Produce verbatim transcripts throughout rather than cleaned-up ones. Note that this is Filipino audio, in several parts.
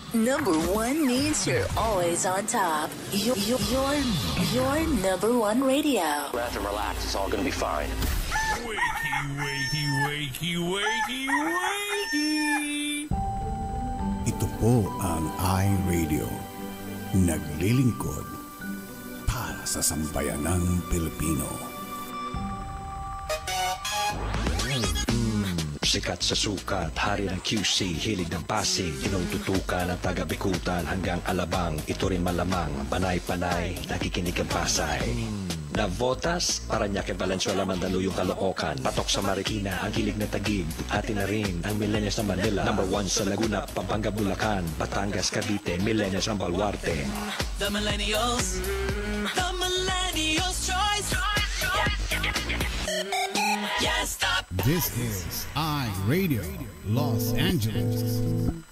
Number one means you're always on top. You're, you're, you're, you're number one radio. Breath and relax. It's all gonna be fine. Wakey, wakey, wakey, wakey, wakey. Ito po ang iRadio. Naglilingkod para sa sambayanang Pilipino. Sikat sa sukat, hari ng Q C, hilig ng Pasig, tinututukan ng taga-Bikutan hanggang Alabang. Ito rin malamang, panay-panay, nakikinig ang Pasay. Navotas, Parañaque, Valenzuela, Mandaluyong, Caloocan, patok sa Marikina, ang hilig ng Taguig, atin na rin ang Millennials ng Manila. Number one sa Laguna, Pampanga, Bulacan, Batangas, Cavite, Millennials ng Baluarte. The Millennials, the Millennials choice. Yeah, stop. This is iRadio Los Angeles.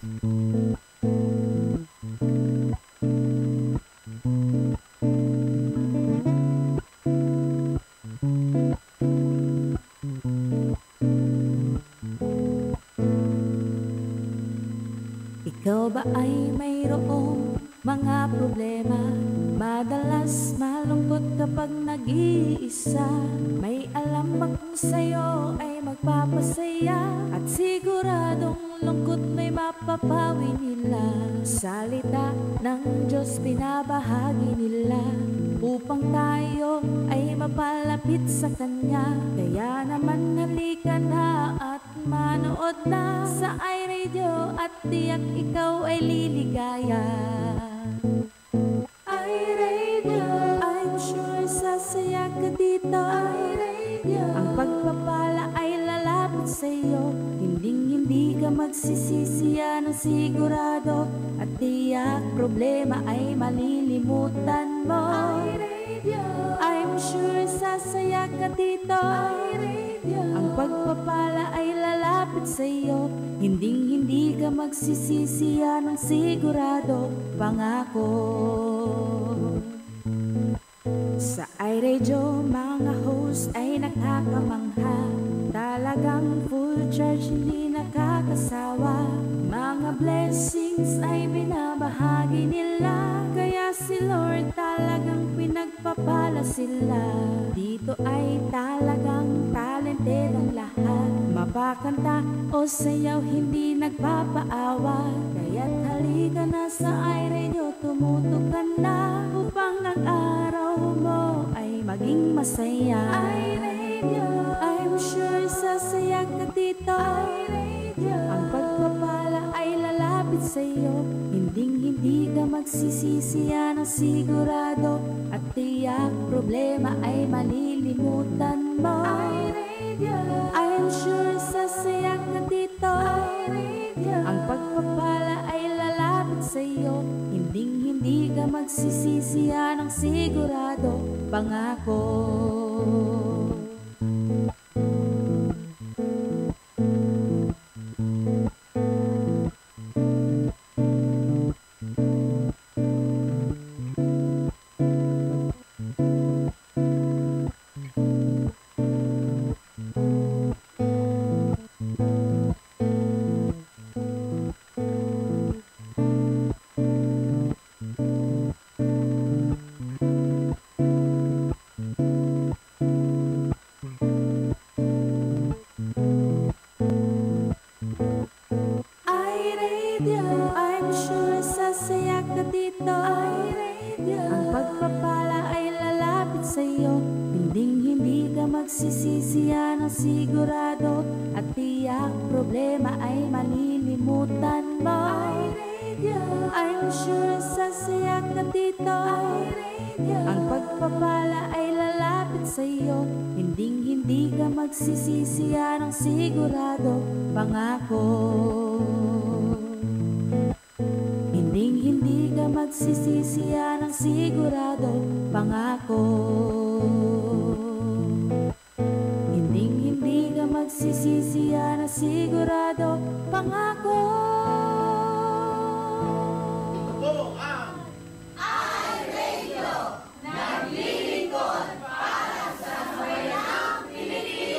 Ikaw ba ay mayroong mga problema? Madalas malungkot kapag nag-iisa. May alam ba kung sa'yo ay magpapasaya? At siguradong lungkot may mapapawi nila. Salita ng Diyos binabahagi nila upang tayo ay mapalapit sa Kanya. Kaya naman halika na at manood na sa iRadio at tiyak ikaw ay liligaya. iRadio, I'm sure sasaya ka dito. iRadio, ang pagpapala ay lalapit sa'yo. Hinding-hindi ka magsisisi, yan ang sigurado. At tiyak problema ay malilimutan mo. iRadio, I'm sure sasaya ka dito. iRadio, ang pagpapala ay lalapit sa'yo. Hinding-hindi ka magsisisi, yan ang sigurado. Pangako. Sa iRadio, mga host ay nakakamangha. Talagang full charge, hindi nakakasawa. Mga blessings ay binabahagi nila. Kaya si Lord talagang pinagpapala sila. Dito ay talagang talented ang lahat. Mapakanta o sayaw, hindi nagpapaawa. Kaya't halika na sa iRadio, tumutok ka na upang ang araw mo ay maging masaya. iRadio, I'm sure sasaya ka dito. iRadio, ang pagpapala ay lalapit sa'yo. Hinding-hindi ka magsisisi, yan ang sigurado. At tiyak problema ay malilimutan mo. iRadio, I'm sure sasaya ka dito. iRadio, ang pagpapala ay lalapit sa'yo. Hinding-hindi ka magsisisi, yan ang sigurado. Pangako. Magsisisi, yan ang sigurado. At tiyak problema ay malilimutan mo. iRadio, I'm sure sasaya ka dito. iRadio, ang pagpapala ay lalapit sa'yo. Hinding-hindi ka magsisisi, yan ang sigurado. Pangako. Hinding-hindi ka magsisisi, yan ang sigurado. Pangako. Hinding-hindi ka magsisisi, yan ang sigurado. Pangako. Ito ang iRadio, naglilingkod para sa sambayanang Pilipino.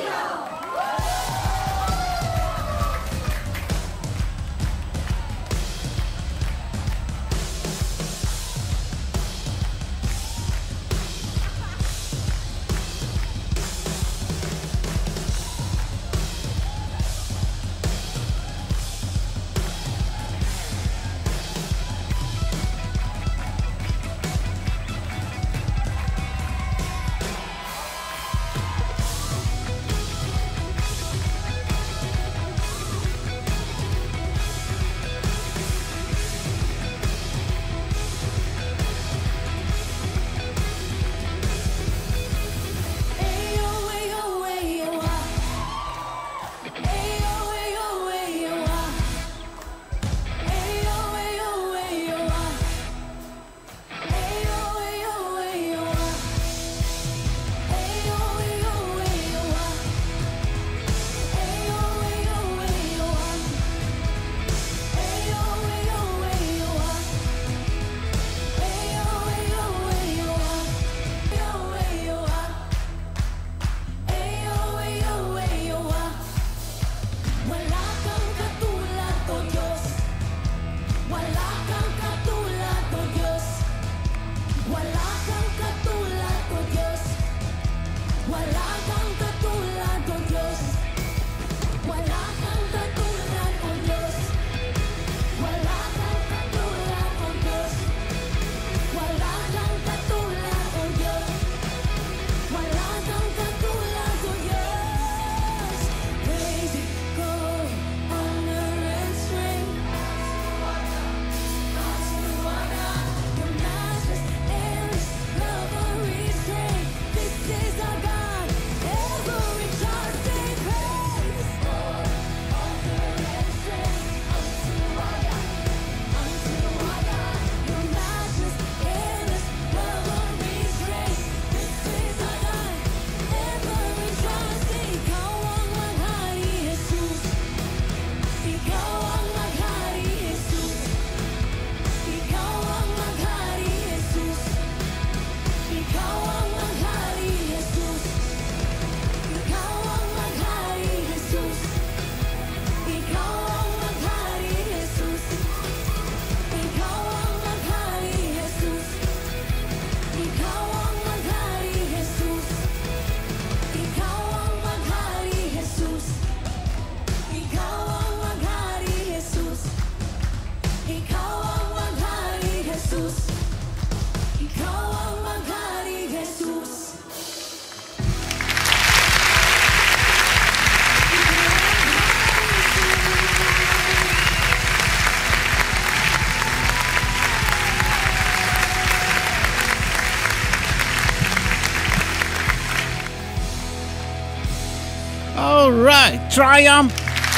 Triumph.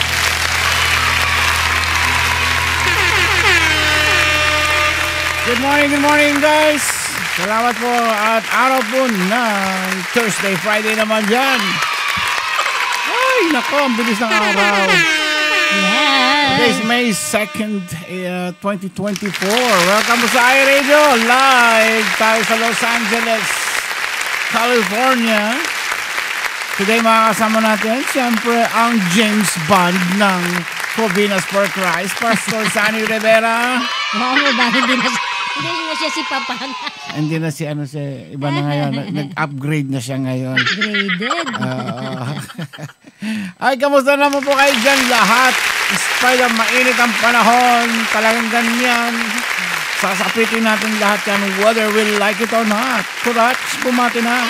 Good morning, good morning guys. Salamat po at araw po ng Thursday, Friday naman dyan. Ay, nako, ang bilis ng araw. Yes. Today is May second, uh, twenty twenty-four. Welcome po sa iRadio. Live tayo sa Los Angeles, California. Today makakasama natin, siyempre, ang James Bond ng Provinas Pork Rice, Pastor Sunny Rivera. Oo, ba? Hindi na, hindi na siya si Papang. Hindi na si ano siya, iba na ngayon. Nag-upgrade na siya ngayon. Upgraded. Uh, ay, kamusta naman po kayo dyan lahat? Despite ang mainit ang panahon, talagang ganyan. Sasapitin natin lahat yan, whether we like it or not. Kurats, bumati na.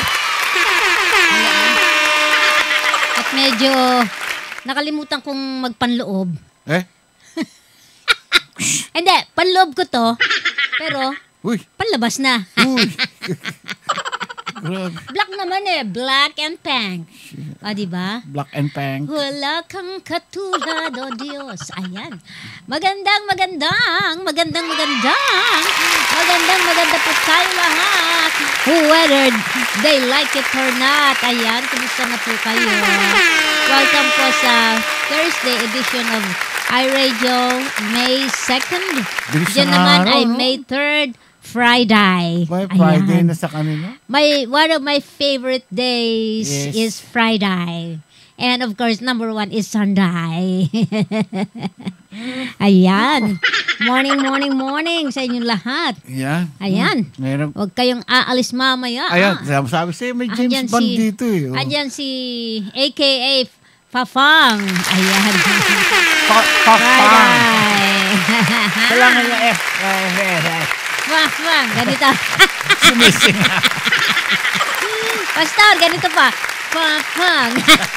At medyo nakalimutan kong magpanloob. Eh? Hindi, panloob ko to. Pero, uy, panlabas na. Uy. Black naman eh. Black and pink. O, diba? Black and pink. Wala kang katulad, o Diyos. Ayan. Magandang, magandang, magandang, magandang, magandang, maganda po tayo lahat. Whether they like it or not. Ayan, kumusta na po kayo? Welcome po sa Thursday edition of iRadio, May second. Diyan naman ay May third, Friday. May Friday Ayan. na sa kanila? My, one of my favorite days Yes. is Friday. And of course, number one is Sunday. Ayan. Morning, morning, morning sa inyong lahat. Yeah. Ayan. Meron. Huwag kayong aalis mamaya. Ayan, ah. sabi sa'yo, may James Andyan Bond si- dito eh. Oh. Andyan si A K A Fafang. Ayan. Pa- pa- Friday. Kailangan niya F. Uh, eh, eh. Fafang. Ganito. Sumising. Pastor, ganito pa. Fafang.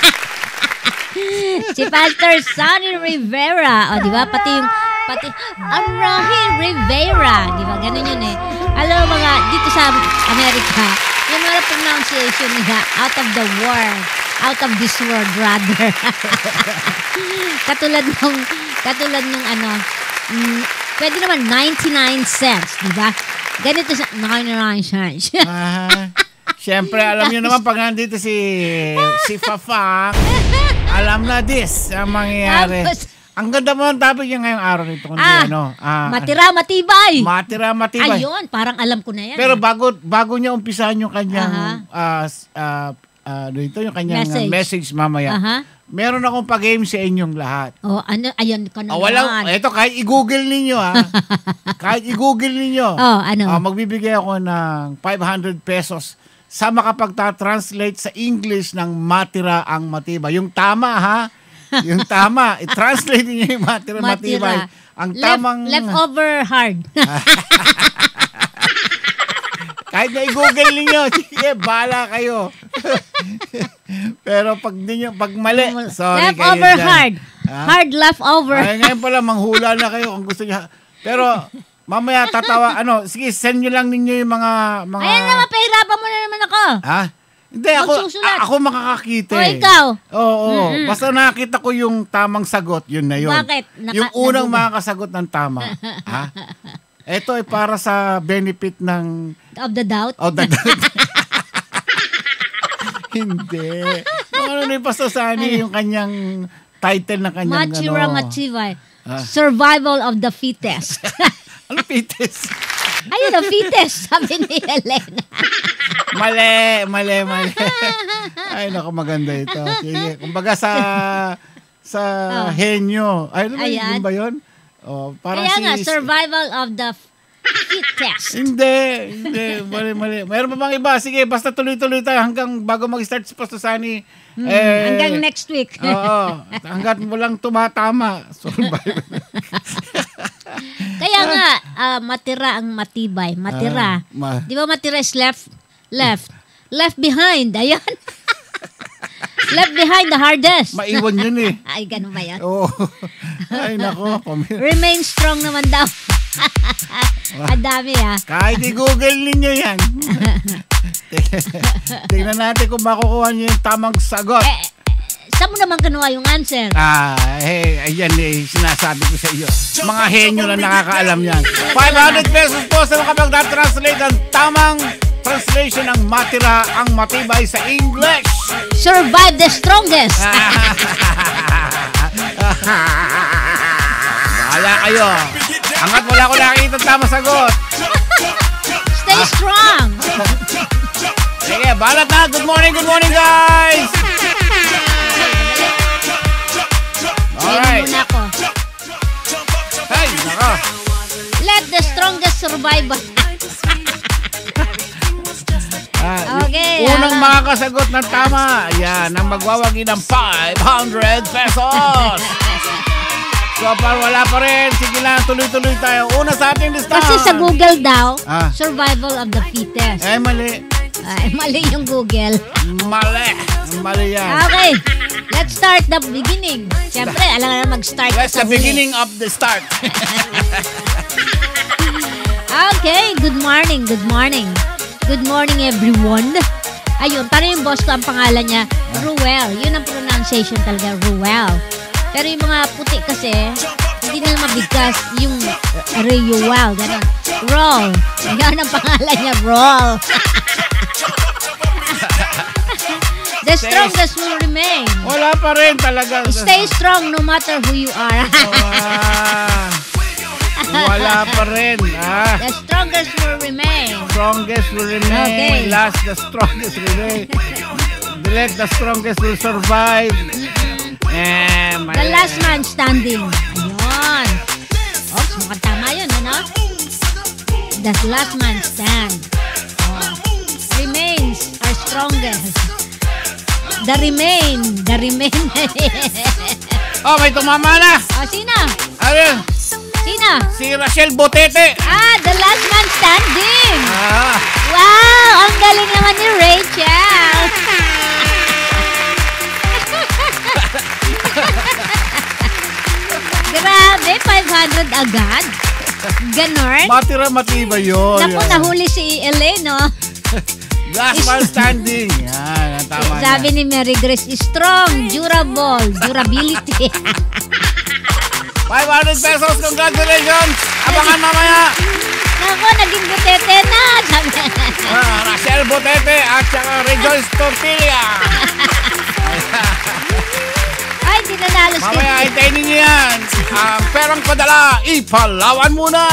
Si Pastor Sunny Rivera. O, di ba? Pati yung, pati, Arahi Rivera. Di ba? Ganun yun eh. Alam mo mga, dito sa Amerika, yung mga pronunciation nila, out of the world. Out of this world, rather. katulad nung, katulad nung ano, mm, pwede naman ninety-nine cents, di ba? Ganito sa, ninety-nine cents. Ah, Siyempre, alam niyo naman pag nandito si si Fafang, alam na this ang mangyayari. Tapos, ang ganda mo ang topic niya ngayong araw nito. Kundi, ah, ano, ah, matira, matibay. matira, matibay. Ayun, parang alam ko na yan. Pero eh. bago bago niya umpisahan yung kanyang Aha. ah, s- ah, ah, dito yung kanyang Message. message, message mamaya. Aha. Meron akong pa-game sa inyong lahat. Oh, ano, ayun ka na Ah, walang, ito, kahit i-google ninyo, ha? kahit i-google ninyo. Oh, ano? Ah, magbibigay ako ng five hundred pesos sa makapagta-translate sa English ng matira ang matibay. Yung tama, ha? Yung tama. I-translate niyo yung matira, matibay. Ang tamang... Left, leftover hard. Kahit na i-google ninyo, sige, bahala kayo. Pero pag ninyo, pag mali, sorry kayo Leftover dyan. hard. Ha? Hard leftover. Ay, ngayon pala, manghula na kayo kung gusto niya. Pero, mamaya tatawa, ano, sige, send nyo lang ninyo yung mga... mga... Ayan naman, pahirapan mo na naman ako. Ha? Hindi, ako, Magsusulat. a- ako makakakita. O, eh. ikaw? Oo, oo. Mm-mm. Basta nakita ko yung tamang sagot, yun na yun. Bakit? Naka- yung unang nagugo- makakasagot ng tama. Ha? Ito ay para sa benefit ng... Of the doubt? Oh, the Hindi. Kung ano na yung Pastor Sunny, yung kanyang title na kanyang Matira ano. matibay. Ah. Survival of the fittest. Ano fittest? Ayun, the fittest, sabi ni Helena. Mali, mali, mali. Ay, naku, maganda ito. Sige, kumbaga sa sa Oh. henyo. Ay, ano ba, Ayan. yun ba yun? Oh, parang Kaya si, nga, survival of the fittest. Hindi, hindi, mali, mali. Meron pa bang iba? Sige, basta tuloy-tuloy tayo hanggang bago mag-start si Pastor Sunny. Hmm, eh, hanggang next week. Oo, hanggat mo lang tumatama. Survival. Kaya nga, ah, matira ang matibay. Matira. Ah, ma- Di ba matira is left? Left. Left behind. Ayan. Left behind the hardest. Maiwan yun eh. Ay, ganun ba yan? Oo. Ay, nako. Remain strong naman daw. Ang dami ah. Kahit i-google ninyo yan. Tingnan natin kung makukuha niyo yung tamang sagot. Eh, Saan mo naman kinuha yung answer? Ah, hey, ayan eh, sinasabi ko sa iyo. Mga henyo na nakakaalam yan. five hundred pesos po sa makapag-translate ang tamang translation ng matira ang matibay sa English. Survive the strongest. Bahala kayo. Hanggat wala ko nakikita tama sagot. Stay strong. Sige, balat na. Good morning, good morning guys. Alright. Muna ako. Ay, nako. Let the strongest survive. Ah, Okay, Unang ah. makakasagot ng tama. Ayan, ang magwawagi ng five hundred pesos. So, par wala pa rin. Sige lang, tuloy-tuloy tayo. Una sa ating listahan. Kasi sa Google daw, Ah. survival of the fittest. Eh, mali. Ay, mali yung Google. Mali. Mali yan. Okay, let's start the beginning. Siyempre, alam nga na mag-start. That's sa the huli. beginning of the start. Okay, good morning, good morning. Good morning, everyone. Ayun, parang yung boss ko, ang pangalan niya, Ruel. Yun ang pronunciation talaga, Ruel. Pero yung mga puti kasi, hindi nila mabigkas yung Ruel, gano'n. Roll. Yan ang pangalan niya, Roll. The strongest will remain. Wala pa rin talaga. Stay strong no matter who you are. Ah, wala pa rin. Ah. The strongest will remain. Strongest will remain. Okay. Last, the strongest will remain. Let the strongest will survive. Eh, mali. The last man standing. Ayun. Oops, mukhang tama yun, ano? The last man stand. Oh. Remains are strongest. The remain. The remain. Oh, may tumama na. Oh, sino? Ayun. Sino? Si Rachel Botete. Ah, the last man standing. Ah. Wow, ang galing naman ni Rachel. Grabe, five hundred agad. Ganon. Matira matiba yun. Naku, nahuli si Elaine, no? Last man standing. Yan, ang tama Sabi niya. ni Mary Grace, strong, durable, durability. five hundred pesos, congratulations. Abangan mamaya. Naku, naging butete na. Sabi. Ah, Rachel Botete at saka Rejoice Tortilla. Ay, di nanalo si Mamaya, hintayin niyo yan. Ang perang padala, ipalawan muna.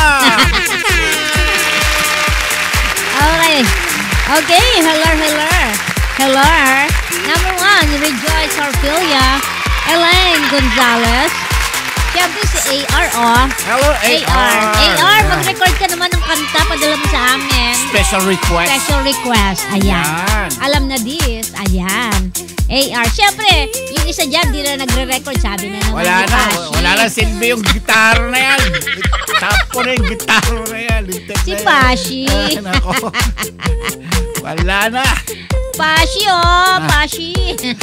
Okay. Okay, hello, hello. Hello. Number one, Rejoice Orfilia. Elaine Gonzalez. Siyempre si A R, oh. Hello, A R. A R. A R, mag-record ka naman ng kanta, padala mo sa amin. Special request. Special request. Ayan. Ayan. Alam na this. Ayan. A R. Siyempre, yung isa dyan, di na nagre-record. Sabi na naman Wala ni na. Pashi. Wala na silbi yung gitaro na yan. Tapo na yung gitaro na yan. Lintik Si na yan. Pashi. Ay, nako. Wala na. Pashi, oh. Pashi.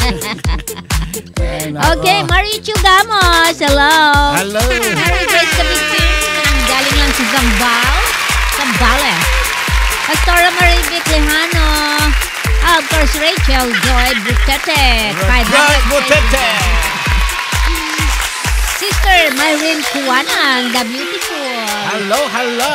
Ay, nako. Okay, Marichu Gamos. Hello. Hello. Mary Grace Kabigtin. Galing lang sa Zambal. Zambales. Pastora Marie Vic Lejano. Of course, Rachel Joy Butete. Joy Butete. Sister Myrene Kuwanan, the beautiful. Hello, hello.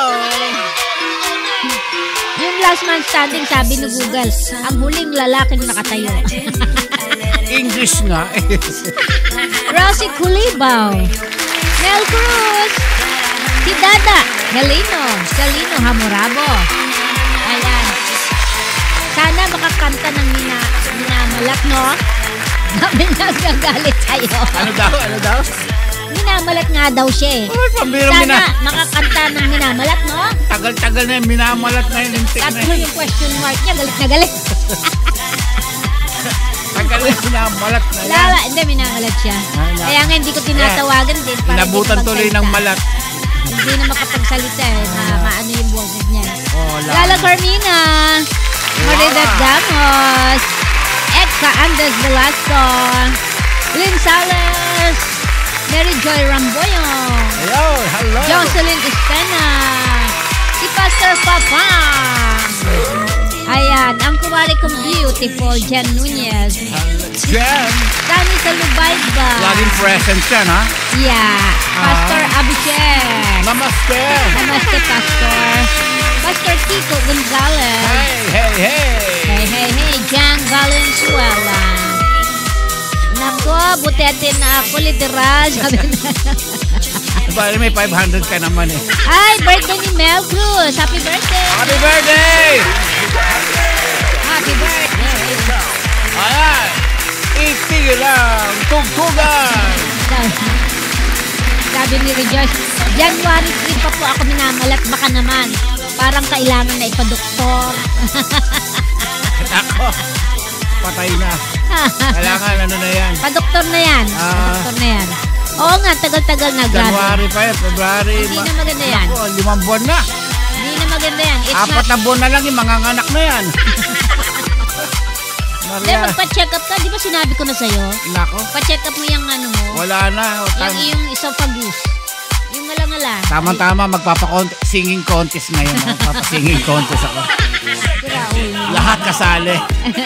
Yung last man standing, sabi ni Google, ang huling lalaking nakatayo. English nga. Rosie Culibaw. Mel Cruz. Si Dada. Helino. Salino Hamurabo. Ayan. Sana makakanta ng mina, minamalat, no? Sabi niya, gagalit sa'yo. Ano daw? Ano daw? Minamalat nga daw siya eh. Ay, pambirong Sana mina. makakanta ng minamalat, no? Tagal-tagal na yung minamalat na yun. Lintik na Tatlo yun. yung question mark niya, galit na galit. Tagal na yung minamalat na yan. Lala, hindi, minamalat siya. Ay, na- Kaya nga hindi ko tinatawagan din. para Inabutan hindi tuloy ng makapagsalita. malat. Hindi na makapagsalita eh, na maano yung boses niya. Oh, Lala Carmina, Maridet Gamos, Edka Andes Velasco, Lynn Sales, Mary Joy Ramboyong, Hello, hello. Jocelyn Espena, si Pastor Papa. Ayan, ang kumari kong beautiful, Jen Nunez. Jen. Dami sa Lubayba. Laging present yan, ha? Yeah. Pastor Abhishek. Namaste. Namaste, Pastor. Pastor Kiko Gonzalez. Hey, hey, hey. Hey, hey, hey. Jan Valenzuela. Nako, butetin na ako, literal. Sabi na. Bali, may five hundred ka naman eh. Ay, birthday ni Mel Cruz. Happy birthday. Happy birthday! Happy birthday. Ayan. Itigil lang. Tugtugan. Sabi ni Rejoice, January three pa po ako minamalat. Baka naman, parang kailangan na ipadoktor. Ako, patay na. Kailangan, ano na yan? Padoktor na yan. Ah. Padoktor na yan. Oo nga, tagal-tagal na. January pa yan, February. Hindi na maganda yan. Ako, limang buwan na. Hindi na maganda yan. It's Apat not... na buwan na lang yung mga nganak na yan. Hindi, magpa-check up ka. Di ba sinabi ko na sa'yo? Nako. Pa-check up mo yung ano mo. Wala na. Yung, yung esophagus. Yung ngala-ngala. Tama-tama, magpapa-singing contest ngayon. Magpapa-singing contest ako. Lahat kasali.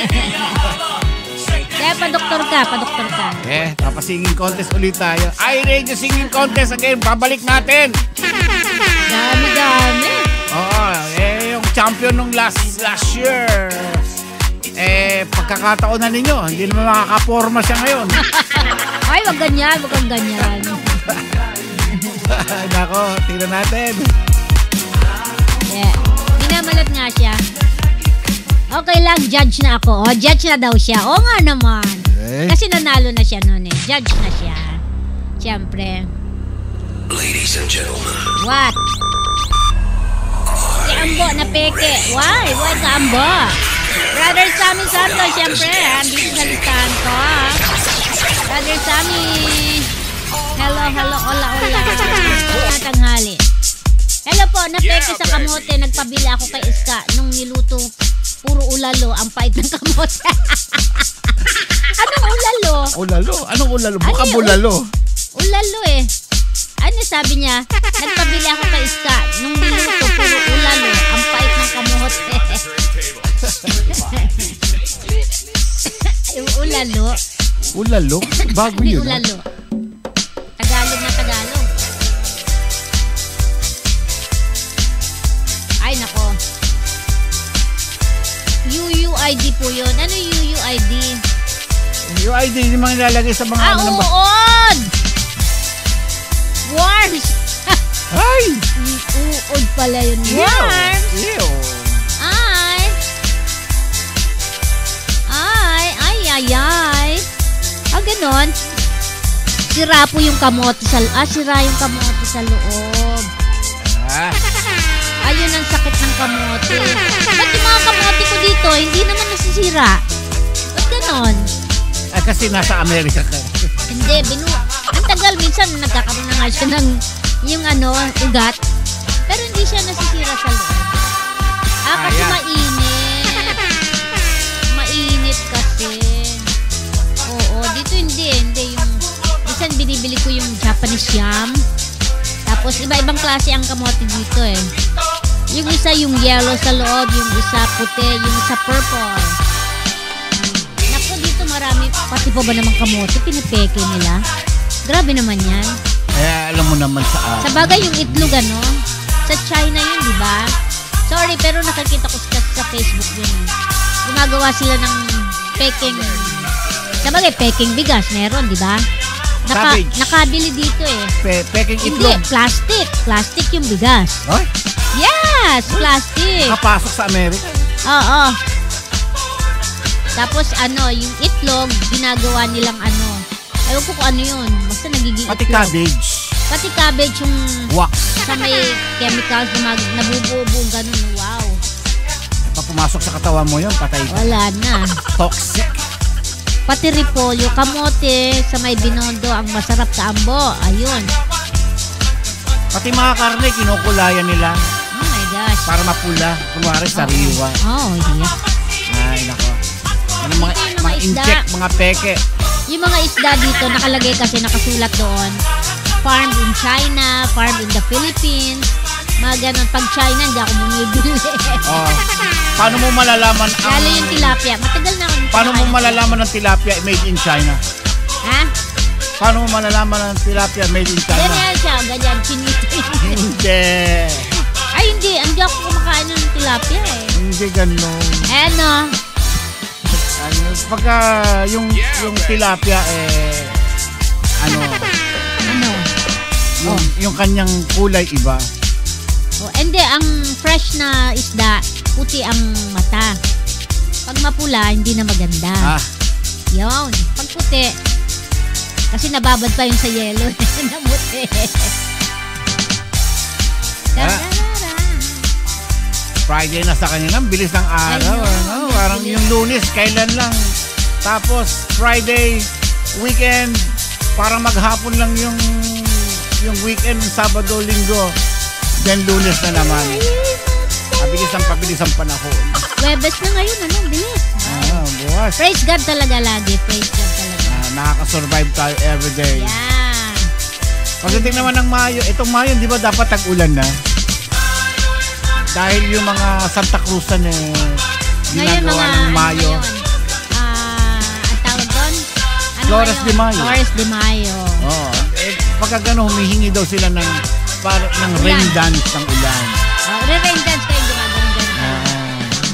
Kaya pa-doktor ka, pa-doktor ka. Eh, papasinging contest ulit tayo. iRadio Singing Contest again. Babalik natin. Dami-dami. Oo, eh, yung champion nung last last year. Eh, pagkakataon na ninyo, hindi naman makakaporma siya ngayon. Ay, wag ganyan, wag kang ganyan. Nako, tingnan natin. Yeah. Minamalat nga siya. Okay lang, judge na ako. Oh, judge na daw siya. Oo nga naman. Okay. Kasi nanalo na siya noon eh. Judge na siya. Siyempre. Ladies and gentlemen. What? Si Ambo na peke. Why? Why ka Ambo? Brother Sammy Santos, siyempre. Andito sa listahan ko. Brother Sammy. Hello, hello, hola, hola. Mga tanghali. Hello po, napeke sa kamote. Nagpabili ako kay Iska nung niluto. Puro ulalo, ang pait ng kamote. Anong ulalo? Ulalo? Anong ulalo? Buka Ano bulalo. Ulalo eh. Ano sabi niya? Nagpabili ako kay Iska nung niluto. Puro ulalo, ang pait ng kamote. Yung ulalo. Ulalo? Bago Hindi yun. ulalo. Tagalog na Tagalog. Ay, nako. U U I D po yun. Ano yung U U I D? Yung I D, yung mga nilalagay sa mga... Ah, ano ba- uod! Worms! Ay! Uod pala yun. Worms! Ew! Ay! Ay! Ay, ay, ay! Ah, ganon. Sira po yung kamote sa... Ah, sira yung kamote sa loob. Ah. Ayun ang sakit ng kamote. Ba't yung mga kamote ko dito, hindi naman nasisira? Ba't ganon? Eh, kasi nasa Amerika ka. Hindi, binu... Ang tagal, minsan nagkakaroon na nga siya ng yung ano, ugat. Pero hindi siya nasisira sa loob. Ah, kasi Ayan. mainit. Mainit kasi. Oo, dito hindi, hindi yung... Minsan binibili ko yung Japanese yam. Tapos iba-ibang klase ang kamote dito eh. Yung isa yung yellow sa loob, yung isa puti, yung isa purple. Naku, dito marami, pati pa ba naman kamote, pinipeke nila. Grabe naman yan. Kaya alam mo naman sa... Uh, Sa bagay yung itlog ano, sa China yun, di ba? Sorry, pero nakikita ko sa, sa Facebook yun. Gumagawa sila ng peking, sa bagay, peking bigas, meron, di ba? Naka, Cabbage. nakabili dito eh. pe- peking Hindi, itlog. plastic. Plastic yung bigas. Ay, Yes, plastic. kapasok sa Amerika. Oo. Tapos ano, yung itlog, ginagawa nilang ano. Ewan ko kung ano yun. Basta nagiging Pati itlog. cabbage. Pati cabbage yung Wax. sa may chemicals na mag, nabubuo-buong ganun. Wow. Pag pumasok sa katawan mo yun, patay ka. Wala na. Toxic. Pati repolyo, kamote, sa may binondo, ang masarap sa ambo. Ayun. Pati mga karne, kinukulayan nila Oh my gosh. para mapula. Kunwari sariwa. Oh, yeah. Ay, nako. Ano mga, Ito yung mga mga isda. inject, mga peke. Yung mga isda dito, nakalagay kasi nakasulat doon. Farmed in China, farmed in the Philippines. Mga ganun. Pag China, hindi ako bumibili. Oh. Paano mo malalaman ang... Lalo yung tilapia. Matagal na ako. Paano mo malalaman ang tilapia made in China? Ha? Paano mo malalaman ang tilapia made in China? Ganyan siya. Ganyan. Chinito. Hindi. Ay, hindi. Hindi ako kumakain ng tilapia eh. Hindi ganun. Ano? Ano, pagka yung yung tilapia eh ano Ano? yung Oh. yung kanyang kulay iba. Oh, hindi, ang fresh na isda, puti ang mata. Pag mapula, hindi na maganda. Ah, Yun. Pag puti, kasi nababad pa yun sa yelo. Nabuti. Ah. Friday na sa kanya, ang bilis ng araw. Ay, Ano? Parang yung Lunes, kailan lang. Tapos Friday, weekend, parang maghapon lang yung yung weekend, Sabado, Linggo. Then Lunes na naman. Pabilis ang pabilis ang panahon. Webes na ngayon, ano? Bilis. Ah, buwas. Praise God talaga lagi. Praise God talaga. Ah, nakaka-survive tayo everyday. Yeah. Pagdating naman ng Mayo, itong Mayo, di ba dapat tag-ulan na? Dahil yung mga Santa Cruzan eh, Ngayon, ginagawa mga, ng Mayo. ano ngayon? Ah, ang tawag doon? Ano Flores ngayon? de Mayo. Flores de Mayo. Oo. Eh, pagka gano'n, humihingi daw sila ng, para, ng rain Ulan. dance ng ulan. Oh, re-rain dance kayo gumagano dyan. Ah,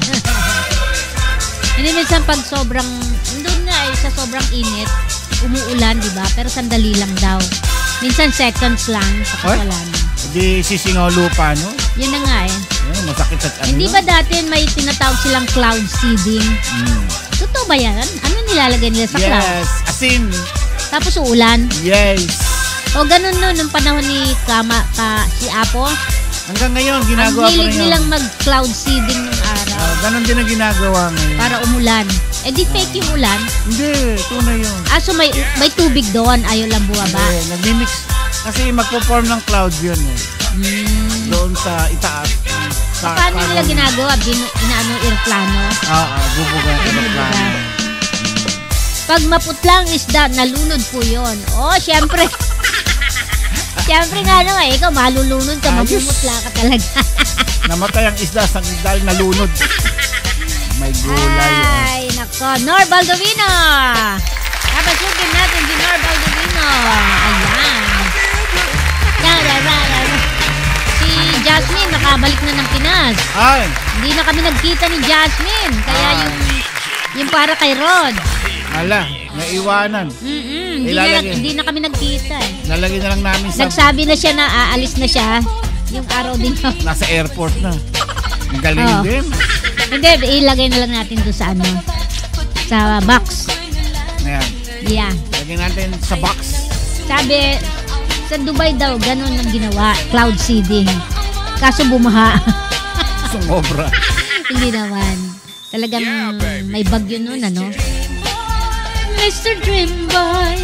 Hindi minsan pag sobrang, doon nga eh, sa sobrang init, umuulan, di ba? Pero sandali lang daw. Minsan seconds lang, tapos What? wala na. di sisingaw lupa, no? Yun na nga eh. Ayun, masakit at ano. Hindi ba dati may tinatawag silang cloud seeding? Mm. Totoo ba yan? Ano nilalagay nila sa cloud? Yes, asin. Tapos uulan? Yes. O ganun no, nung panahon ni Kama, ka, si Apo? Hanggang ngayon, Ang ginagawa pa hilig rin yun. nilang mag-cloud seeding ng araw Ah, ganun din ang ginagawa ngayon. para umulan. Eh di fake yung ulan. Hindi, tunay yun. Ah, so may, may tubig doon, ayaw lang bumaba. Eh, nag-mix. Kasi magpo-form ng cloud yun eh. Hmm. Doon sa itaas. Sa, Paano nila parang- ginagawa? Bin, inaano, aeroplano? Ah, ah, bubugan. Bubugan. Aeroplano. Pag maputlang isda, nalunod po yun. Oh, syempre. Syempre nga naman, ikaw malulunod ka, Ayos. mamumutla ka talaga. Namatay ang isda sa dahil nalunod. May gulay. ah. Ay, nako. Nor Baldovino. Kapasukin natin si Nor Baldovino. Ayan. Tararara. Si Jasmine, nakabalik na ng Pinas. Ay, Hindi na kami nagkita ni Jasmine. Kaya Ah. yung, yung para kay Rod. ala, naiwanan. Mm-mm, hindi, Ilalagay. na, hindi na kami nagkita. Eh. Nalagay na lang namin sa... Nagsabi na siya na aalis na siya. Yung araw din yun. Nasa airport na. Ang galing Oo. din. Hindi, ilagay na lang natin doon sa ano. Sa box. Ayan. Yeah. Lagyan natin sa box. Sabi, sa Dubai daw, ganun ang ginawa. Cloud seeding. Kaso bumaha. Sumobra. Hindi naman. Talagang may bagyo nun, ano? Mister Dream Boy.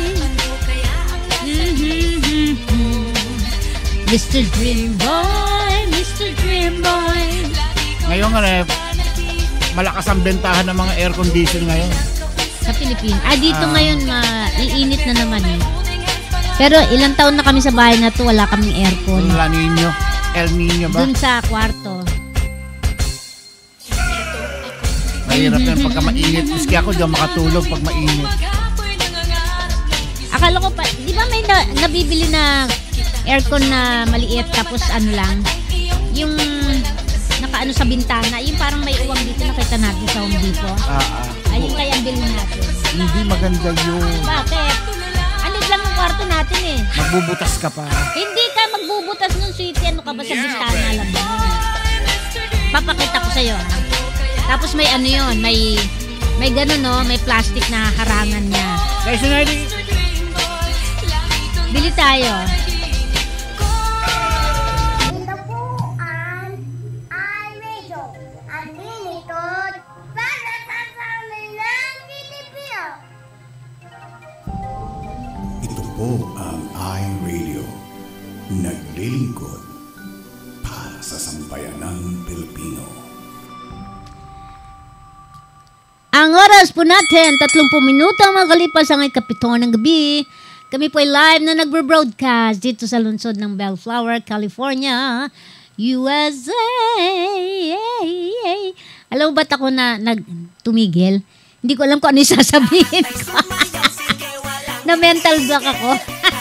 Mm-hmm. Mister Dream Boy. Mister Dream Boy. Ngayon nga eh, malakas ang bentahan ng mga air condition ngayon. Sa Pilipinas. Ah, dito Ah. ngayon, maiinit na naman eh. Pero ilang taon na kami sa bahay na to, wala kaming aircon. La Nino, El Nino ba? Dun sa kwarto. Mahirap yan pagka mainit. Miski ako diyan makatulog pag mainit. Akala ko pa, di ba may na, nabibili na aircon na maliit tapos ano lang, yung nakaano sa bintana, yung parang may uwang dito nakita natin sa Home Depot. Ah, ah. Ayun kaya ang bilhin natin. Hindi maganda yun. Bakit? Anit lang ang kwarto natin eh. Magbubutas ka pa. Hindi ka magbubutas ng sweetie, ano ka ba sa bintana, alam mo? Papakita ko sa'yo ha. Tapos may ano yun, may may gano'n no, may plastic na harangan niya. Kaya sinali, Bili tayo. Ito po ang iRadio, ang lingkod para sa amin ng Pilipino. Ito po ang iRadio, naglilingkod para sa sambayanang Pilipino. Ang oras po natin, tatlumpu minuto ang makalipas ang ikapito ng gabi. Kami po ay live na nagbe-broadcast dito sa lungsod ng Bellflower, California. U S A. Alam mo ba't ako na nag tumigil? Hindi ko alam kung ano yung sasabihin ko. Na mental block ako.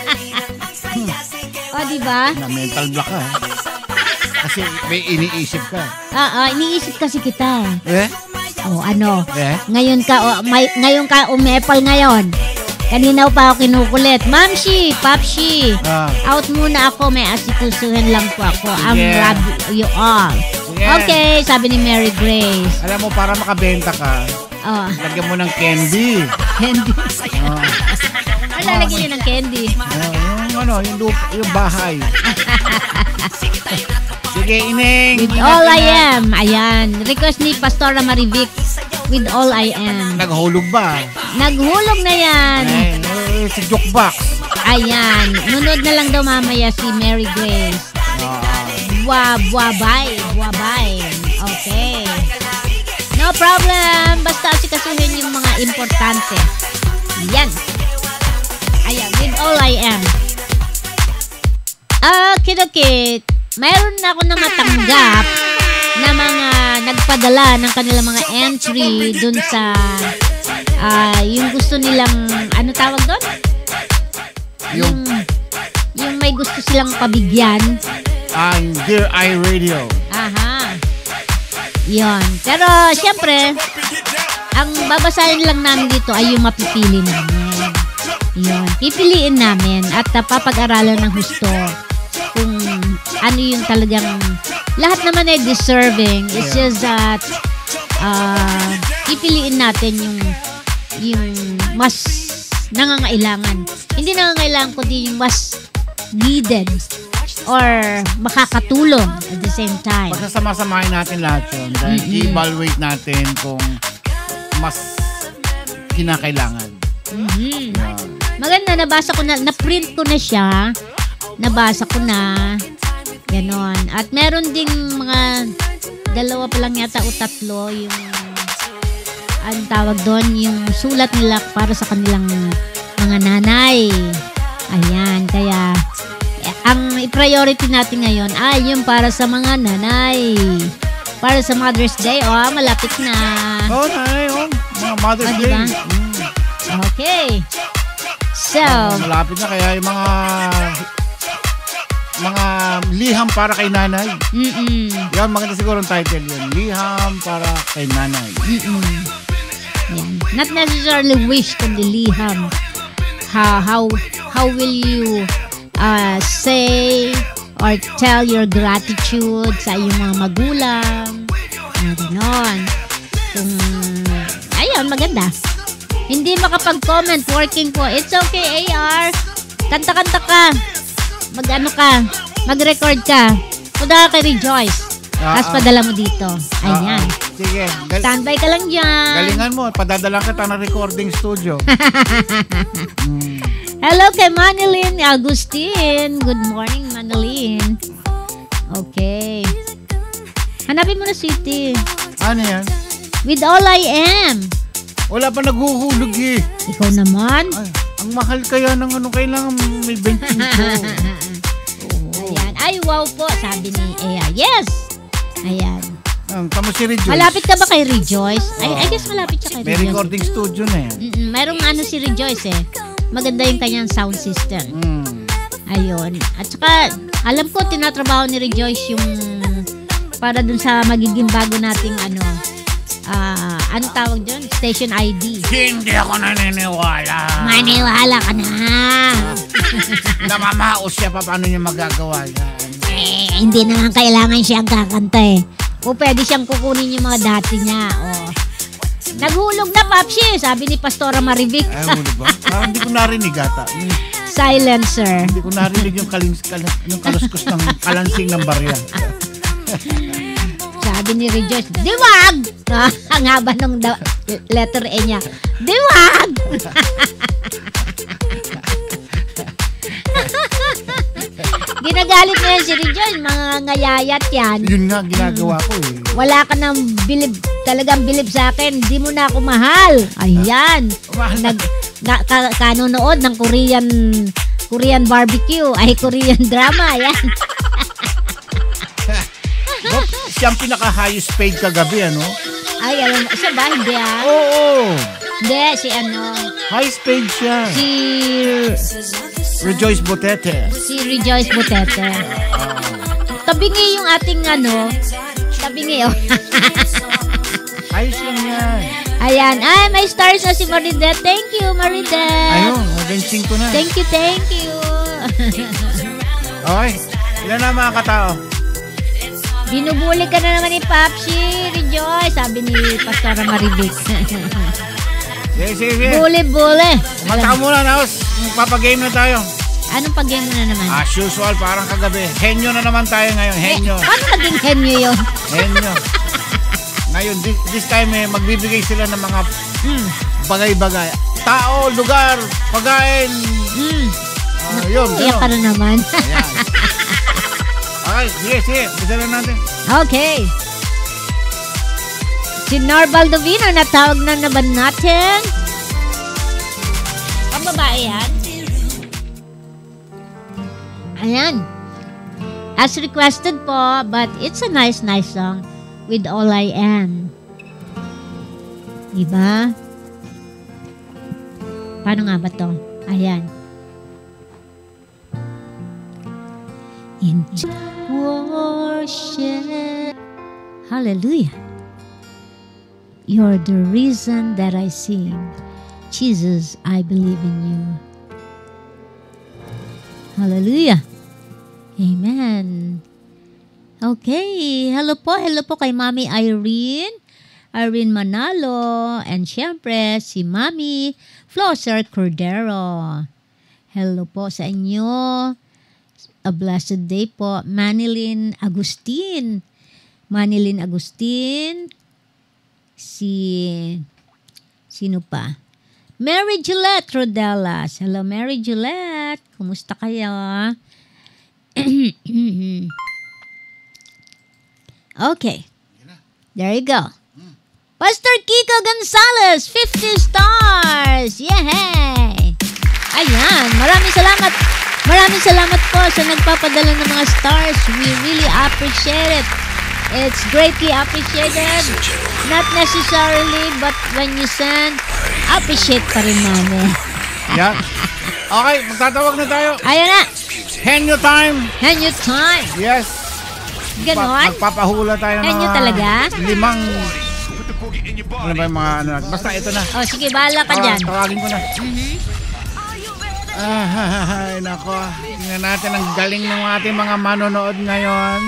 O, diba? Na mental block ka. Kasi may iniisip ka. Ah, ah, iniisip kasi kita. Eh? O, ano? Eh? Ngayon ka, o, may, ngayon ka umepal ngayon. Kanina pa ako kinukulit. Mamshi, Papshi, Ah. out muna ako. May asikusuhin lang po ako. I'm Sige. love you all. Sige. Okay, sabi ni Mary Grace. Alam mo, para makabenta ka, Oh, lagyan mo ng candy. candy. Oh. Ano lalagyan niyo ng candy? Oh, yung ano, yung, lupa, yung bahay. Sige, Ineng. With all I am. Ayan. Request ni Pastora Marivic. With all I am. Naghulog ba? Naghulog na yan. Eh, eh, si Jukebox. Ayan. Nunod na lang daw mamaya si Mary Grace. Bua, buabay. Buabay. Okay. No problem. Basta asikasuhin yung mga importante. Yan. Ayan. With all I am. Okay, okay. Mayroon na ako na matanggap na mga nagpadala ng kanilang mga entry dun sa uh, yung gusto nilang, ano tawag doon? Yung, yung may gusto silang pabigyan. Ang Dear iRadio. Aha. Yon. Pero, syempre, ang babasahin lang namin dito ay yung mapipili namin. Yon. Pipiliin namin at uh, papag-aralan ng husto kung ano yung talagang lahat naman ay deserving. It's just that uh, pipiliin natin yung yung mas nangangailangan. Hindi nangangailangan kundi yung mas needed or makakatulong at the same time. Pagsasama-samahin natin lahat yun. Dahil Mm-mm. i-evaluate natin kung mas kinakailangan. Mhm. Maganda, nabasa ko na, na-print ko na siya. Nabasa ko na. Ganon. At meron ding mga dalawa pa lang yata o tatlo yung ang tawag doon, yung sulat nila para sa kanilang mga nanay. Ayan, kaya eh, ang priority natin ngayon ay yung para sa mga nanay. Para sa Mother's Day, oh, malapit na. Oo, oh, nanay, oh. Mga Mother's Ah, Day. diba? Mm. Okay. So, Ah, malapit na kaya yung mga mga liham para kay nanay. mm-mm. Yan, maganda siguro ang title yun. Liham para kay nanay. Mm-mm. Yan. Not necessarily wish, kundi liham. How, how, how will you uh, say or tell your gratitude sa iyong mga magulang? Ano, ganon. Kung, ayun, maganda. Hindi makapag-comment, working po. It's okay, A R. Kanta-kanta ka. Mag-ano ka. Mag-record ka. Punta ka kay Rejoice. Ah, Tapos ah. padala mo dito. Ayan. Ah, ah. Sige. Gal- Standby ka lang dyan. galingan mo. Padadalang kita ng recording studio. mm. Hello kay Manilyn Agustin. Good morning, Manilyn. Okay. Hanapin mo na city. Ano yan? With all I am. Wala pa naghuhulog eh. Ikaw naman. Ay, ang mahal kaya ng ano, kailangan may benching ko. Ayan. Ay, wow po, sabi ni Ea. Yes! Ayan. Ang tamo si Rejoice. Malapit ka ba kay Rejoice? Ay, I guess malapit siya kay May Rejoice. recording studio na yan. Mm-mm. Merong ano si Rejoice eh. Maganda yung kanyang sound system. Mm. Ayun. At saka, alam ko, tinatrabaho ni Rejoice yung para dun sa magiging bago nating ano, ah, ano tawag dun? Station I D. Hindi ako naniniwala. Maniwala ka na. Namamaos siya pa, paano niya magagawa yan? Eh, hindi naman kailangan siyang kakanta eh. O pwede siyang kukunin yung mga dati niya. O. Naghulog na, Papsi, sabi ni Pastora Marivic. Ay, ano ba? Parang hindi ko narinig ata. Yung, Silencer. hindi ko narinig yung, kalins, kal, yung kaluskos ng kalansing ng barya. Sabi ni Rejoice, diwag! Ah, ang haba ng da- letter E niya. Diwag! Ginagalit mo yan si Rejoice, mga ngayayat yan. Yun nga, ginagawa ko eh. Wala ka nang bilib, talagang bilib sa akin. Hindi mo na ako mahal. Ayan. Nag, na, ka, kanonood ng Korean Korean barbecue. Ay, Korean drama. Ayan. siya ang pinaka-highest paid kagabi, ano? Ay, alam mo, siya ba? Hindi ah. Oo. Hindi, si ano. Highest paid siya. Si... Rejoice Botete. Si Rejoice Botete. Tabingi yung ating ano. Tabingi, oh. Ayos lang yan. Ayan. Ay, may stars na si Maridet. Thank you, Maridet. Ayun, benching ko na. Thank you, thank you. Okay. Ilan na mga katao? Binubuli ka na naman ni Papsi, Rejoice, sabi ni Pastora Marivic. Sige, sige, sige. Buli-buli. Mata muna, Naos. Magpapagame na tayo. Anong pag-game na naman? As usual, parang kagabi. Henyo na naman tayo ngayon. Henyo. Eh, paano naging henyo yun? Henyo. Ngayon, this, this time, eh, magbibigay sila ng mga mm, bagay-bagay. Tao, lugar, pagkain. Mm. Uh, yun, Iyak ka na naman. Ayan. Okay, sige, sige. Bisa lang natin. Okay. Si Norval Dovino, natawag na na ba natin? Ang babae yan? Ayan. As requested po, but it's a nice, nice song with All I Am. Diba? Paano nga ba to? Ayan. In worship. Hallelujah. You're the reason that I sing. Jesus, I believe in you. Hallelujah. Amen. Okay. Hello po. Hello po kay Mami Irene. Irene Manalo. And syempre, si Mami Flosser Cordero. Hello po sa inyo. A blessed day po. Manilyn Agustin. Manilyn Agustin. Si... Sino pa? Mary Gillette Rodelas. Hello, Mary Gillette. Kumusta kayo? Okay. There you go. Pastor Kiko Gonzalez, fifty stars. Yay! Ayan. Maraming salamat. Maraming salamat po sa nagpapadala ng mga stars. We really appreciate it. It's greatly appreciated. Not necessarily, but when you send, appreciate pa rin namin. Yeah. Okay, magtatawag na tayo. Ayan na. Henyo time. Henyo time. Yes. Ganon? Magpapahula tayo ng Henyo talaga? limang... Ano ba yung mga ano natin? Basta ito na. Oh, sige, bahala ka dyan. Tawagin ko na. Mm-hmm. Ay, nako. Tingnan natin ang galing ng ating mga manonood ngayon.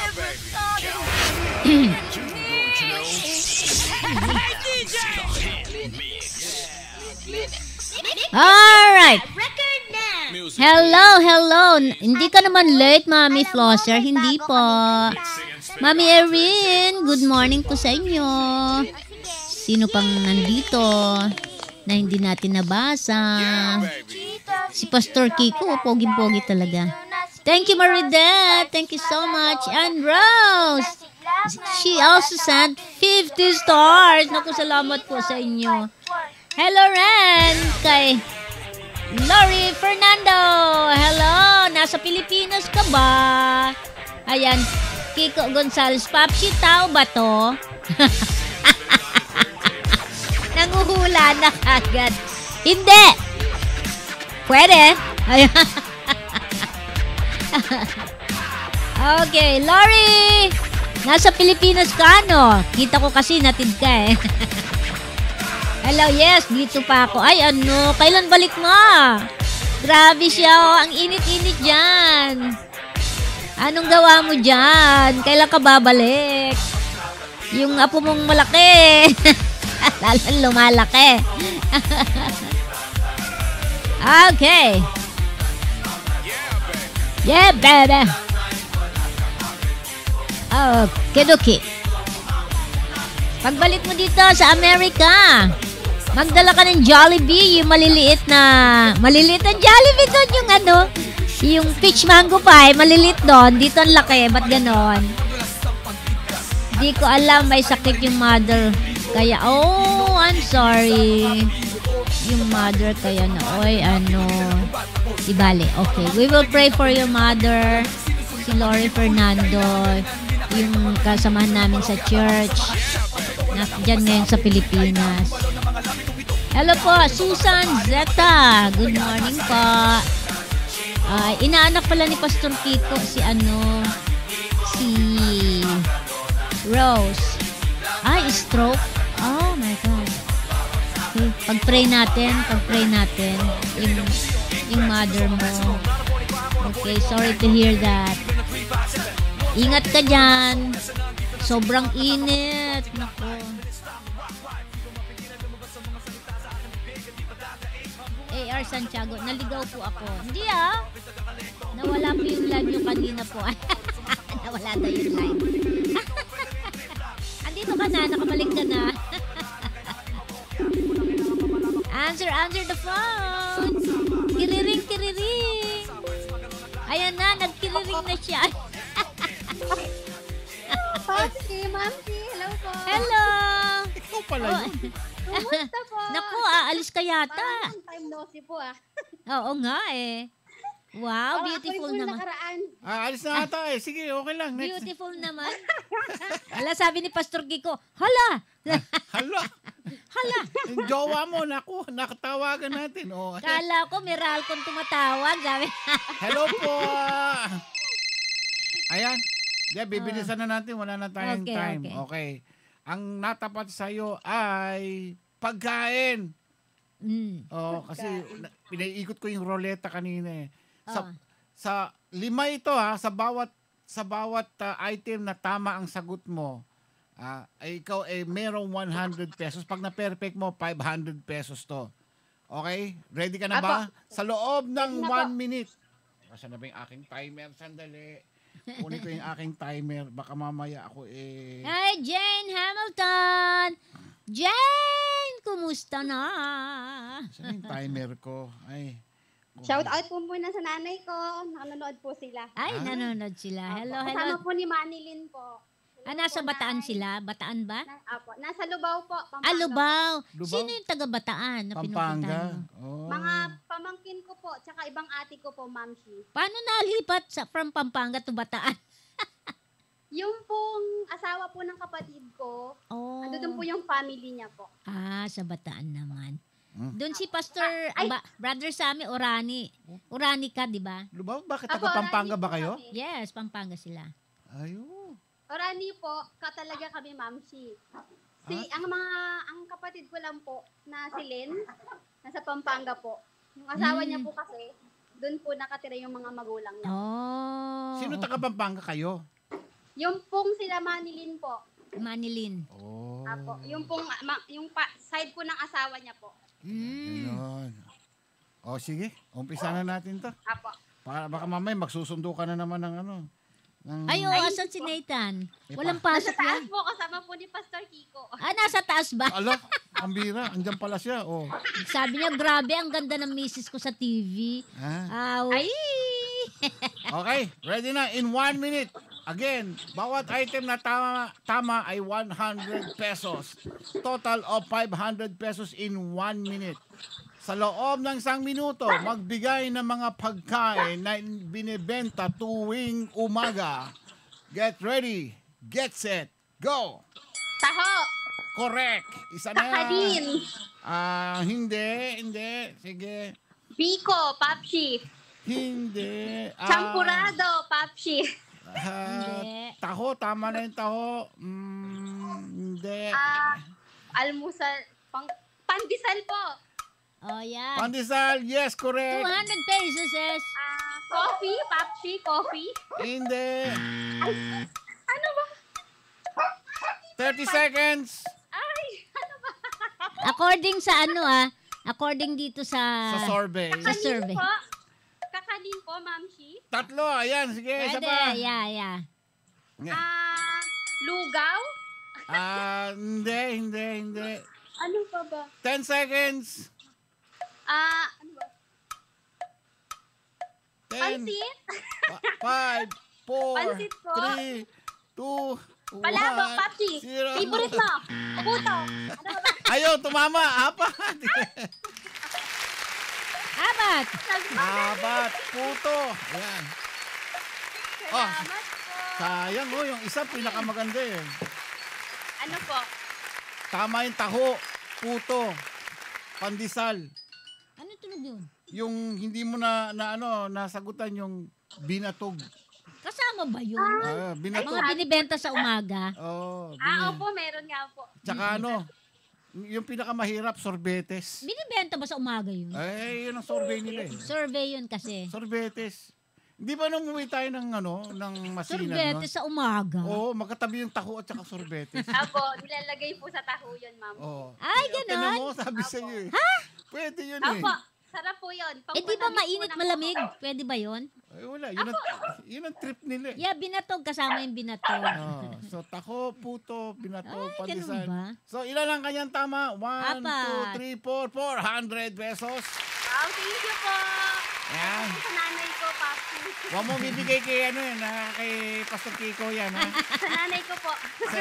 Alright. Hello, hello. Hindi ka naman late, Mami Flosser. Hindi po. Mami Erin, good morning po sa inyo. Sino pang nandito na hindi natin nabasa? Si Pastor Kiko, pogi-pogi talaga. Thank you, Maridet. Thank you so much. And Rose, she also sent fifty stars. Naku, salamat po sa inyo. Hello, Ren. Kay Lori Fernando. Hello. Nasa Pilipinas ka ba? Ayan. Kiko Gonzalez. Papsi, tao ba to? Nanguhula na agad. Hindi. Pwede. Ayan. Okay, Lori. Nasa Pilipinas ka, no? Kita ko kasi natid ka eh. Hello, yes, dito pa ako. Ay, ano, kailan balik mo? Grabe siya, oh. Ang init-init dyan. Anong gawa mo dyan? Kailan ka babalik? Yung apo mong malaki. Lalong lumalaki. Okay. Yeah, baby. Okay, dokie. Pagbalik mo dito sa Amerika, magdala ka ng Jollibee, yung maliliit na, maliliit na Jollibee doon, yung ano, yung peach mango pie, maliliit doon, dito ang laki, ba't ganon? Di ko alam, may sakit yung mother, kaya, oh, I'm sorry, yung mother, kaya na, oy, ano, ibali, okay, we will pray for your mother, si Lori Fernando, yung kasamahan namin sa church. Na dyan ngayon sa Pilipinas. Hello po, Susan Zeta. Good morning po. Uh, inaanak pala ni Pastor Kiko si ano, si Rose. Ay, stroke. Oh my God. Okay, pag-pray natin, pag-pray natin yung, yung mother mo. Okay, sorry to hear that. Ingat ka dyan. Sobrang init. Naku. A R Santiago, naligaw po ako. Hindi ah. Nawala po yung live nyo kanina po. Nawala daw yung live. Andito ka na, nakabalik ka na. Answer, answer the phone. Kiriring, kiriring. Ayan na, nagkiriring na siya. Popsi, Mamsi, hello po. Hello. Ikaw pala Oh. yun. Kumusta po? Naku, aalis ka yata. Parang time no see po ah. Oo nga eh. Wow, Parang beautiful ako yung naman. nakaraan. Ah, alis na ata eh. Sige, okay lang. Next. Beautiful naman. Hala, sabi ni Pastor Kiko, hala! Hala. Hala! Yung jowa mo, naku, nakatawagan natin. Oh. Kala ko may Ralcon tumatawag, sabi. Hello po. Ayan. Yeah, bibilisan na natin. Wala na tayong Okay, time. okay. Okay. Ang natapat sa'yo ay pagkain. Mm. Oh, kasi na- pinaiikot ko yung roleta kanina eh. Sa, Oh. sa lima ito ha, sa bawat sa bawat ah, item na tama ang sagot mo, ah, ay ikaw ay merong one hundred pesos. Pag na-perfect mo, five hundred pesos to. Okay? Ready ka na ba? Sa loob ng Ready na one po. minute. Kasi na ba yung aking timer? Sandali. Kunin ko yung aking timer. Baka mamaya ako eh... Hi, Jane Hamilton! Jane, kumusta na? Saan yung timer ko? Ay. Shout out po muna sa nanay ko. Nakanonood po sila. Ay, Ah. nanonood sila. Hello, Kasama hello. po ni Manilyn po. Ah, nasa Bataan sila? Bataan ba? Na, apo, nasa Lubao po. Pampanga Ah, Lubao. Lubao? Sino yung taga-Bataan na Pampanga. pinupuntahan mo? Oh. po. Mga pamangkin ko po, tsaka ibang ate ko po, Mamsi. Paano nalipat sa, from Pampanga to Bataan? Yung pong asawa po ng kapatid ko, Oh. ando doon po yung family niya po. Ah, sa Bataan naman. Hmm. Doon si Pastor, Ay. ba, Brother Sammy Orani. Orani ka, di ba? Lubao, bakit Ako, taga Pampanga Rani ba po kayo? kami. Yes, Pampanga sila. Ayo. Orani po, katalaga kami, Mamsi. Si, ang mga, ang kapatid ko lang po, na si Lynn, nasa Pampanga po. Yung asawa niya po kasi, doon po nakatira yung mga magulang niya. Oh. Sino taga Pampanga kayo? Yung pong sila Manilyn po. Manilin. Oh. Apo, yung pong, ma, yung pa, side po ng asawa niya po. Mm. Ayun. O sige, umpisa na natin to. Apo. Para baka mamaya magsusundo ka na naman ng ano. Ng, Ay, oh, asan si Nathan? Walang Nasa pasok taas yan. po, kasama po ni Pastor Kiko. Ah, nasa taas ba? Ala, ang bira. Andyan pala siya. Oh. Sabi niya, grabe, ang ganda ng misis ko sa T V. Ah. Awi! Okay, ready na. In one minute. Again, bawat item na tama, tama ay one hundred pesos. Total of five hundred pesos in one minute. Sa loob ng isang minuto, magbigay ng mga pagkain na binibenta tuwing umaga. Get ready. Get set. Go. Taho! Correct. Isa na. Takadin! Ah, hindi, hindi. Sige. Biko, Papsi. Hindi. Ah, Champurado, Papsi. ah, Hindi. taho, tama na yung taho. Mm, hindi. Ah, almusal, pang, pandesal po. Oh, yan. Pandesal, yes, correct. two hundred pesos is. Ah, coffee, Papsi, coffee. Hindi. Ano ba? thirty seconds. Ay, ano ba? According sa ano ah, according dito sa... Sa survey. Sa Kakanin survey. po. Kakanin po, Mamsi. Tatlo, ayan, sige, isa Pwede, pa. yeah, yeah. Ah, lugaw. Ah, hindi, hindi, hindi. Ano pa ba? ten seconds. Ah, ano ba? ten, Pansit. five, four, Pansit po. three, two, Palabok, one, Papsi. zero. Favorite mo. Puto. Ano ba? Ayaw, tumama. Apat. Apat! Apat. Puto. Ayan. Oh, Salamat po. Sayang, oh, yung isa pinakamaganda eh. Ano po? Tama yung taho, puto, pandesal. Ano tunog yun? Yung hindi mo na, na ano, nasagutan yung binatog. Kasama ba yun? Ah, binatog. Mga binibenta sa umaga. Oh, Ah, opo, meron nga po. Tsaka ano, yung pinakamahirap, sorbetes. Binibenta ba sa umaga yun? Ay, yun ang survey nila eh. Survey yun kasi. Sorbetes. Hindi ba nung umuwi tayo ng ano, ng masinan? Sorbetes sa umaga? Oo, magkatabi yung taho at saka sorbetes. Apo, nilalagay po sa taho yun, ma'am. Oo. Ay, Tinan ganon? mo, sabi sa iyo eh. Ha? Pwede yun eh. Apo, sarap po yun. Eh, di ba mainit malamig? Pwede ba yun? Ay, wala. Yun ang, yun ang trip nila eh. Yeah, binatog kasama yung binatog. Oh, so, taho, puto, binatog, Ay, ganun pandesal. ba? So, ilan lang kanyang tama? One, Apat. two, three, four, four hundred pesos. Wow, thank you po. Yan. Sa nanay ko, Papi. Huwag mo bibigay kay ano yan, ha? Kay Pastor Kiko yan, ha? Sa nanay ko po.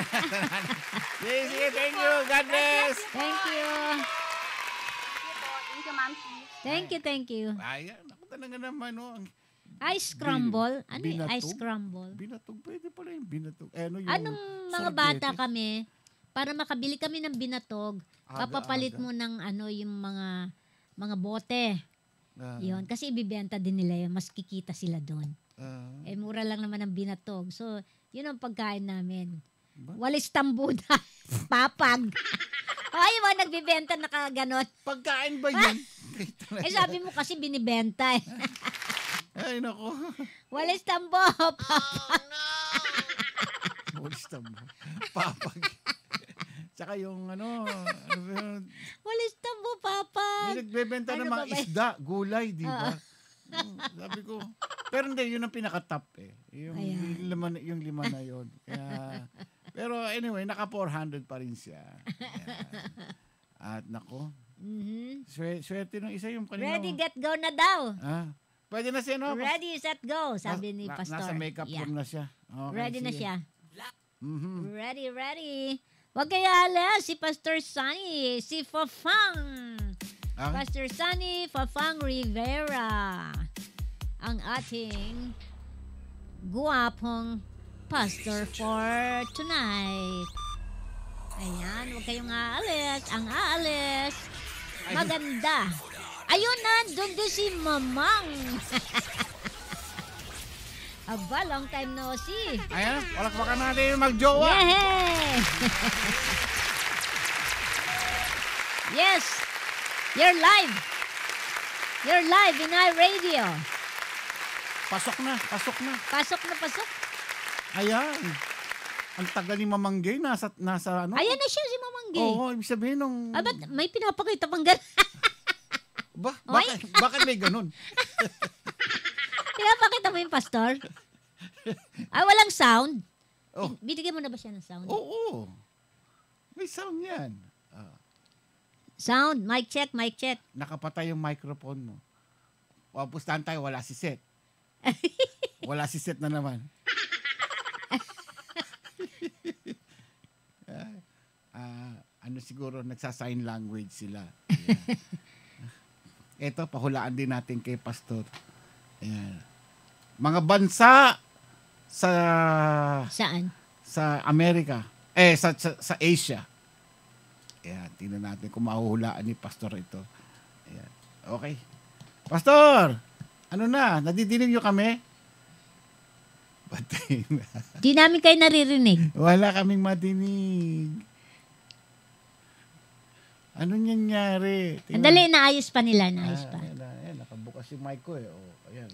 Sige, sige, thank you. God bless. Thank you. Thank you po. Thank you, Ma'am C. Thank you, thank you. Ayan, ako talaga naman, no? Ang Ice crumble? Ano yung Binatog? ice crumble? binatog, pwede pala yung binatog. Eh, ano yung Anong mga sorbetes? bata kami, para makabili kami ng binatog, Aga, papapalit aga. mo ng ano yung mga mga bote. Ah, Yun, kasi ibibenta din nila yun, mas kikita sila doon. ah, Eh, mura lang naman ang binatog. So, yun ang pagkain namin. Ba? Walis tambuda, papag. Ay, mga nagbibenta na kaganon. pagkain ba yun? Eh, sabi mo kasi binibenta eh. Ay, nako. Walis tambo, papag. Walis mo. Papag. Tsaka yung ano, ano ba yun? Walis tambo, papag. May nagbebenta ng Ano mga ba ba yun? isda, gulay, di ba? Oo. Hmm, sabi ko. Pero hindi, yun ang pinaka-top eh. Yung, Ayan. yung, lima, na- yung lima na yun. Kaya, pero anyway, naka four hundred pa rin siya. Ayan. At nako, Mhm. swer, swerte nung isa yung kanina. Ready, get, go na daw. Ah, pwede na siya, no? Ready, set, go, sabi ni Na- Pastor. Nasa makeup Yeah. room na siya. Okay, Ready na sige. siya. Mhm. Ready, ready. Huwag kaya ala, si Pastor Sunny, si Fafang. Ah? Pastor Sunny Fafang Rivera. Ang ating guwapong pastor for tonight. Ayan, huwag kayong aalis. Ang aalis, maganda. Ayun na, doon din si Mamang. Aba, long time no see. Ayan, walak-wakan natin yung magjowa. Yay! Yes! You're live! You're live in iRadio. Pasok na, pasok na. Pasok na pasok. Ayan. Ang tagal ni Mamanggay, nasa, nasa ano? Ayan na siya si Mamang Gay. Oo, ibig sabihin nung... Ah, ba't may pinapakita pang gano'n? Ba, bakit, bakit may ganun? Pinapakita mo yung pastor? Ay, walang sound? Oh. Binigyan mo na ba siya ng sound? Oo. May sound yan. Ah, Sound, mic check, mic check. nakapatay yung microphone mo. Wapustahan tayo, wala si Seth. Wala si Seth na naman. Ah, ah, ano siguro, nagsa-sign language sila. Ayan. Ito, pahulaan din natin kay Pastor. Ayan. Mga bansa sa Saan? sa Amerika, eh sa sa, sa Asia. Ayan, tingnan natin kung mahuhulaan ni Pastor ito. Ayan. Okay. Pastor, ano na? Nadidinig niyo kami? Patay na. Di namin kayo naririnig. Wala kaming madinig. Ano nangyari? Tingnan- Andali, naayos pa nila, naayos Ah, pa. ayan, ayan, nakabukas yung mic ko eh. Oh, ayan.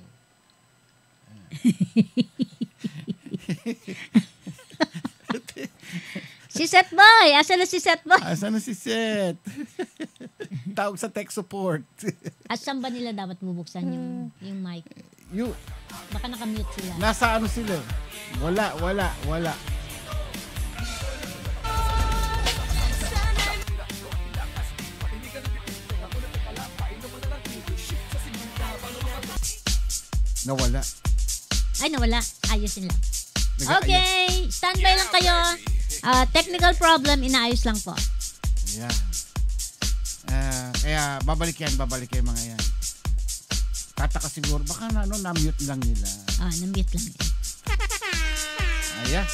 Si Seth Boy! Asa na si Seth Boy? Asa na si Seth? Tawag sa tech support. At saan ba nila dapat bubuksan yung, yung mic? You, Baka nakamute sila. nasa ano sila? Wala, wala, wala. Nawala. Ay, nawala. Ayusin lang. Nag-aayos. Okay, standby lang kayo. Ah, technical problem, inaayos lang po. Ayan. Ah, kaya babalik yan, babalik yan mga yan. Tataka siguro, baka na, ano, na-mute lang nila. Ah, na-mute lang. Ayan.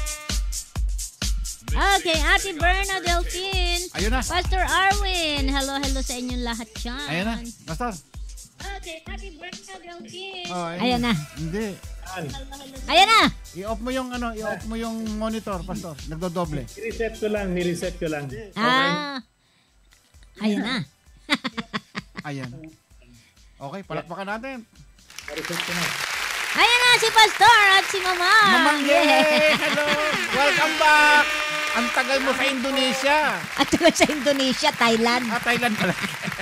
Okay, Ate Berna Delphine. Ayun na. Pastor Arwin. Hello, hello sa inyong lahat dyan. Ayun na. Pastor. Okay, Ate Berna Delphine. Oh, Ayan na. Hindi. Ayan na. I-off mo yung ano, i-off mo yung monitor, Pastor. Nagdodoble. I-reset ko lang, i-reset ko lang. Ah. Ayan na. Ayan. Okay, palakpakan natin. I-reset ko na. Ayan na si Pastor at si Mama. Mamang Yay! Hello! Welcome back! Ang tagal mo sa Indonesia. At tagal sa Indonesia, Thailand. Ah, Thailand pala.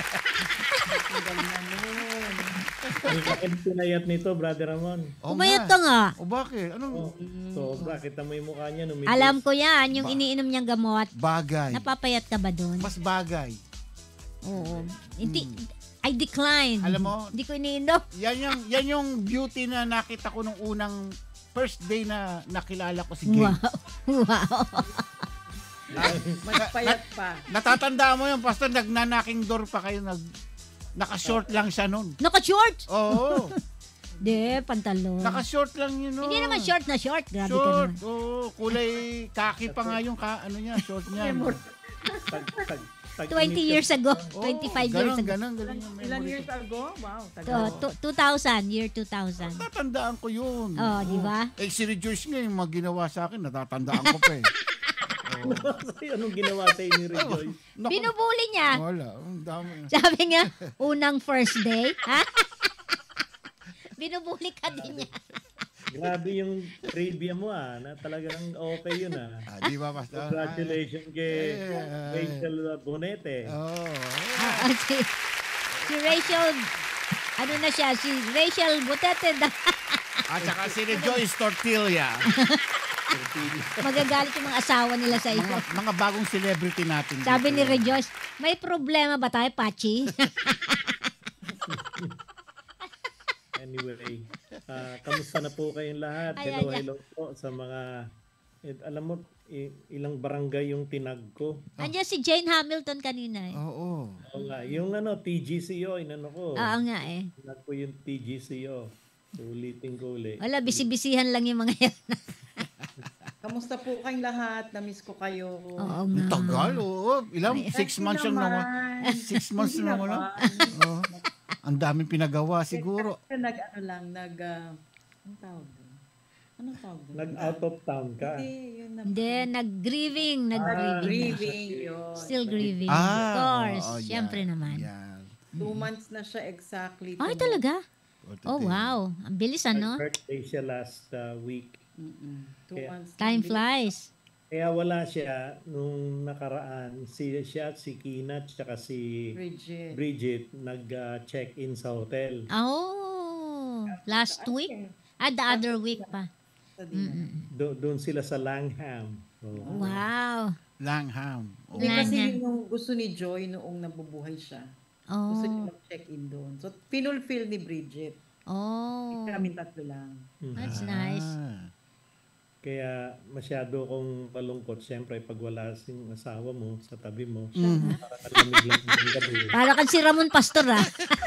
Ang kakit pinayat nito, Brother Ramon. Oh, Umayat ka nga. O bakit? Ano? So, bakit mo yung mukha niya? Numipis. Alam ko yan, yung iniinom niyang gamot. Bagay. Napapayat ka ba doon? Mas bagay. Oo. Hindi, I decline. Alam mo? Hindi ko iniinom. Yan yung, yan yung beauty na nakita ko nung unang first day na nakilala ko si Gay. Wow. Wow. Mas payat pa. Natatandaan mo yung Pastor, nagnanaking door pa kayo, nag, naka-short lang siya nun. Naka-short? Oo. Di, pantalon. Naka-short lang yun. No? Hindi naman short na short. Grabe short, ka naman. oo. Kulay kaki pa nga yung ka, ano niya, short niya. Tag, tag, tag, twenty years ago. twenty-five years ago. Ganun, ganun yung Ilan memory years ko. ago? Wow. To, Tagal. to- two thousand, year two thousand. Natatandaan ko yun. Oh, di ba? Eh, si Rejoice nga yung mga ginawa sa akin, natatandaan ko pa eh. Anong ginawa sa ni Rejoice? Naku, Binubuli niya. wala. Ang dami. Sabi nga, unang first day. Ha? Binubuli ka din niya. Grabe yung trivia mo ah. Na talagang okay yun ah. Ah, di ba, Pastor? Congratulations kay Eh, Rachel Bonete. Oh. Ah, si, si Rachel, ano na siya, si Rachel Butete. At saka si Rejoice Tortilla. Magagalit yung mga asawa nila sa iyo. mga, mga bagong celebrity natin. Sabi dito. ni Rejoice, may problema ba tayo, Pachi? Anyway, ah, kamusta na po kayong lahat? Ay, Hello, ay, ay. hello po sa mga, eh, alam mo, i- ilang barangay yung tinag ko. Andiyan si Jane Hamilton kanina eh. Oo. Oo nga, yung ano, T G C O, inano ko. Oo nga eh. Tinag ko yung T G C O. Ulitin ko ulit. Wala, bisibisihan lang yung mga yan. Kamusta po kayong lahat? Na-miss ko kayo. Oo Ang nga. tagal, oo. Ilang? Ay, Six hindi months lang naman. naman. Six months Hindi lang naman. naman. Oo. Ang daming pinagawa siguro. Kasi nag, ano lang, nag, uh, anong tawag doon? Anong tawag doon? Nag-out of town ka. Hindi, yun na. Hindi, nag-grieving. Ah, Nag-grieving. grieving, yun. Still grieving. Ah, of course. oo, yan, Siyempre naman. Yan. Two months na siya exactly. Ay, to- talaga? For Oh, today. wow. Ang bilis, ano? Birthday siya last uh, week. Mm-mm. Two Kaya- months. Time na. flies. Kaya wala siya nung nakaraan. Si siya, si Kina, tsaka si Bridget. Bridget nag-check-in sa hotel. Oh, last week? Ah, the other week pa. Sa dinner. Do- doon sila sa Langham. Oo. Wow. Langham. Oo. Hindi kasi Langham. yun yung gusto ni Joy noong nabubuhay siya. Gusto niya Oh. mag-check-in doon. So, pinulfill ni Bridget. Oh. Kami tatlo lang. That's nice. Ah. Kaya masyado kong malungkot. Siyempre, pag wala yung asawa mo sa tabi mo, Mm. para kalamig lang yung gabi. Para kang si Ramon Pastor, ah.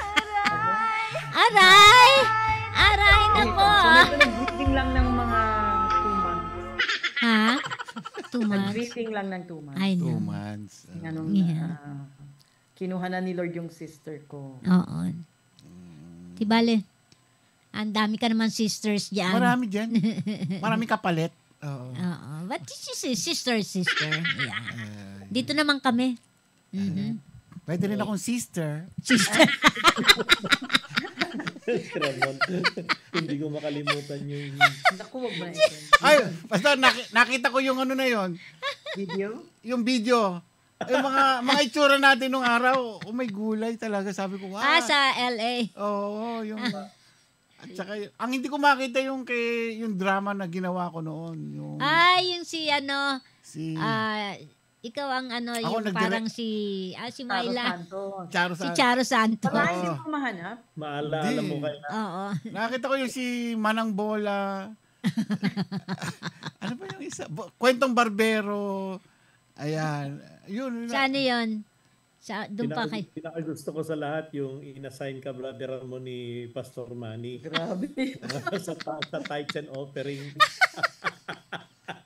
Aray! Aray na po, So, ah. nag-greeting lang ng mga two months. Ha? Two months? Nag-greeting lang ng two months. I Two know. months. Yung anong, Yeah. ah, kinuha na ni Lord yung sister ko. Oo. Di bale, ang dami ka naman sisters dyan. Marami dyan. Marami kapalit. Oo. Oo. But this is a sister, sister. Yeah. Dito naman kami. Mhm. Pwede rin akong sister. Sister. Ramon, hindi ko makalimutan yung Naku, wag ba ito? Ay, basta naki- nakita ko yung ano na yon, Video? yung video. Yung mga mga itsura natin nung araw, oh may gulay talaga. Sabi ko, wow. Ah, sa L A. Oo, yung at saka, y- ang hindi ko makita yung kay yung drama na ginawa ko noon, yung Ah, yung si ano, si ah, ikaw ang ano, Ako yung nagdirect- parang si, ah, si Myla. Charo Si sa Charo Santos. Wala, hindi mo mahanap? maalala Hindi. mo kayo. Oo. nakita ko yung si Manang Bola. Ano ba yung isa? Bo- Kwentong Barbero. Ayan. Yun. Sa ano yun? Sa, doon pa kay. Pinakagusto ko sa lahat yung inassign ka, brother mo ni Pastor Manny. Grabe. sa, ta- sa tithes and offering.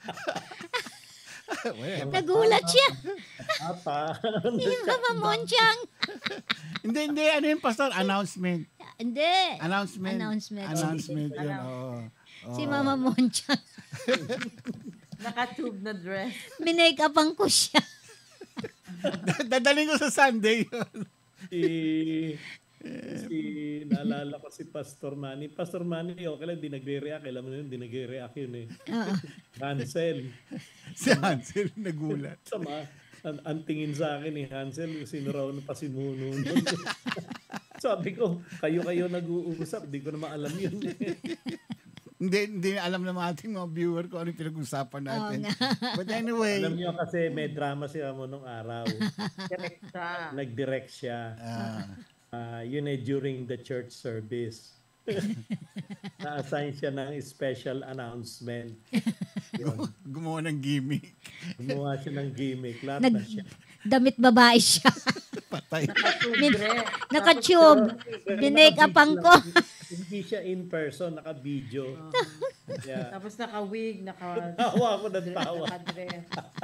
Nagulat siya. Apa. Yung Mama Monchang. Hindi, hindi. Ano yung pastor? Announcement. Hindi. Announcement. Announcement. Announcement yun. Oo. Si Oo. Mama Monchang. Naka-tube na dress. Minake-upan ko siya. Dadaling ko sa Sunday yun. Si, si, naalala ko si Pastor Manny. Pastor Manny, okay lang, di nagre-react. Alam mo yun, di nagre-react yun eh. Oo. Hansel. Si Hansel nagulat. Sama, ang, ang tingin sa akin ni Hansel, sino raw na pasimuno nun. Sabi ko, kayo-kayo nag-uusap, di ko na maalam yun. Hindi, hindi alam ng ating mga viewer kung ano yung pinag-usapan natin. Oo But anyway. Alam niyo kasi may drama siya mo nung araw. Direct siya. Nag-direct siya. Ah. Ah, yun eh during the church service. Na-assign siya ng special announcement. Yun. Gumawa ng gimmick. Gumawa siya ng gimmick. Lahat Nag- na siya. Damit babae siya. Patay. Min- Naka-tube. Binake-upan ko. Hindi siya in person, naka-video. Yeah. Tapos naka-wig, naka... Tawa ako ng tawa. Naka-dress.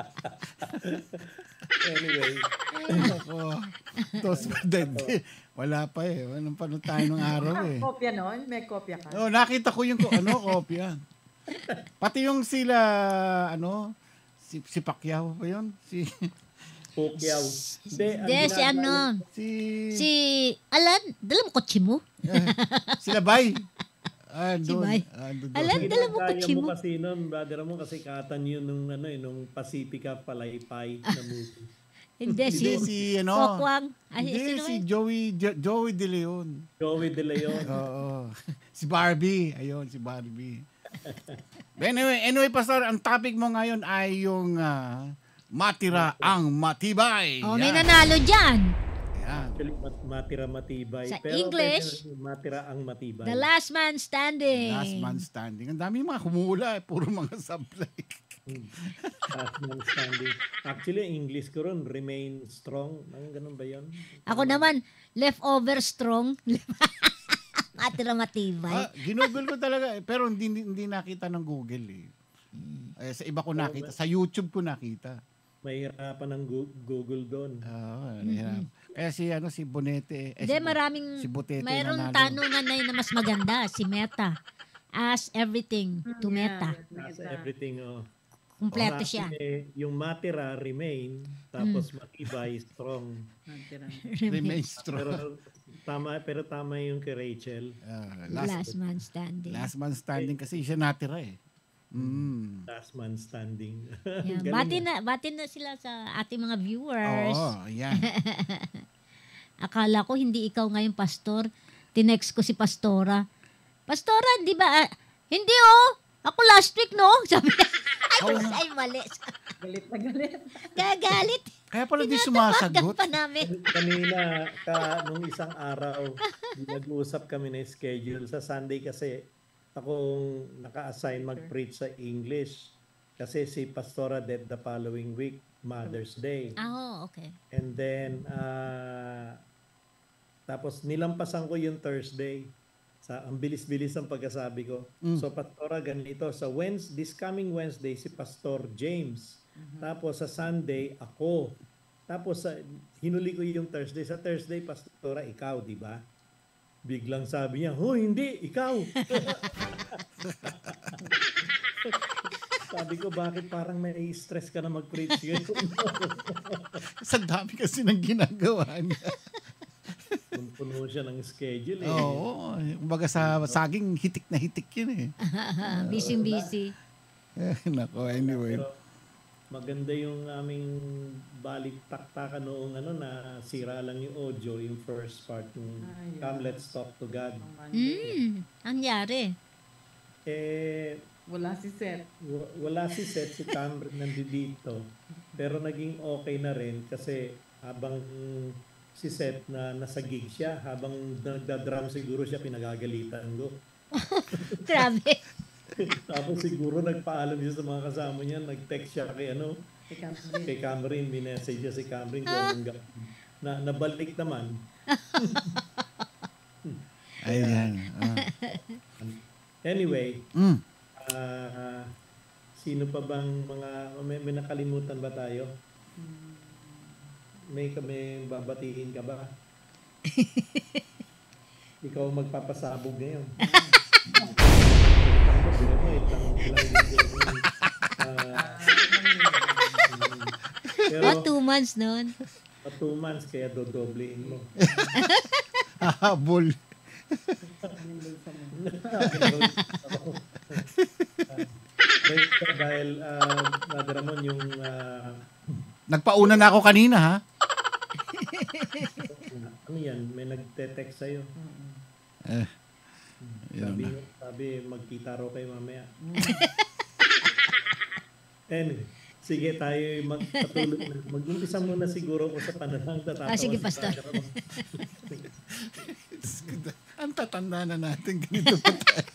Anyway. Ako. Tos pa din. Wala pa eh. Walang pano tayo nung araw eh. Kopya nun? May kopya ka? Oh, nakita ko yung ko- ano, kopya. Pati yung sila, ano, si, si Pacquiao pa yun? Si... Pacquiao. Hindi, ang Hindi, si ginagawa- ano. Si... Si Alan, dala mo kotse mo? Sila Bay. Ah, Si doon. Bay. Ah, doon. Alan, dala mo Kaya kotse mo mo? kasi nun, brother mo, kasi katan yun nung, ano, eh, nung Pacifica Palaypay na movie. Hindi, si, Hindi, si ano. Pokwang. Ay, Hindi, sino si yun? Joey, Jo- Joey De Leon. Joey De Leon. Oo. Si Barbie. Ayun, si Barbie. But anyway, anyway, Pastor, ang topic mo ngayon ay yung ah, matira ang matibay. Oh, may Yan. nanalo dyan. Yan. Actually, mat- matira matibay. Sa Pero English, pwede- matira ang matibay. The Last Man Standing. Last man standing. Ang dami mga kumula eh. Puro mga supply. Last man standing. Actually, English ko ron, remain strong. Ang ganun ba yun? Ako naman, leftover strong. Matira matibay. Ah, ginugol ko talaga eh. Pero hindi, hindi nakita ng Google eh. Eh, sa iba ko nakita. Sa YouTube ko nakita. Mahirapan ng Gu- Google doon. Oo, hirap. Kaya si, ano, si Bonete. Eh, Hindi, si, maraming, si Butete mayroong nanalo. tanungan na yun na mas maganda, si Meta. Ask everything to Meta. Nasa everything, oh. Kumpleto Sa siya. akin eh, yung matira, remain, tapos matibay, strong. Remain strong. Pero tama, pero tama yung kay Rachel. Ah, Last man standing. Last man standing kasi siya natira eh. Mm. Last man standing. Yan. Galing Bati ah. na, bati na sila sa ating mga viewers. Oo, yan. Akala ko hindi ikaw ngayon, Pastor. Tinext ko si Pastora. Pastora, di ba? ah, hindi oh. Ako last week, no? Sabi niya. Oh. Ay, mali. Galit na galit. Gagalit. Kaya pala di sumasagot. Pa namin. Kanina, ka, nung isang araw, nag-uusap kami na schedule. Sa Sunday kasi, akong naka-assign mag-preach sa English. Kasi si Pastora dead the following week, Mother's Day. Ah, oh, okay. And then, ah, tapos nilampasan ko yung Thursday. Sa, ang bilis-bilis ang pagkasabi ko. Mm. So, Pastora, ganito. Sa Wednesday, this coming Wednesday, si Pastor James. Tapos sa Sunday, ako. Tapos sa hinuli ko yung Thursday. Sa Thursday, Pastora, ikaw, di ba? Biglang sabi niya, "Oh, hindi, ikaw." Sabi ko, bakit parang may stress ka na mag-preach ngayon? Sa dami kasi ng ginagawa niya. Puno siya ng schedule eh. Oo. Kumbaga sa saging, hitik na hitik yun eh. Busy-busy. Nako, anyway. Pero maganda yung aming balik taktakan noong ano na sira lang yung audio, yung first part ng Come Let's Talk to God. Hmm, angyari. Eh, Wala si Seth. w- wala si Seth, si Cameron nandito. Pero naging okay na rin kasi habang si Seth na nasa gig siya, habang nagda-drum siguro siya pinagagalitan ko. Grabe. Tapos siguro nagpaalam siya sa mga kasama niya, nag-text siya kay ano, Si Catherine. kay Cameron, minessage siya si Cameron kung anong gawin. Na, nabalik naman. Ayan. ah. Anyway, Mm. ah, Sino pa bang mga, may, may nakalimutan ba tayo? May kami babatiin ka ba? Ikaw magpapasabog ngayon. Pero mo, itang ilang O, two months nun. O, two months, kaya dodoblein mo. Habol. Dahil, uh, Brother Ramon, yung... Uh, Nagpauna na ako kanina, ha? Ano yan? May nagte-text sa'yo. Eh, sabi, sabi, magkita raw kayo mamaya. Anyway, sige tayo magpatuloy na. Mag-umpisa muna siguro ko sa panahang tatatawa. Ah, sige, Pastor. Ang tatanda na natin. Ganito pa tayo.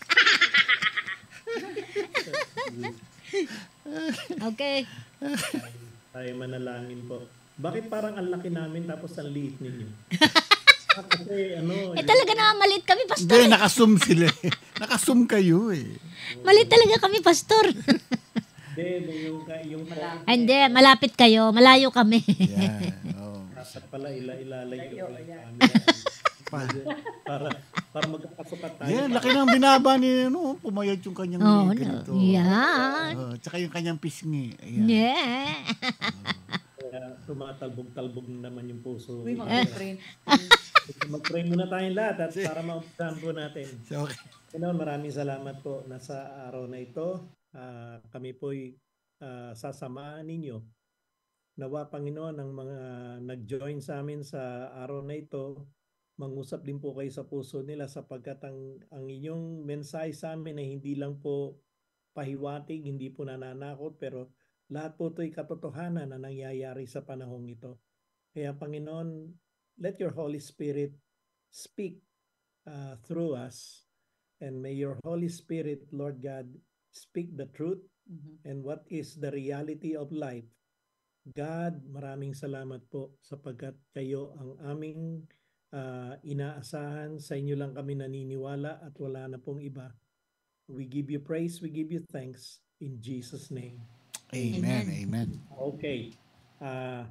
Okay. Tayo manalangin po. Bakit parang ang laki namin tapos ang liit ninyo? Kasi ano... Eh talaga naman maliit kami, Pastor. Hindi, nakasum sila eh. Nakasum kayo eh. Maliit talaga kami, Pastor. Hindi, yung... yung Hindi, malapit kayo. Malayo kami. Yeah. Oh. Dapat pala ila ilalayo ko yung Pa. para para magkakasukat tayo. Yeah, laki ng binaba ni no, pumayat yung kanyang Oh, ganito. no. Yan. Oh, tsaka yung kanyang pisngi. Ayan. Yeah. Kaya tumatalbog-talbog naman yung puso. Uy, mag-pray. Mag-pray muna tayong lahat at para maumpisahan po natin. Okay. Ganoon, maraming salamat po na sa araw na ito. Uh, kami po'y uh, sasamaan ninyo. Nawa, Panginoon, ang mga nag-join sa amin sa araw na ito, mangusap din po kayo sa puso nila sapagkat ang, ang inyong mensahe sa amin ay hindi lang po pahiwatig, hindi po nananakot, pero lahat po ito'y katotohanan na nangyayari sa panahong ito. Kaya Panginoon, let your Holy Spirit speak uh, through us, and may your Holy Spirit, Lord God, speak the truth mm-hmm. and what is the reality of life. God, maraming salamat po sapagkat kayo ang aming uh, inaasahan. Sa inyo lang kami naniniwala at wala na pong iba. We give you praise, we give you thanks in Jesus' name. Amen, amen. Okay. Uh,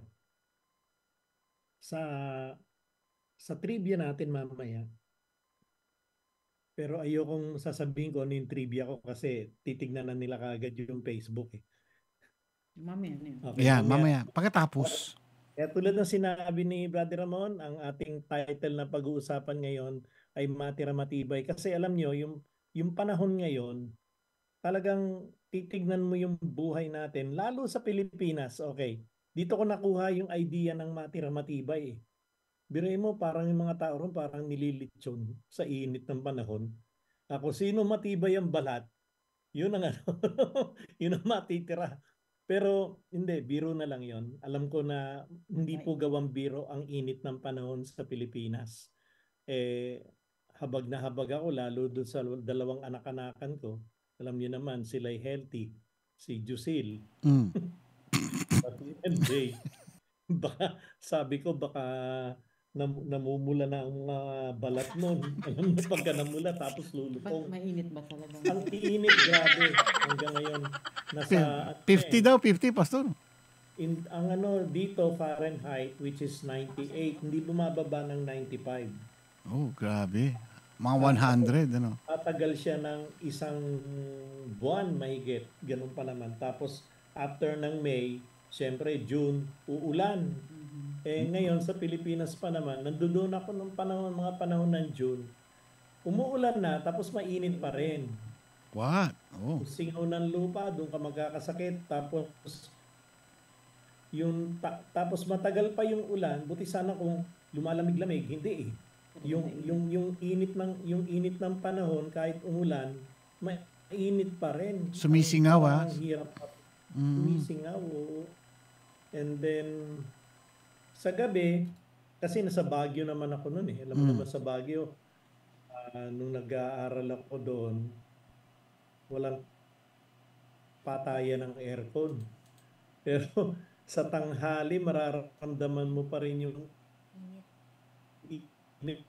sa sa trivia natin mamaya, pero ayokong sasabihin ko ano yung trivia ko kasi titignan na nila kaagad yung Facebook eh. Mamaya na yun. Okay, yeah, mamaya. mamaya. Pagkatapos. Kaya tulad ng sinabi ni Brother Ramon, ang ating title na pag-uusapan ngayon ay Matira Matibay. Kasi alam nyo, yung, yung panahon ngayon, talagang titignan mo yung buhay natin, lalo sa Pilipinas. Okay, dito ko nakuha yung idea ng Matira Matibay eh. Biruin mo, parang yung mga tao ron parang nililitsyon sa init ng panahon. Ako, sino matibay ang balat? Yun ang ano, yun ang matitira. Pero hindi, biro na lang yon. Alam ko na hindi po gawang biro ang init ng panahon sa Pilipinas. Eh, habag na habag ako, lalo doon sa dalawang anak-anakan ko. Alam niyo naman, sila'y healthy. Si Jusil. Mm. Pati M J. Baka, sabi ko, baka nam, namumula na ang mga balat nun. Alam mo, pagka namula, tapos lulutong. Ba't mainit ba talaga? Ang init, grabe. Hanggang ngayon, nasa... fifty daw, fifty, Pastor. In, ang ano dito, Fahrenheit, which is ninety-eight, hindi bumababa ng ninety-five. Oh, grabe. Mga one hundred, ano? Tatagal siya ng isang buwan, mahigit. Ganun pa naman. Tapos, after ng May, siyempre, June, uulan. Eh ngayon sa Pilipinas pa naman, nandoon ako ng panahon, mga panahon ng June. Umuulan na tapos mainit pa rin. What? Oh. Singaw ng lupa, doon ka magkakasakit. Tapos yung ta- tapos matagal pa yung ulan, buti sana kung lumalamig-lamig, hindi eh. Yung yung yung init ng yung init ng panahon kahit umulan, mainit pa rin. Sumisingaw ah. Ang hirap. Mm. Sumisingaw. Oo. And then sa gabi, kasi nasa Baguio naman ako noon eh. Alam mo mm. naman sa Baguio, uh, nung nag-aaral ako doon, walang patayan ng aircon. Pero sa tanghali, mararamdaman mo pa rin yung init.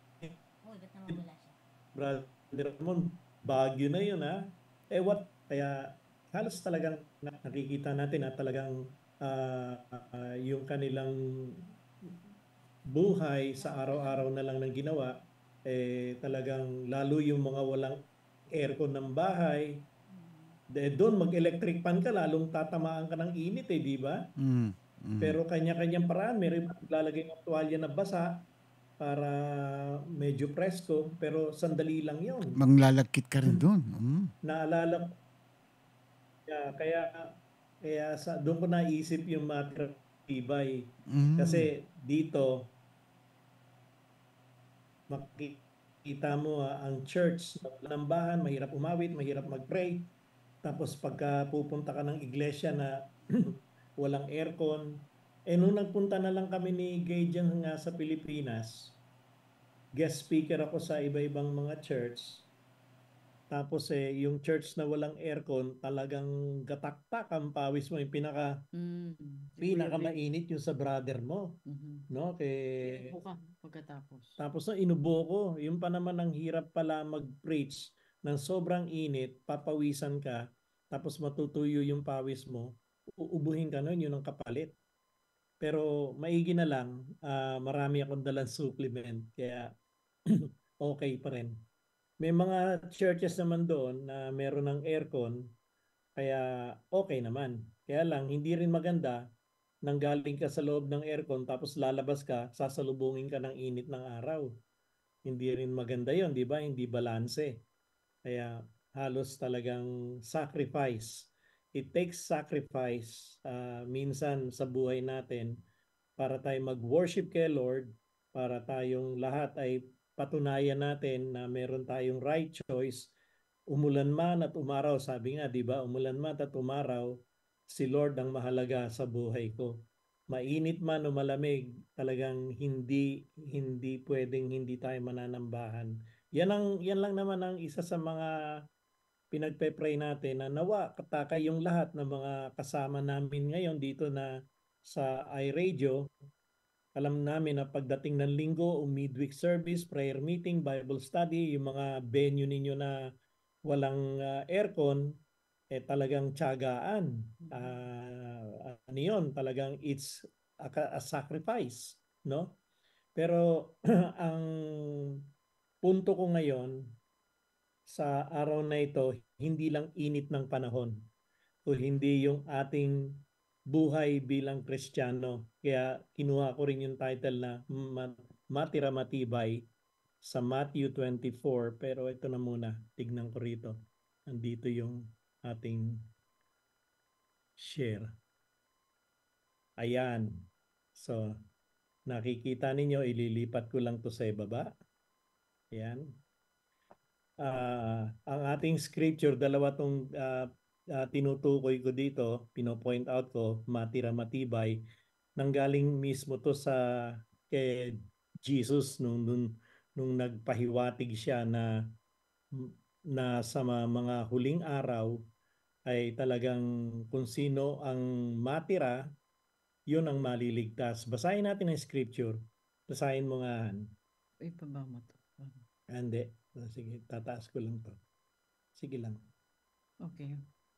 Brother Ramon, Baguio na yun ha. Eh what? Kaya halos talagang nakikita natin na talagang ah, ah, yung kanilang buhay sa araw-araw na lang ng ginawa, eh talagang lalo yung mga walang aircon ng bahay, de, doon mag-electric fan ka, lalong tatamaan ka ng init eh, di ba? Mm. Mm. Pero kanya-kanyang paraan, may rin maglalagay ng tuwalya na basa para medyo presko, pero sandali lang yon. Manglalagkit ka rin doon. Mm. Naalala ko, kaya, kaya, kaya sa, doon ko naisip yung matibay. Mm. Kasi dito, makikita mo ah, ang church, lambahan, mahirap umawit, mahirap mag-pray. Tapos pagka pupunta ka ng iglesia na walang aircon, eh nung nagpunta na lang kami ni Gayjang nga sa Pilipinas, guest speaker ako sa iba-ibang mga church. Tapos eh, yung church na walang aircon, talagang gataktak ang pawis mo. Yung pinaka, Mm. pinaka mainit yung sa brother mo. No? Kay, Inupo ka pagkatapos. tapos na inubo ko. Yung pa naman ang hirap pala mag-preach ng sobrang init, papawisan ka, tapos matutuyo yung pawis mo, uubuhin ka nun, yun ang kapalit. Pero maigi na lang, ah, marami akong dalang supplement, kaya okay pa rin. May mga churches naman doon na meron ng aircon, kaya okay naman. Kaya lang, hindi rin maganda nang galing ka sa loob ng aircon tapos lalabas ka, sasalubungin ka ng init ng araw. Hindi rin maganda yon, di ba? Hindi balanse. Kaya halos talagang sacrifice. It takes sacrifice uh, minsan sa buhay natin para tayo mag-worship kay Lord, para tayong lahat ay patunayan natin na meron tayong right choice. Umulan man at umaraw, sabi nga, di ba? Umulan man at umaraw, si Lord ang mahalaga sa buhay ko. Mainit man o malamig, talagang hindi hindi pwedeng hindi tayo mananambahan. Yan ang yan lang naman ang isa sa mga pinagpe-pray natin na nawa kataka yung lahat ng mga kasama namin ngayon dito na sa iRadio. Alam namin na pagdating ng linggo o midweek service, prayer meeting, Bible study, yung mga venue ninyo na walang uh, aircon, eh talagang tiyagaan. Uh, ano yun? Talagang it's a, a sacrifice, no? Pero ang punto ko ngayon sa araw na ito, hindi lang init ng panahon o hindi yung ating buhay bilang Kristiyano. Kaya kinuha ko rin yung title na Matira Matibay sa Matthew twenty-four. Pero ito na muna, tignan ko rito. Andito yung ating share. Ayan. So, nakikita ninyo, ililipat ko lang to sa ibaba. Ayan. Uh, ang ating scripture, dalawa tong uh, uh, tinutukoy ko dito, pino-point out ko, matira matibay, nanggaling mismo to sa kay Jesus nung, nung, nung nagpahiwatig siya na, na sa mga huling araw ay talagang kung sino ang matira, yun ang maliligtas. Basahin natin ang scripture. Basahin mo nga. Ipaba mo to. Hindi. Sige, tataas ko lang to. Sige lang. Okay.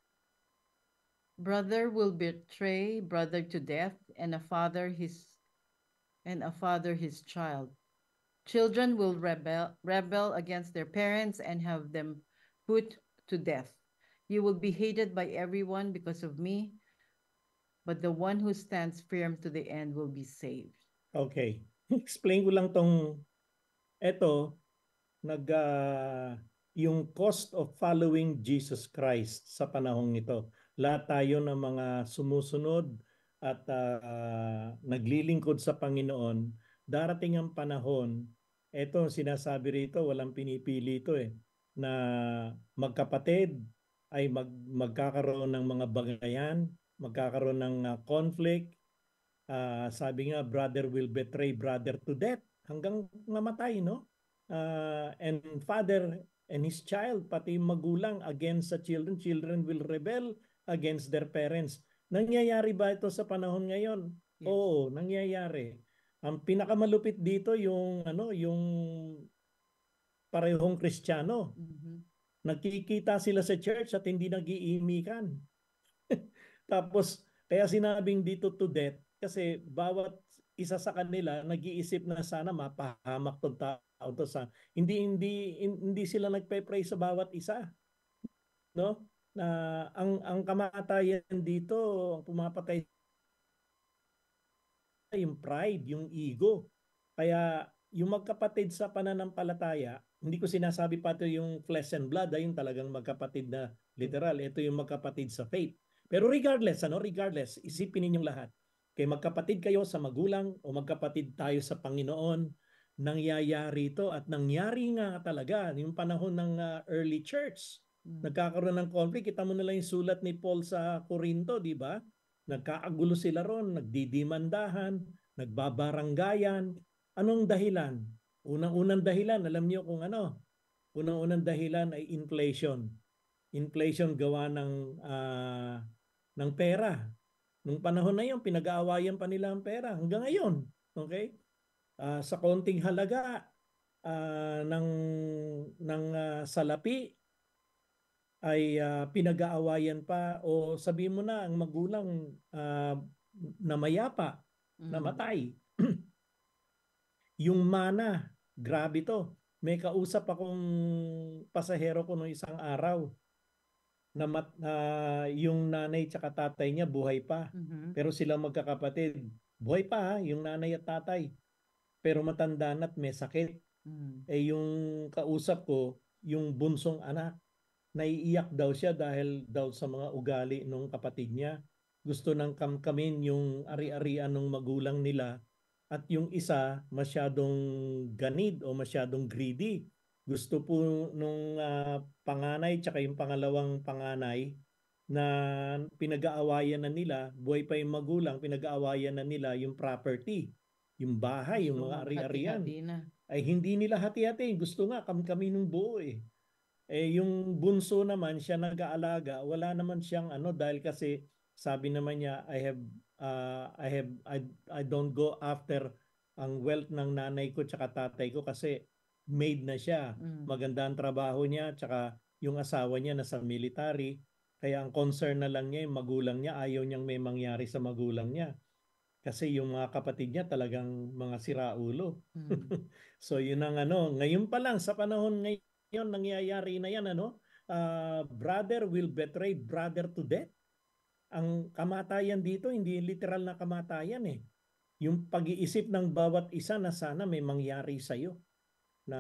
Brother will betray brother to death, and a father his and a father his child. Children will rebel rebel against their parents and have them put to death. You will be hated by everyone because of me, but the one who stands firm to the end will be saved. Okay. Explain ko lang tong eto, nag uh, yung cost of following Jesus Christ sa panahong ito. Lahat tayo ng mga sumusunod at uh, naglilingkod sa Panginoon, darating ang panahon, eto sinasabi rito, walang pinipili ito eh, na magkapatid ay mag, magkakaroon ng mga bagayan, magkakaroon ng uh, conflict. Uh, sabi nga, brother will betray brother to death hanggang mamatay, no? Uh, and father and his child, pati magulang against sa children, children will rebel against their parents. Nangyayari ba ito sa panahon ngayon? Yes. Oo, nangyayari. Ang pinakamalupit dito yung ano, yung parehong Kristiyano. Mm-hmm. Nagkikita sila sa church at hindi nag-iimikan. Tapos, kaya sinabing dito to death, kasi bawat isa sa kanila nag-iisip na sana mapahamak tong tao to sa hindi hindi hindi sila nagpe-pray sa bawat isa, no? Na ang ang kamatayan dito, ang pumapatay yung pride, yung ego. Kaya yung magkapatid sa pananampalataya, hindi ko sinasabi pa ito yung flesh and blood, ay yung talagang magkapatid na literal. Ito yung magkapatid sa faith. Pero regardless, ano, regardless, isipin ninyong lahat. Kaya magkapatid kayo sa magulang o magkapatid tayo sa Panginoon, nangyayari ito at nangyari nga talaga yung panahon ng uh, early church. Nagkakaroon ng conflict. Kita mo na lang yung sulat ni Paul sa Corinto, di ba? Nagkaagulo sila ron, nagdidimandahan, nagbabaranggayan. Anong dahilan? Unang-unang dahilan, alam niyo kung ano? Unang-unang dahilan ay inflation. Inflation gawa ng uh, ng pera. Nung panahon na 'yon, pinag-aawayan pa nila ang pera hanggang ngayon. Okay? Uh, sa konting halaga uh, ng ng uh, salapi ay uh, pinag-aawayan pa o sabihin mo na ang magulang uh, namayapa, mm. namatay. Yung mana, grabe to. May kausap akong pasahero ko noong isang araw na mat, uh, yung nanay tsaka tatay niya buhay pa. Mm-hmm. Pero sila magkakapatid. Buhay pa ha, yung nanay at tatay. Pero matanda na at may sakit. Mm-hmm. Eh yung kausap ko, yung bunsong anak, naiiyak daw siya dahil daw sa mga ugali ng kapatid niya. Gusto nang kamkamin yung ari-arian ng magulang nila. At yung isa, masyadong ganid o masyadong greedy. Gusto po nung uh, panganay tsaka yung pangalawang panganay na pinag-aawayan na nila, buhay pa yung magulang, pinag-aawayan na nila yung property, yung bahay, yung mga ari-arian. Ay hindi nila hati-hati. Gusto nga kamkami ng buo eh. Eh yung bunso naman, siya nag-aalaga, wala naman siyang ano dahil kasi sabi naman niya, I have uh, I have I, I don't go after ang wealth ng nanay ko tsaka tatay ko kasi made na siya. Mm. Maganda ang trabaho niya tsaka yung asawa niya nasa military. Kaya ang concern na lang niya yung magulang niya, ayaw niyang may mangyari sa magulang niya. Kasi yung mga kapatid niya talagang mga siraulo. Mm. So yun ang ano, ngayon pa lang sa panahon ngayon nangyayari na yan ano, uh, brother will betray brother to death. Ang kamatayan dito, hindi literal na kamatayan eh. Yung pag-iisip ng bawat isa na sana may mangyari sa'yo. Na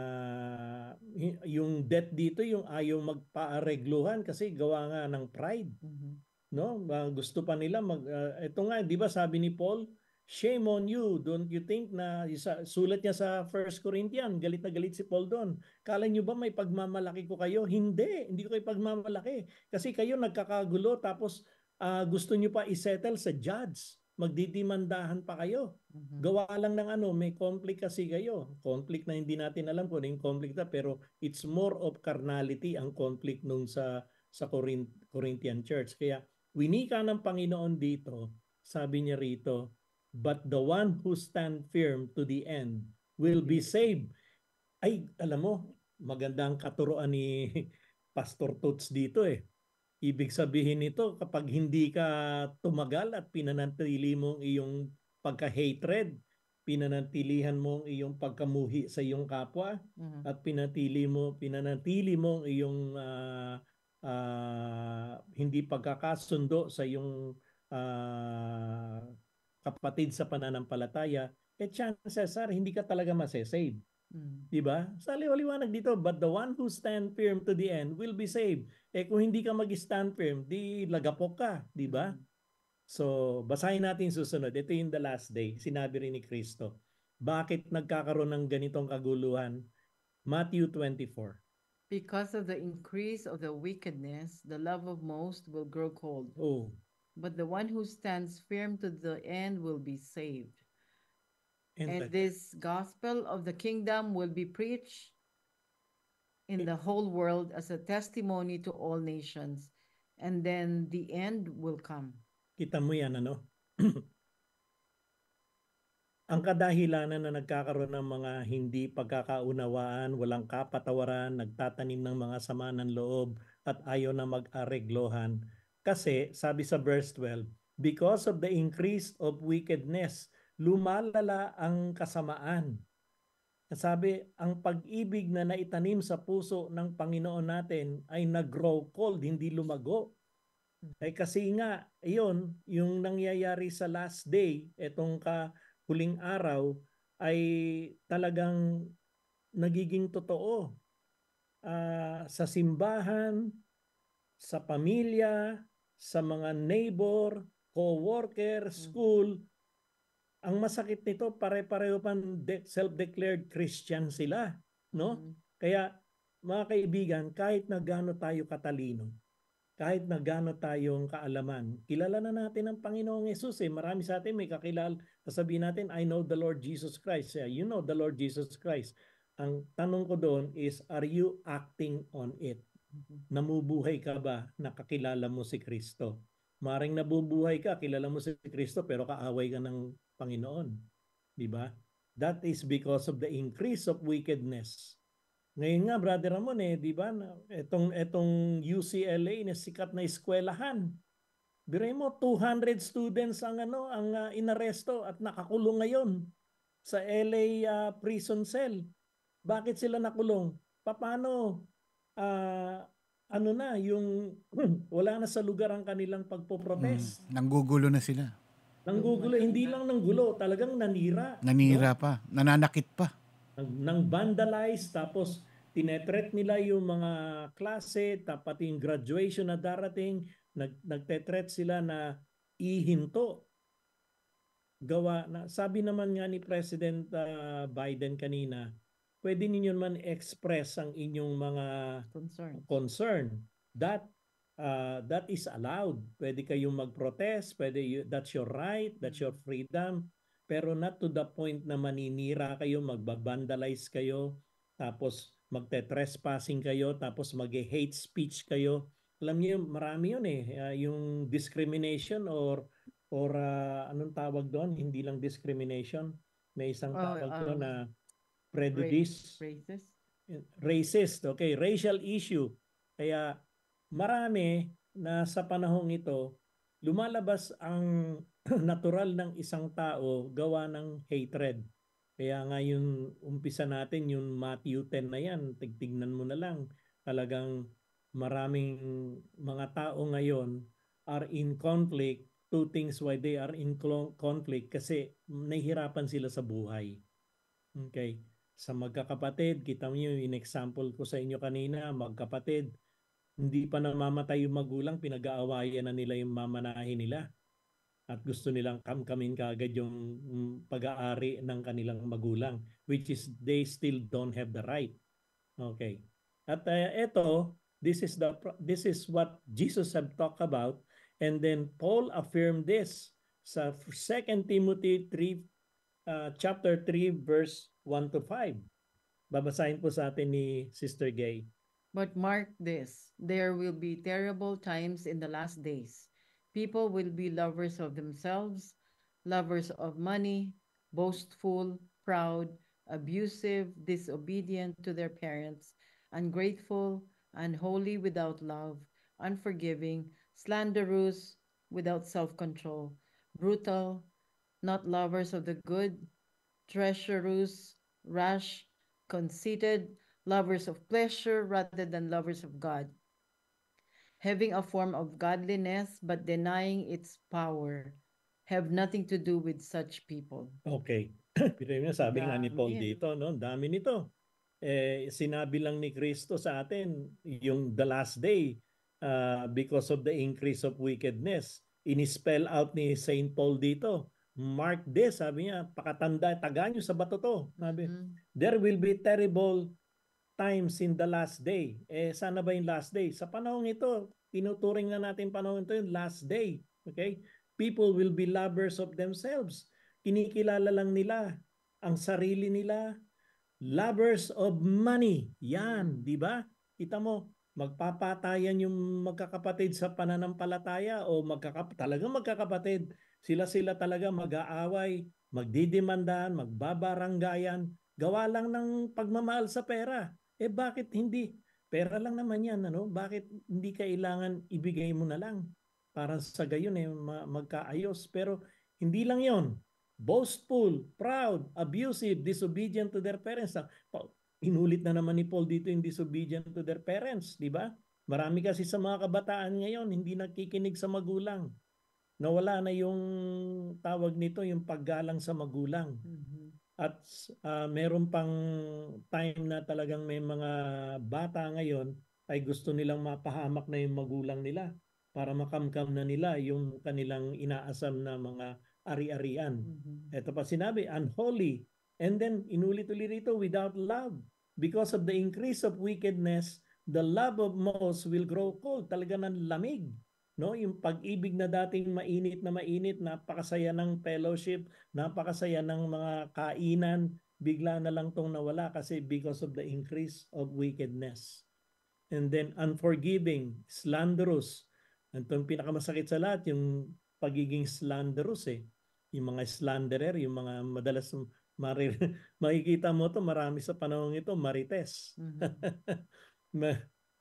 yung death dito, yung ayaw magpaaregluhan kasi gawa nga ng pride. Mm-hmm. No? Uh, gusto pa nila mag... Uh, ito nga, di ba sabi ni Paul, shame on you. Don't you think na isa, sulat niya sa First Corinthians, galit na galit si Paul doon. Kala nyo ba may pagmamalaki ko kayo? Hindi. Hindi ko kayo pagmamalaki. Kasi kayo nagkakagulo tapos Uh, gusto nyo pa isettle sa judge. Magdidimandahan pa kayo. Mm-hmm. Gawa lang ng ano, may conflict kasi kayo. Conflict na hindi natin alam kung ano yung conflict na, pero it's more of carnality ang conflict nung sa, sa Corinth, Corinthian church. Kaya winika ng Panginoon dito, sabi niya rito, but the one who stand firm to the end will be saved. Ay, alam mo, magandang katuroan ni Pastor Toots dito eh. Ibig sabihin nito, kapag hindi ka tumagal at pinanatili mo ang iyong pagka-hatred, pinanatilihan mo ang iyong pagkamuhi sa iyong kapwa, mm-hmm. at pinatili mo, pinanatili mo ang iyong uh, uh, hindi pagkakasundo sa iyong uh, kapatid sa pananampalataya, eh chances are hindi ka talaga masesave. Mm. Diba? Sa liwaliwanag dito, but the one who stand firm to the end will be saved. Eh kung hindi ka mag-stand firm, di lagapok ka, diba? Mm. So, basahin natin susunod. Ito yung the last day. Sinabi rin ni Kristo. Bakit nagkakaroon ng ganitong kaguluhan? Matthew twenty-four. Because of the increase of the wickedness, the love of most will grow cold. Oh. But the one who stands firm to the end will be saved. And, and this gospel of the kingdom will be preached in the whole world as a testimony to all nations. And then the end will come. Kita mo yan, ano? ang kadahilanan na nagkakaroon ng mga hindi pagkakaunawaan, walang kapatawaran, nagtatanim ng mga sama ng loob at ayaw na mag-areglohan. Kasi sabi sa verse twelve, because of the increase of wickedness, lumalala ang kasamaan. Sabi, ang pag-ibig na naitanim sa puso ng Panginoon natin ay nag-grow cold, hindi lumago. Eh kasi nga, iyon, yung nangyayari sa last day, etong ka huling araw, ay talagang nagiging totoo. Uh, sa simbahan, sa pamilya, sa mga neighbor, co-worker, school, ang masakit nito, pare-pareho pang de- self-declared Christian sila, no? Mm-hmm. Kaya mga kaibigan, kahit na gaano tayo katalino, kahit na gaano tayong kaalaman, kilala na natin ang Panginoong Yesus eh. Marami sa atin may kakilala, sasabihin natin, I know the Lord Jesus Christ. Yeah, you know the Lord Jesus Christ. Ang tanong ko doon is, are you acting on it? Namubuhay ka ba? Nakakilala mo si Kristo? Maring nabubuhay ka, kilala mo si Kristo, pero kaaway ka ng Panginoon. Di ba? That is because of the increase of wickedness. Ngayon nga, Brother Ramon, eh, di ba? Etong, etong U C L A na sikat na eskwelahan. Biray mo, two hundred students ang, ano, ang uh, inaresto at nakakulong ngayon sa L A uh, prison cell. Bakit sila nakulong? Paano? Uh, ano na, yung wala na sa lugar ang kanilang pagpoprotest. Hmm, nanggugulo na sila. Nanggugulo, hindi lang nanggulo, talagang nanira. Nanira no? pa, nananakit pa. Nang vandalize, tapos tinetret nila yung mga klase, tapat yung graduation na darating, nag, nagtetret sila na ihinto. Gawa na, sabi naman nga ni President uh, Biden kanina, pwede ninyo man express ang inyong mga concern. concern. That uh, that is allowed. Pwede kayong mag-protest, pwede you, that's your right, that's your freedom. Pero not to the point na maninira kayo, magbabandalize kayo, tapos magte-trespassing kayo, tapos mag-hate speech kayo. Alam niyo, marami yun eh. Uh, yung discrimination or or uh, anong tawag doon? Hindi lang discrimination. May isang tawag oh, um, doon na prejudice. Racist. Racist. Okay, racial issue. Kaya marami na sa panahong ito, lumalabas ang natural ng isang tao gawa ng hatred. Kaya nga yung umpisa natin, yung Matthew ten na yan, tigtignan mo na lang. Talagang maraming mga tao ngayon are in conflict. Two things why they are in conflict kasi nahihirapan sila sa buhay. Okay. Sa magkakapatid, kita mo yung in-example ko sa inyo kanina, magkapatid, hindi pa namamatay yung magulang, pinag-aawayan na nila yung mamanahin nila. At gusto nilang kamkamin kaagad yung pag-aari ng kanilang magulang, which is they still don't have the right. Okay. At uh, ito, this is the this is what Jesus have talked about, and then Paul affirmed this sa Second Timothy three uh, chapter three verse one to five. Babasahin po sa atin ni Sister Gay. But mark this, there will be terrible times in the last days. People will be lovers of themselves, lovers of money, boastful, proud, abusive, disobedient to their parents, ungrateful, unholy without love, unforgiving, slanderous, without self-control, brutal, not lovers of the good, treacherous, rash, conceited, lovers of pleasure rather than lovers of God, having a form of godliness but denying its power, have nothing to do with such people. Okay. Pero yun, sabi nga ni Paul dito, no? Dami nito. Eh, sinabi lang ni Kristo sa atin, yung the last day, uh, because of the increase of wickedness, in-spell out ni Saint Paul dito. Mark this, sabi niya, pakatanda, taga nyo sa bato to. Sabi, mm-hmm. There will be terrible times in the last day. Eh, sana ba yung last day? Sa panahon ito, tinuturing na natin panahon ito yung last day. Okay? People will be lovers of themselves. Kinikilala lang nila ang sarili nila. Lovers of money. Yan, di ba? Kita mo, magpapatayan yung magkakapatid sa pananampalataya o magkakap talagang magkakapatid. Sila-sila talaga mag-aaway magdidemandahan, magbabaranggayan, gawa lang ng pagmamahal sa pera. Eh bakit hindi? Pera lang naman yan, ano? Bakit hindi kailangan ibigay mo na lang? Para sa gayon eh, ma- magkaayos. Pero hindi lang yon. Boastful, proud, abusive, disobedient to their parents. Ah, pa- Inulit na naman ni Paul dito yung disobedient to their parents, di ba? Marami kasi sa mga kabataan ngayon, hindi nakikinig sa magulang. Nawala na yung tawag nito, yung paggalang sa magulang. At uh, meron pang time na talagang may mga bata ngayon ay gusto nilang mapahamak na yung magulang nila para makamkam na nila yung kanilang inaasam na mga ari-arian. Ito pa sinabi, unholy. And then inulit-ulit rito, without love. Because of the increase of wickedness, the love of most will grow cold. Talaga ng lamig. No, yung pag-ibig na dating mainit na mainit, napakasaya ng fellowship, napakasaya ng mga kainan, bigla na lang tong nawala kasi because of the increase of wickedness. And then unforgiving, slanderous. Itong pinakamasakit sa lahat, yung pagiging slanderous eh. Yung mga slanderer, yung mga madalas marir makikita mo to marami sa panahon ito, marites. Mm-hmm.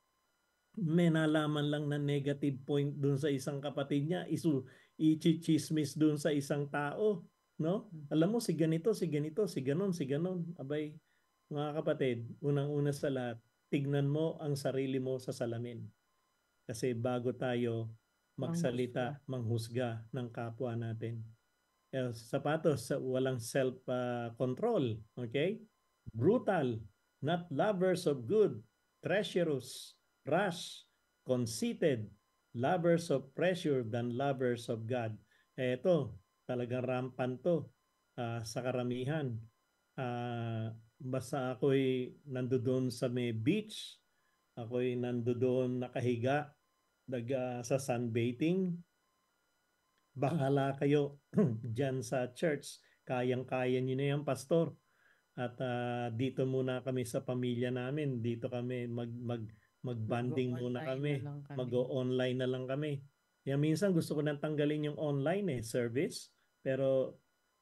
May nalaman lang na negative point dun sa isang kapatid niya, isu i-chismis dun sa isang tao, no? Alam mo si ganito, si ganito, si ganon, si ganon. Abay, mga kapatid, unang-una sa lahat, tignan mo ang sarili mo sa salamin. Kasi bago tayo magsalita, manghusga ng kapwa natin. Eh, sapatos, walang self-control, uh, okay? Brutal, not lovers of good, treacherous, rash, conceited, lovers of pleasure than lovers of God. Eto, talagang rampant to uh, sa karamihan. Uh, basta ako'y nandoon sa may beach, ako'y nandoon nakahiga daga sa sunbathing. Bahala kayo dyan sa church. Kayang-kaya nyo na yan, pastor. At uh, dito muna kami sa pamilya namin. Dito kami mag, mag, mag-banding muna kami. kami. Mag-o-online na lang kami. Kaya minsan gusto ko nang tanggalin yung online eh, service. Pero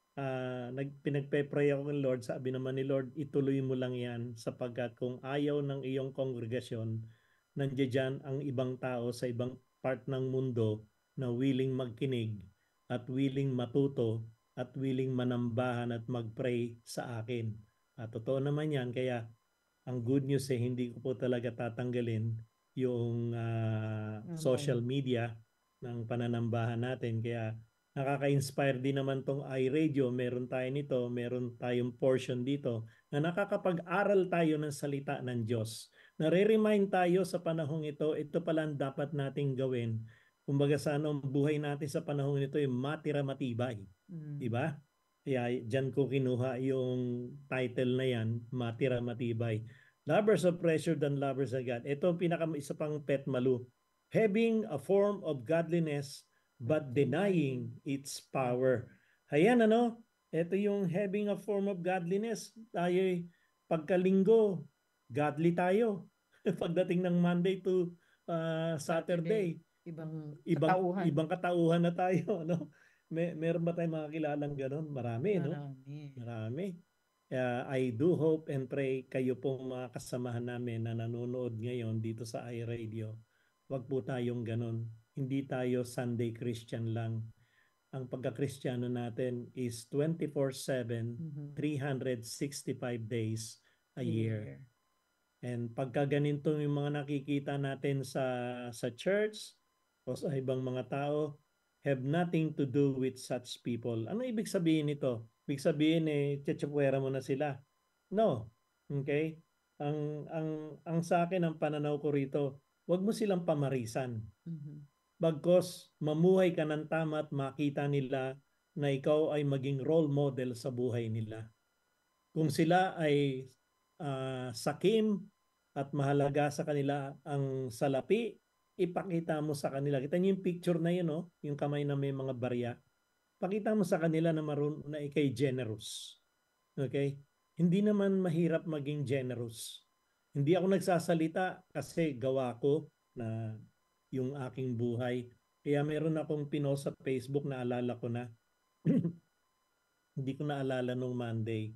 uh, nag, pinagpe-pray ako ng Lord. Sabi naman ni Lord, ituloy mo lang yan sapagkat kung ayaw ng iyong kongregasyon, nandiyan dyan ang ibang tao sa ibang part ng mundo na willing magkinig at willing matuto at willing manambahan at mag-pray sa akin. At totoo naman yan, kaya ang good news eh, hindi ko po talaga tatanggalin yung uh, social media ng pananambahan natin. Kaya nakaka-inspire din naman tong iRadio. Meron tayo nito, meron tayong portion dito na nakakapag-aral tayo ng salita ng Diyos. Nare-remind tayo sa panahong ito, ito pala ang dapat nating gawin. Kumbaga sa anong buhay natin sa panahon nito ay matira matibay. Mm. Diba? Kaya dyan ko kinuha yung title na yan, matira matibay. Lovers of pleasure than lovers of God. Ito ang pinaka isa pang pet malu. Having a form of godliness but denying its power. Ayan ano, ito yung having a form of godliness. Tayo pagkalinggo, godly tayo. Pagdating ng Monday to uh, Saturday. Ibang ibang katauhan. ibang katauhan na tayo, no? May meron ba tayong mga kilalang gano'n? Marami, no? Marami. Marami. Uh, I do hope and pray kayo pong mga kasamahan namin na nanonood ngayon dito sa iRadio. Wag po tayong gano'n. Hindi tayo Sunday Christian lang. Ang pagka-Kristiyano natin is twenty-four seven, mm-hmm. three hundred sixty-five days a year. year. And pagka ganito yung mga nakikita natin sa sa church o sa ibang mga tao, have nothing to do with such people. Ano ibig sabihin nito? Ibig sabihin eh, tsatsapwera mo na sila. No. Okay? Ang, ang, ang sa akin, ang pananaw ko rito, wag mo silang pamarisan. Mm-hmm. Bagkos, mamuhay ka ng tama at makita nila na ikaw ay maging role model sa buhay nila. Kung sila ay uh, sakim at mahalaga sa kanila ang salapi, ipakita mo sa kanila. Kita niyo yung picture na yun, no? Yung kamay na may mga barya. Pakita mo sa kanila na marunong na ikay generous. Okay? Hindi naman mahirap maging generous. Hindi ako nagsasalita kasi gawa ko na yung aking buhay. Kaya meron akong pinost sa Facebook na alala ko na. Hindi ko naalala nung Monday.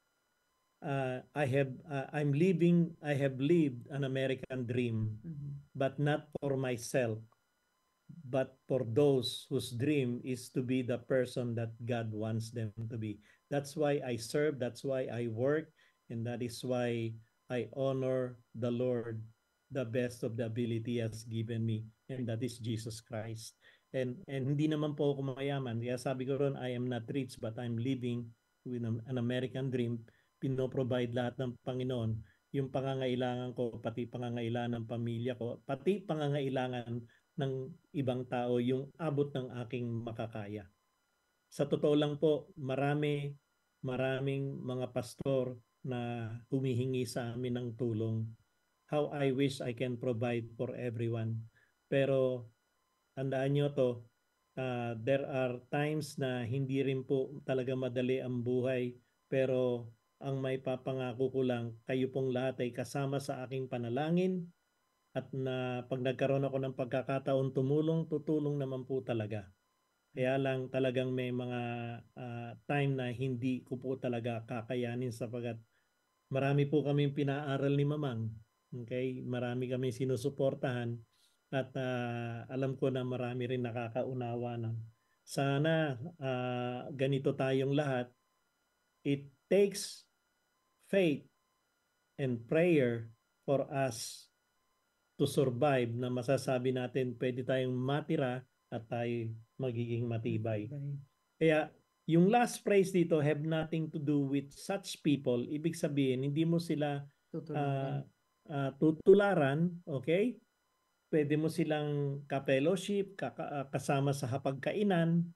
Uh, I have, uh, I'm living, I have lived an American dream, Mhm. but not for myself, but for those whose dream is to be the person that God wants them to be. That's why I serve, that's why I work, and that is why I honor the Lord, the best of the ability has given me, and that is Jesus Christ. And and hindi naman po ako mayaman. Kaya sabi ko ron, I am not rich, but I'm living with an American dream. Pinoprovide lahat ng Panginoon, yung pangangailangan ko, pati pangangailangan ng pamilya ko, pati pangangailangan ng ibang tao, yung abot ng aking makakaya. Sa totoo lang po, marami, maraming mga pastor na humihingi sa amin ng tulong. How I wish I can provide for everyone. Pero tandaan nyo to, uh, there are times na hindi rin po talaga madali ang buhay, pero ang may papangako ko lang, kayo pong lahat ay kasama sa aking panalangin, at na pag nagkaroon ako ng pagkakataon tumulong, tutulong naman po talaga. Kaya lang talagang may mga uh, time na hindi ko po talaga kakayanin sapagkat marami po kaming pinaaral ni Mamang. Okay? Marami kami sinusuportahan at uh, alam ko na marami rin nakakaunawa na. Sana uh, ganito tayong lahat. It takes faith and prayer for us to survive na masasabi natin pwede tayong matira at tayo magiging matibay. Kaya yung last phrase dito, have nothing to do with such people, ibig sabihin hindi mo sila uh, uh, tutularan, okay? Pwede mo silang ka-fellowship, kasama sa hapagkainan.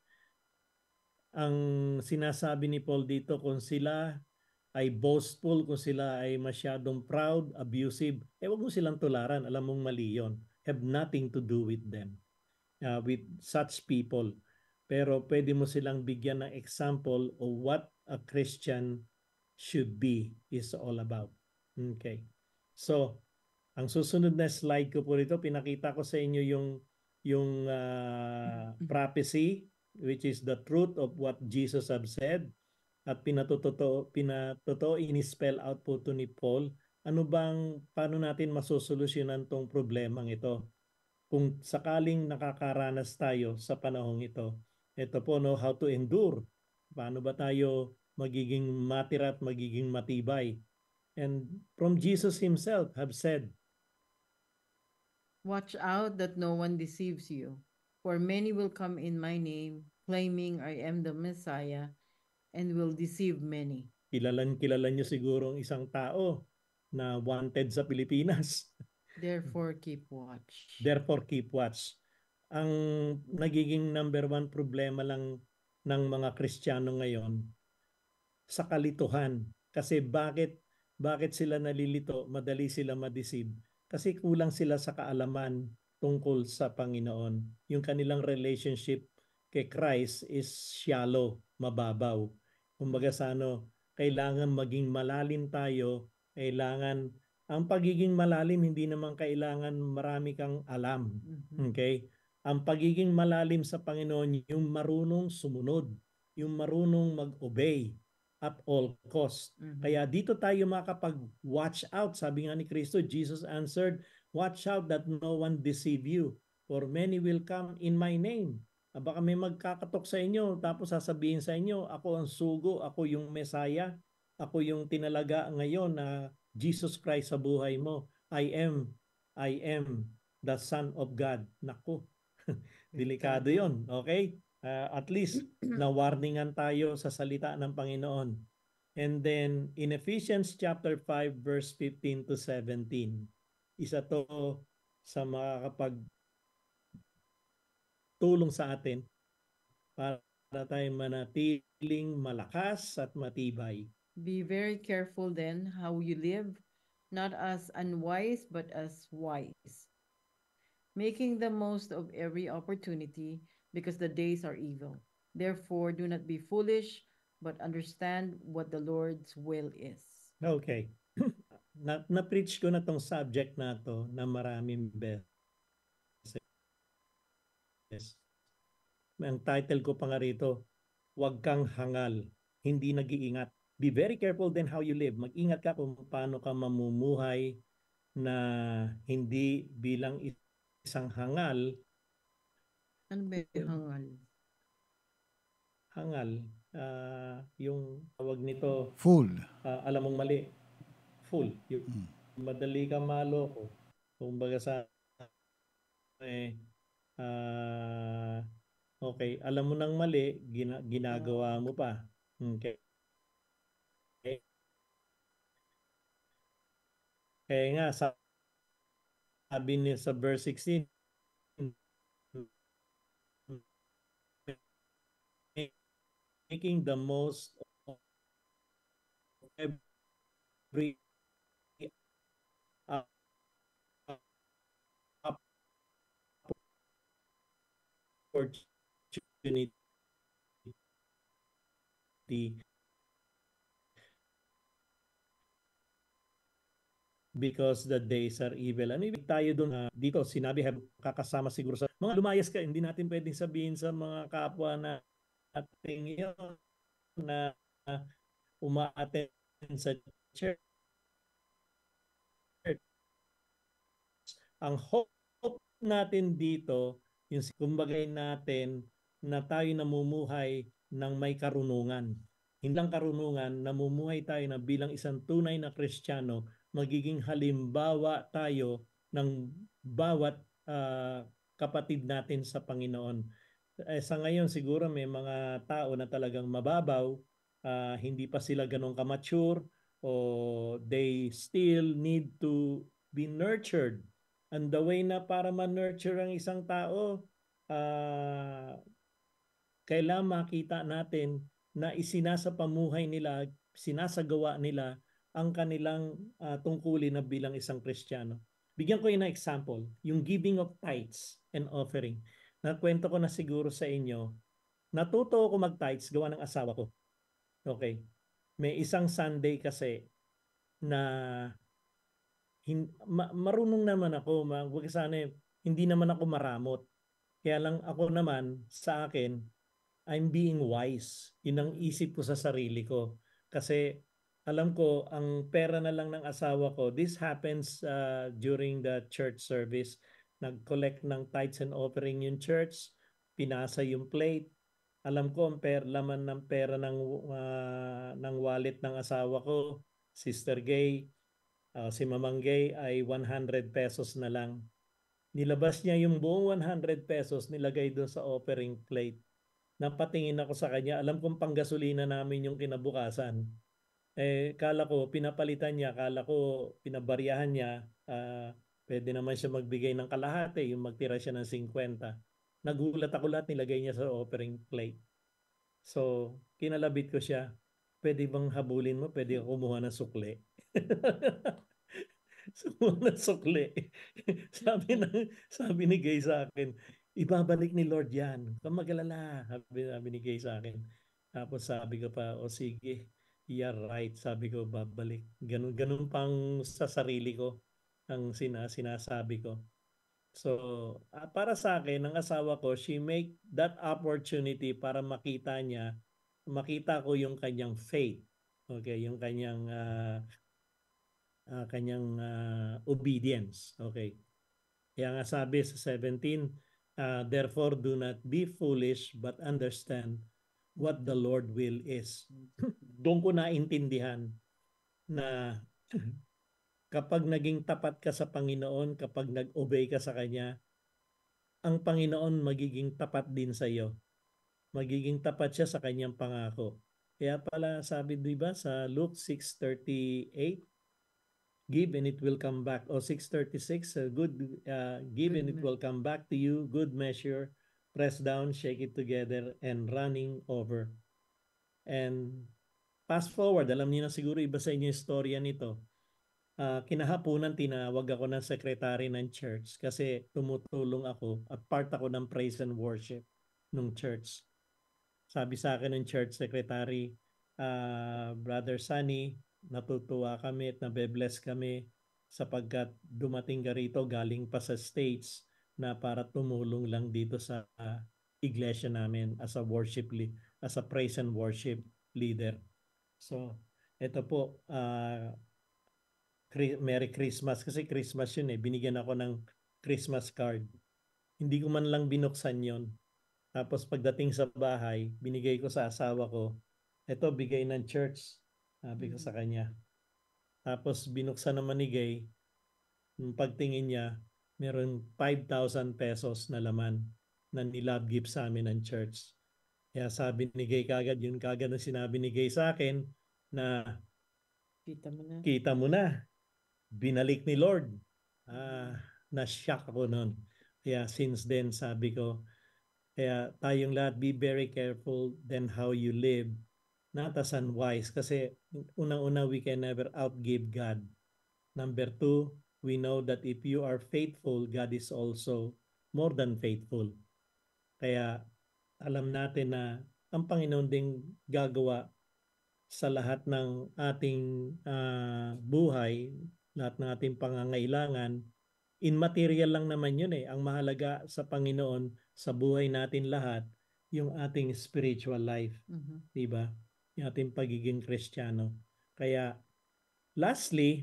Ang sinasabi ni Paul dito, kung sila ay boastful, kung sila ay masyadong proud, abusive, eh wag mo silang tularan. Alam mong mali yun. Have nothing to do with them, uh, with such people. Pero pwede mo silang bigyan ng example of what a Christian should be is all about. Okay. So, ang susunod na slide ko po rito, pinakita ko sa inyo yung, yung uh, prophecy, which is the truth of what Jesus have said. At pinatotoo, pinatotoo, in-spell out po to ni Paul, ano bang, paano natin masosolusyonan tong problemang ito? Kung sakaling nakakaranas tayo sa panahong ito, ito po, no, how to endure. Paano ba tayo magiging matira at magiging matibay? And from Jesus himself have said, watch out that no one deceives you, for many will come in my name, claiming I am the Messiah, and will deceive many. Kilalan kilala niyo siguro ang isang tao na wanted sa Pilipinas. Therefore, keep watch. Therefore, keep watch. Ang nagiging number one problema lang ng mga Kristiyano ngayon, sa kalituhan. Kasi bakit, bakit sila nalilito, madali sila ma-deceive? Kasi kulang sila sa kaalaman tungkol sa Panginoon. Yung kanilang relationship kay Christ is shallow, mababaw. Kumbaga sa ano, kailangan maging malalim tayo, kailangan, ang pagiging malalim, hindi naman kailangan marami kang alam. Okay? Ang pagiging malalim sa Panginoon, yung marunong sumunod, yung marunong mag-obey at all cost. Mm-hmm. Kaya dito tayo makapag-watch out. Sabi nga ni Kristo, Jesus answered, watch out that no one deceive you, for many will come in my name. Baka may magkakatok sa inyo, tapos sasabihin sa inyo, ako ang sugo, ako yung Messiah, ako yung tinalaga ngayon na Jesus Christ sa buhay mo. I am, I am the Son of God. Naku, delikado yon, okay? Uh, at least, na-warningan tayo sa salita ng Panginoon. And then, in Ephesians chapter five, verse fifteen to seventeen, isa to sa makakapag tulong sa atin para tayo manatiling malakas at matibay. Be very careful then how you live, not as unwise but as wise, making the most of every opportunity because the days are evil. Therefore, do not be foolish, but understand what the Lord's will is. Okay. na, na-preach ko na tong subject na to na maraming beses. Ang title ko pa nga rito, Huwag Kang Hangal. hindi nag-iingat. Be very careful then how you live. Mag-ingat ka kung paano ka mamumuhay na hindi bilang isang hangal. Ano ba yung hangal? Hangal. Uh, yung tawag nito. Fool. Uh, alam mong mali. Fool. Yung hmm. madali ka maloko. Kung baga sa eh, uh, okay, alam mo nang mali, gina, ginagawa mo pa. Okay. Kaya nga, sabi niya sa verse sixteen, making the most of every uh, opportunity because the days are evil. Ano ibig tayo doon? Uh, dito, sinabi, have, kakasama siguro sa mga lumayas ka. Hindi natin pwedeng sabihin sa mga kapwa na ating yun na uh, uma-attend sa church. Ang hope natin dito, yung kumbagay natin na tayo namumuhay ng may karunungan. Hindi lang karunungan, namumuhay tayo na bilang isang tunay na Kristiyano, magiging halimbawa tayo ng bawat uh, kapatid natin sa Panginoon. Eh, sa ngayon siguro may mga tao na talagang mababaw, uh, hindi pa sila ganun ka-mature, o they still need to be nurtured. And the way na para ma-nurture ang isang tao, uh, kailangan makita natin na isinasapamuhay nila, sinasagawa nila ang kanilang uh, tungkulin na bilang isang Kristiyano. Bigyan ko yun na example, yung giving of tithes and offering. Nakwento ko na siguro sa inyo, natuto ako mag-tithes gawa ng asawa ko. Okay. May isang Sunday kasi na hin, ma, marunong naman ako, ma, sana, hindi naman ako maramot. Kaya lang ako naman, sa akin, I'm being wise. Yun ang isip ko sa sarili ko. Kasi alam ko, ang pera na lang ng asawa ko, this happens uh, during the church service. Nag-collect ng tithes and offering yung church, pinasa yung plate. Alam ko, ang pera, laman ng pera ng, uh, ng wallet ng asawa ko, Sister Gay, uh, si Mamang Gay ay one hundred pesos na lang. Nilabas niya yung buong one hundred pesos, nilagay doon sa offering plate. Napatingin ako sa kanya, alam kong panggasolina namin yung kinabukasan. Eh, kala ko, pinapalitan niya, kala ko, pinabaryahan niya, uh, pwede naman siya magbigay ng kalahati, yung magtira siya ng fifty. Nagulat ako lahat, nilagay niya sa offering plate. So, kinalabit ko siya, pwede bang habulin mo? Pwede ako kumuha ng sukli. Kumuha ng sukli. sabi, na, sabi ni Gay sa akin, ibabalik ni Lord yan. Kung mag-alala, sabi, sabi ni Gay sa akin. Tapos sabi ko pa, o sige, yeah, right. Sabi ko, babalik. Ganun, ganun pang sa sarili ko ang sina, sinasabi ko. So, uh, para sa akin, ang asawa ko, she make that opportunity para makita niya, makita ko yung kanyang faith. Okay, yung kanyang uh, uh, kanyang uh, obedience. Okay. Kaya nga sabi sa seventeen, uh, therefore do not be foolish but understand what the Lord will is. Doon ko naintindihan na kapag naging tapat ka sa Panginoon, kapag nag-obey ka sa Kanya, ang Panginoon magiging tapat din sa iyo. Magiging tapat siya sa Kanyang pangako. Kaya pala sabi, di ba, sa Luke six thirty-eight, give and it will come back. O six thirty-six, uh, good, uh, give and it will come back to you, good measure, press down, shake it together, and running over. And fast forward, alam niyo na siguro iba sa inyo yung storya nito. Uh, kinahaponan, tinawag ako ng secretary ng church kasi tumutulong ako at part ako ng praise and worship ng church. Sabi sa akin ng church secretary, uh, Brother Sunny, natutuwa kami at nabe-bless kami sapagkat dumating ka rito galing pa sa States na para tumulong lang dito sa uh, iglesia namin as a worship, as a praise and worship leader. So, ito po, uh, Merry Christmas. Kasi Christmas yun eh. Binigyan ako ng Christmas card. Hindi ko man lang binuksan yon. Tapos pagdating sa bahay, binigay ko sa asawa ko. Ito, bigay ng church. Sabi ko sa kanya. Tapos binuksan naman ni Gay. Nung pagtingin niya, meron five thousand pesos na laman na nilove gift sa amin ng church. Kaya sabi ni Gay kagad, yun kagad na sinabi ni Gay sa akin na Kita mo na. Kita mo na. Binalik ni Lord. Ah, na-shock ako noon. Kaya since then, sabi ko, kaya tayong lahat, be very careful then how you live. Not as unwise. Kasi unang-una, we can never outgive God. Number two, we know that if you are faithful, God is also more than faithful. Kaya alam natin na ang Panginoon ding gagawa sa lahat ng ating uh, buhay, lahat ng ating pangangailangan. In material lang naman yun eh. Ang mahalaga sa Panginoon, sa buhay natin lahat, yung ating spiritual life. Mm-hmm. Diba? Yung ating pagiging Kristiyano. Kaya, lastly,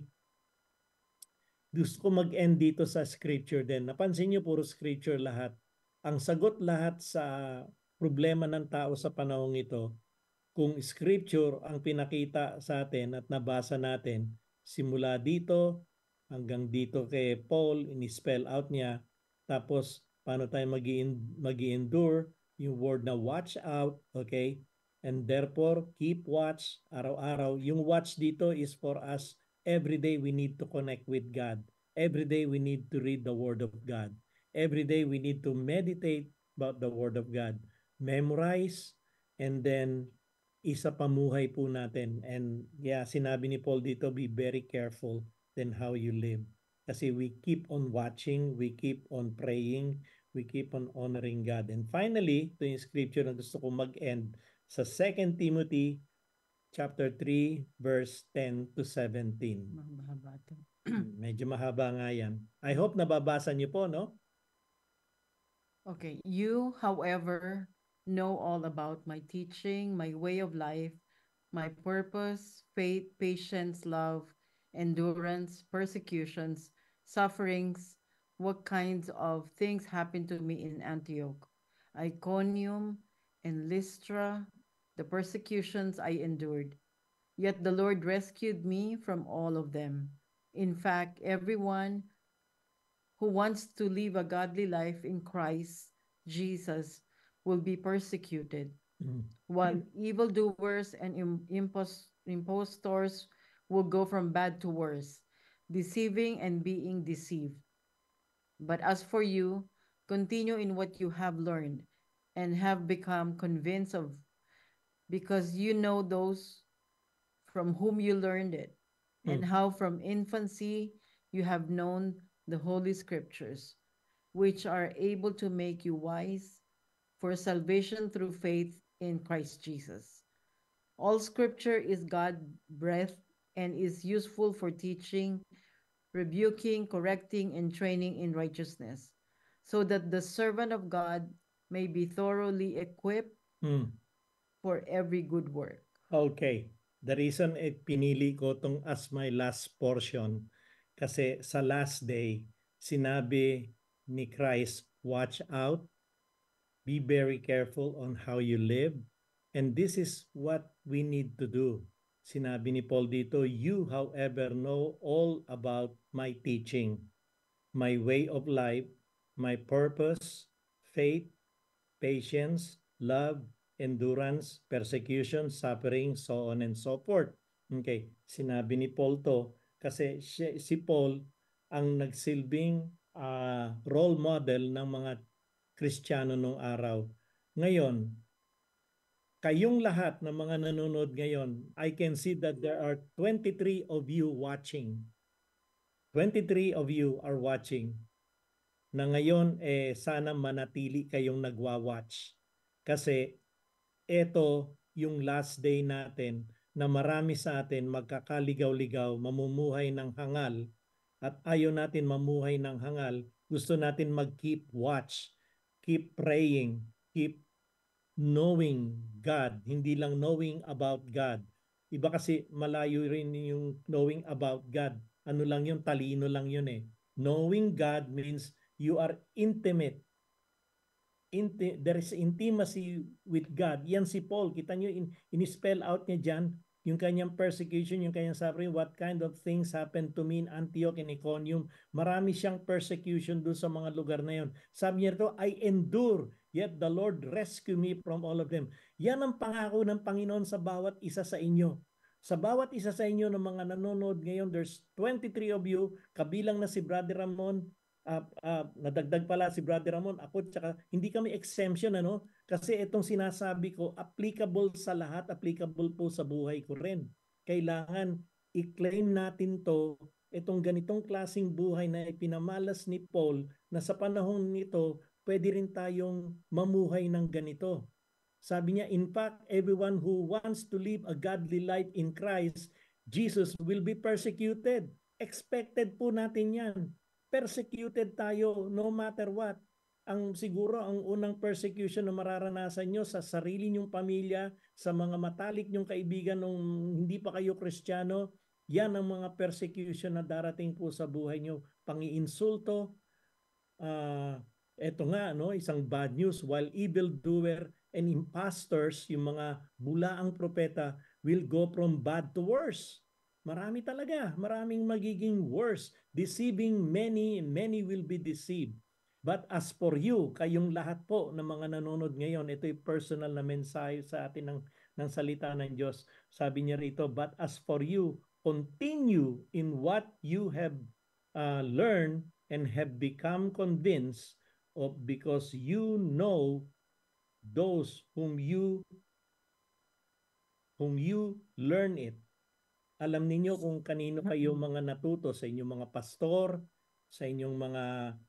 gusto ko mag-end dito sa scripture din. Napansin niyo, puro scripture lahat. Ang sagot lahat sa problema ng tao sa panahong ito, kung scripture ang pinakita sa atin at nabasa natin, simula dito hanggang dito kay Paul, in-spell out niya, tapos paano tayo mag-i-endure, yung word na watch out, okay? And therefore, keep watch, araw-araw. Yung watch dito is for us, every day we need to connect with God. Every day we need to read the Word of God. Every day we need to meditate about the Word of God. Memorize, and then isa pamuhay po natin. And yeah, sinabi ni Paul dito, be very careful then how you live. Kasi we keep on watching, we keep on praying, we keep on honoring God. And finally, ito yung scripture na gusto ko mag-end sa Second Timothy chapter three, verse ten to seventeen. Mahaba ito. Medyo mahaba nga yan. I hope nababasa niyo po, no? Okay. You, however, know all about my teaching, my way of life, my purpose, faith, patience, love, endurance, persecutions, sufferings, what kinds of things happened to me in Antioch, Iconium, and Lystra, the persecutions I endured. Yet the Lord rescued me from all of them. In fact, everyone who wants to live a godly life in Christ Jesus will be persecuted, mm. while evildoers and impos- impostors will go from bad to worse, deceiving and being deceived. But as for you, continue in what you have learned and have become convinced of, because you know those from whom you learned it, mm. and how from infancy you have known the Holy Scriptures, which are able to make you wise for salvation through faith in Christ Jesus. All Scripture is God-breathed and is useful for teaching, rebuking, correcting, and training in righteousness, so that the servant of God may be thoroughly equipped mm. for every good work. Okay. The reason eh, pinili ko tong as my last portion, kasi sa last day, sinabi ni Christ, watch out, be very careful on how you live, and this is what we need to do. Sinabi ni Paul dito, you, however, know all about my teaching, my way of life, my purpose, faith, patience, love, endurance, persecution, suffering, so on and so forth. Okay, sinabi ni Paul to kasi si, si Paul ang nagsilbing uh, role model ng mga Kristiyano nung araw. Ngayon, kayong lahat ng mga nanonood ngayon, I can see that there are twenty-three of you watching. twenty-three of you are watching. Na ngayon, eh, sana manatili kayong nagwa-watch. Kasi ito yung last day natin na marami sa atin magkakaligaw-ligaw, mamumuhay ng hangal, at ayaw natin mamuhay ng hangal. Gusto natin mag-keep watch, keep praying, keep knowing God, hindi lang knowing about God. Iba kasi malayo rin yung knowing about God. Ano lang yun, talino lang yun eh. Knowing God means you are intimate. Inti- there is intimacy with God. Yan si Paul. Kita nyo, in, in-spell out niya dyan, yung kanyang persecution, yung kanyang suffering, what kind of things happened to me in Antioch and Iconium. Marami siyang persecution doon sa mga lugar na yun. Sabi niya ito, I endure, yet the Lord rescue me from all of them. Yan ang pangako ng Panginoon sa bawat isa sa inyo. Sa bawat isa sa inyo ng mga nanonood ngayon, there's twenty-three of you, kabilang na si Brother Ramon, Uh, uh, nadagdag pala si Brother Ramon, ako, tsaka hindi kami exemption, ano? Kasi itong sinasabi ko, applicable sa lahat, applicable po sa buhay ko rin. Kailangan i-claim natin to, itong ganitong klaseng buhay na ipinamalas ni Paul, na sa panahon nito, pwede rin tayong mamuhay ng ganito. Sabi niya, in fact, everyone who wants to live a godly life in Christ, Jesus will be persecuted. Expected po natin yan. Persecuted tayo no matter what. Ang siguro ang unang persecution na mararanasan nyo sa sarili nyong pamilya, sa mga matalik nyong kaibigan nung hindi pa kayo Kristiyano, yan ang mga persecution na darating po sa buhay nyo. Pangiinsulto, uh, eto nga, no, isang bad news, while evildoer and impostors, yung mga bulaang propeta, will go from bad to worse. Marami talaga, maraming magiging worse, deceiving many, and many will be deceived. But as for you, kayong lahat po ng mga nanonood ngayon, ito'y personal na mensahe sa atin ng, ng salita ng Diyos. Sabi niya rito, but as for you, continue in what you have uh, learned and have become convinced of, because you know those whom you whom you learn it. Alam ninyo kung kanino kayo mga natuto, sa inyong mga pastor, sa inyong mga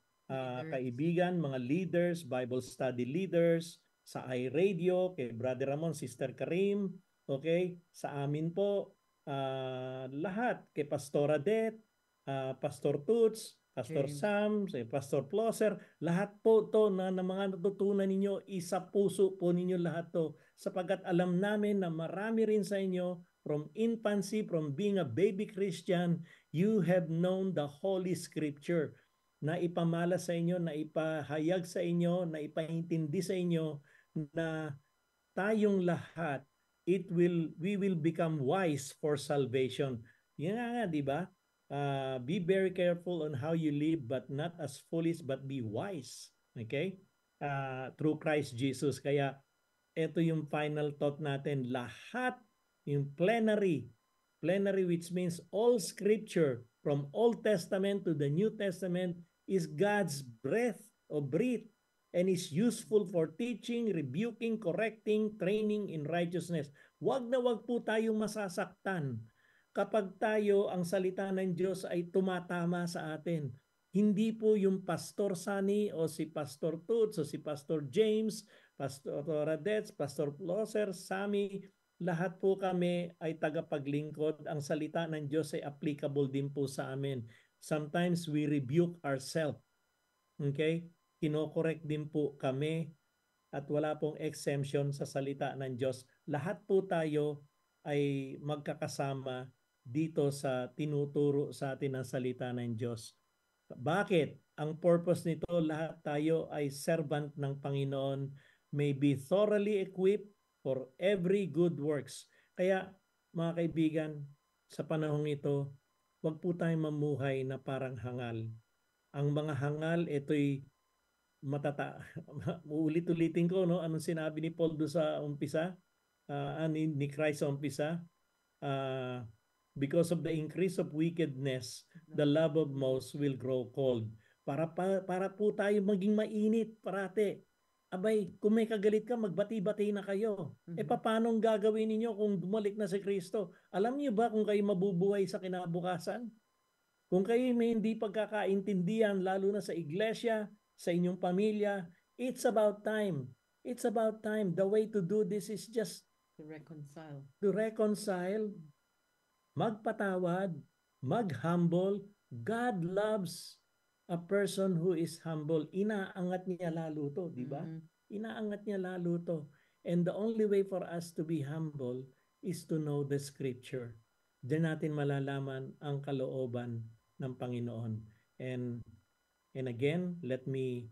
uh, kaibigan, mga leaders, Bible study leaders, sa iRadio, kay Brother Ramon, Sister Karim, okay? Sa amin po, uh, lahat, kay Pastor Adet, uh, Pastor Toots, Pastor okay. Sam, say Pastor Plosser, lahat po to na, na mga natutunan ninyo, isa puso po ninyo lahat to, sapagkat alam namin na marami rin sa inyo, from infancy, from being a baby Christian, you have known the Holy Scripture na ipamala sa inyo, na ipahayag sa inyo, na ipaintindi sa inyo na tayong lahat, it will, we will become wise for salvation. Yan nga, di ba? Uh, be very careful on how you live, but not as foolish, but be wise. Okay? Uh, through Christ Jesus. Kaya, ito yung final thought natin. Lahat yung plenary, plenary which means all scripture from Old Testament to the New Testament is God's breath or breath and is useful for teaching, rebuking, correcting, training in righteousness. Wag na wag po tayong masasaktan kapag tayo, ang salita ng Diyos ay tumatama sa atin. Hindi po yung Pastor Sunny o si Pastor Toots o si Pastor James, Pastor Radets, Pastor Plosser, Sammy, lahat po kami ay tagapaglingkod. Ang salita ng Diyos ay applicable din po sa amin. Sometimes we rebuke ourselves. Okay? Kino-correct din po kami at wala pong exemption sa salita ng Diyos. Lahat po tayo ay magkakasama dito sa tinuturo sa atin ng salita ng Diyos. Bakit? Ang purpose nito, lahat tayo ay servant ng Panginoon, may be thoroughly equipped for every good works. Kaya mga kaibigan, sa panahong ito, huwag po tayong mamuhay na parang hangal. Ang mga hangal, ito'y matata... Ulit-ulitin ko, no? Anong sinabi ni Paul doon sa umpisa? Uh, ni, ni Christ sa umpisa? Uh, because of the increase of wickedness, the love of most will grow cold. Para, para, para po tayo maging mainit parate. Abay, kung may kagalit ka, magbati-bati na kayo. Mm-hmm. E paano gagawin ninyo kung bumalik na si Kristo? Alam niyo ba kung kayo mabubuhay sa kinabukasan? Kung kayo may hindi pagkakaintindihan, lalo na sa iglesia, sa inyong pamilya, it's about time. It's about time. The way to do this is just to reconcile. To reconcile, magpatawad, mag-humble. God loves a person who is humble. Inaangat niya lalo to, di ba? Mm-hmm. Inaangat niya lalo to. And the only way for us to be humble is to know the scripture. Diyan natin malalaman ang kalooban ng Panginoon. And and again, let me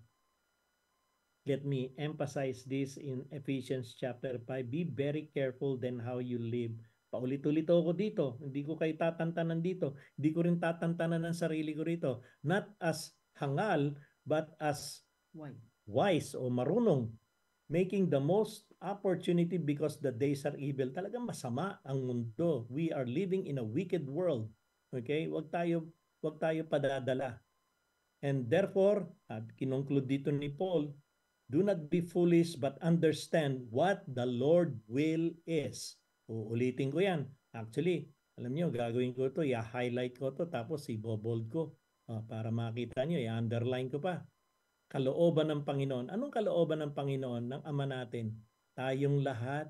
let me emphasize this in Ephesians chapter five. Be very careful then how you live. Paulit-ulit ako dito. Hindi ko kayo tatantanan dito. Hindi ko rin tatantanan ng sarili ko rito. Not as hangal, but as Why? wise o marunong. Making the most opportunity because the days are evil. Talagang masama ang mundo. We are living in a wicked world. Okay? Wag tayo, wag tayo padadala. And therefore, uh, kinongclude dito ni Paul, do not be foolish but understand what the Lord will is. Uulitin ko yan. Actually, alam nyo, gagawin ko to, i-highlight ko to, tapos i-bold ko. Uh, para makita nyo, i-underline ko pa. Kalooban ng Panginoon. Anong kalooban ng Panginoon ng Ama natin? Tayong lahat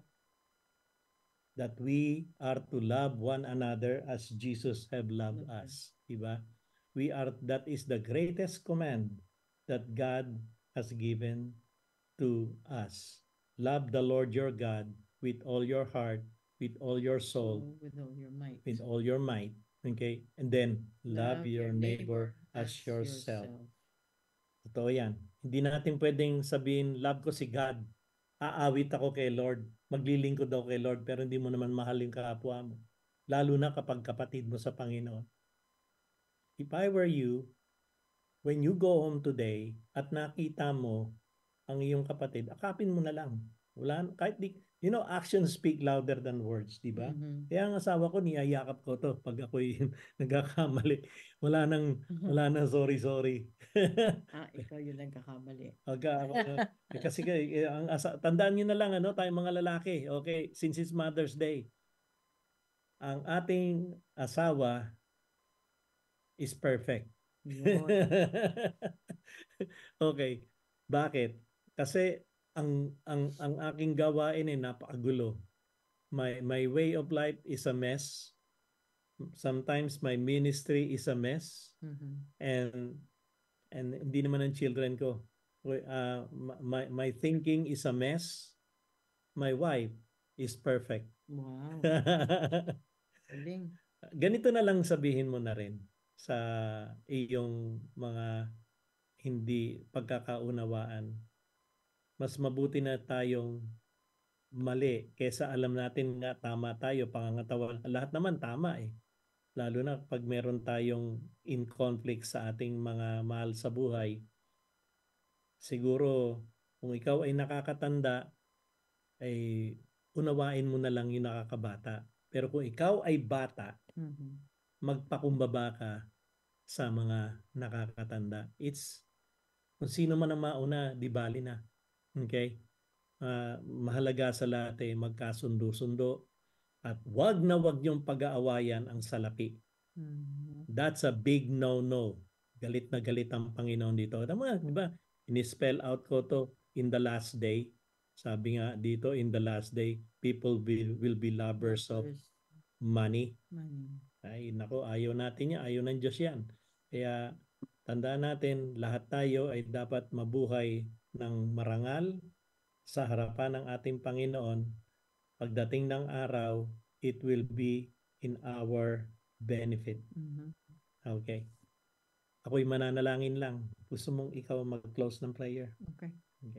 that we are to love one another as Jesus have loved us. Diba? We are, that is the greatest command that God has given to us. Love the Lord your God with all your heart, with all your soul, with all your might. with all your might. Okay? And then, love, Love your, your neighbor, neighbor as as yourself. yourself. Totoo yan. Hindi natin pwedeng sabihin, love ko si God. Aawit ako kay Lord. Maglilingkod ako kay Lord, pero hindi mo naman mahal yung kapwa mo. Lalo na kapag kapatid mo sa Panginoon. If I were you, when you go home today at nakita mo ang iyong kapatid, akapin mo na lang. Wala, kahit di, you know, actions speak louder than words, di ba? Mhm. Kaya ang asawa ko, niyayakap ko to pag ako'y nagkakamali. Wala nang, wala nang sorry, sorry. Ah, ikaw yung nagkakamali. Pagka, eh, kasi eh, ang asa, tandaan niyo na lang, ano, tayong mga lalaki, okay, since it's Mother's Day, ang ating asawa is perfect. Yun. Okay. Bakit? Kasi ang ang ang aking gawain ay napakagulo. My my way of life is a mess. Sometimes my ministry is a mess. Mhm. And and hindi naman ang children ko. Uh, my my thinking is a mess. My wife is perfect. Wow. Galing. Ganito na lang sabihin mo na rin sa iyong mga hindi pagkakaunawaan. Mas mabuti na tayong mali kesa alam natin nga tama tayo, pangangatawan. Lahat naman tama eh. Lalo na pag meron tayong in conflict sa ating mga mahal sa buhay. Siguro kung ikaw ay nakakatanda, ay unawain mo na lang yung nakakabata. Pero kung ikaw ay bata, Mhm. magpakumbaba ka sa mga nakakatanda. It's kung sino man ang mauna, di bali na. Okay? Uh, mahalaga sa lahat eh, magkasundo-sundo at wag na wag yung pag-aawayan ang salapi. Mhm. That's a big no-no. Galit na galit ang Panginoon dito. Tama, di ba? Ini-spell out ko to in the last day. Sabi nga dito, in the last day, people will, will be lovers of money. Money. Ay, nako, ayaw natin yan. Ayaw ng Diyos yan. Kaya, tandaan natin, lahat tayo ay dapat mabuhay ng marangal sa harapan ng ating Panginoon. Pagdating ng araw, it will be in our benefit. Mhm. Okay. Ako'y mananalangin lang. Gusto mong ikaw mag-close ng prayer? Okay. Okay.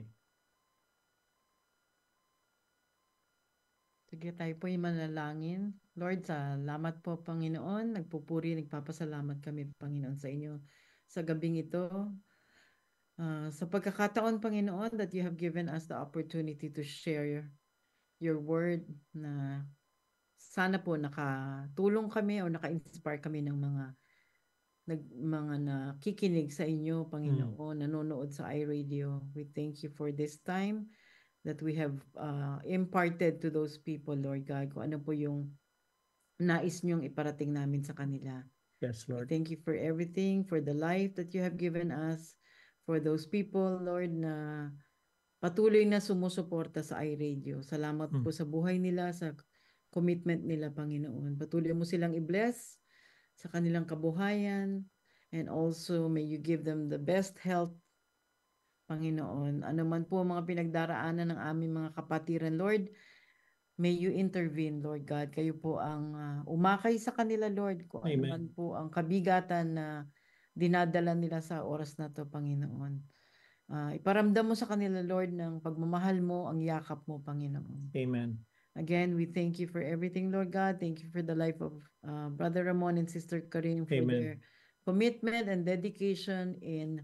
Sige, tayo po yung manalangin. Lord, salamat po, Panginoon. Nagpupuri, nagpapasalamat kami, Panginoon, sa inyo sa gabing ito. Uh, sa pagkakataon, Panginoon, that you have given us the opportunity to share your, your word na sana po nakatulong kami o naka-inspire kami ng mga nag, mga nakikinig sa inyo, Panginoon, nanonood sa iRadio. We thank you for this time that we have uh, imparted to those people, Lord God, kung ano po yung nais niyong iparating namin sa kanila. Yes, Lord. We thank you for everything, for the life that you have given us, for those people, Lord, na patuloy na sumusuporta sa iRadio. Salamat Hmm. po sa buhay nila, sa commitment nila, Panginoon. Patuloy mo silang i-bless sa kanilang kabuhayan, and also may you give them the best health Panginoon. Ano man po ang mga pinagdaraanan ng aming mga kapatiran, Lord, may you intervene, Lord God. Kayo po ang ah, umakay sa kanila, Lord, kung ano Amen. man po ang kabigatan na dinadala nila sa oras na to, Panginoon. Ah, iparamdam mo sa kanila, Lord, ng pagmamahal mo, ang yakap mo, Panginoon. Amen. Again, we thank you for everything, Lord God. Thank you for the life of uh, Brother Ramon and Sister Karin for Amen. their commitment and dedication in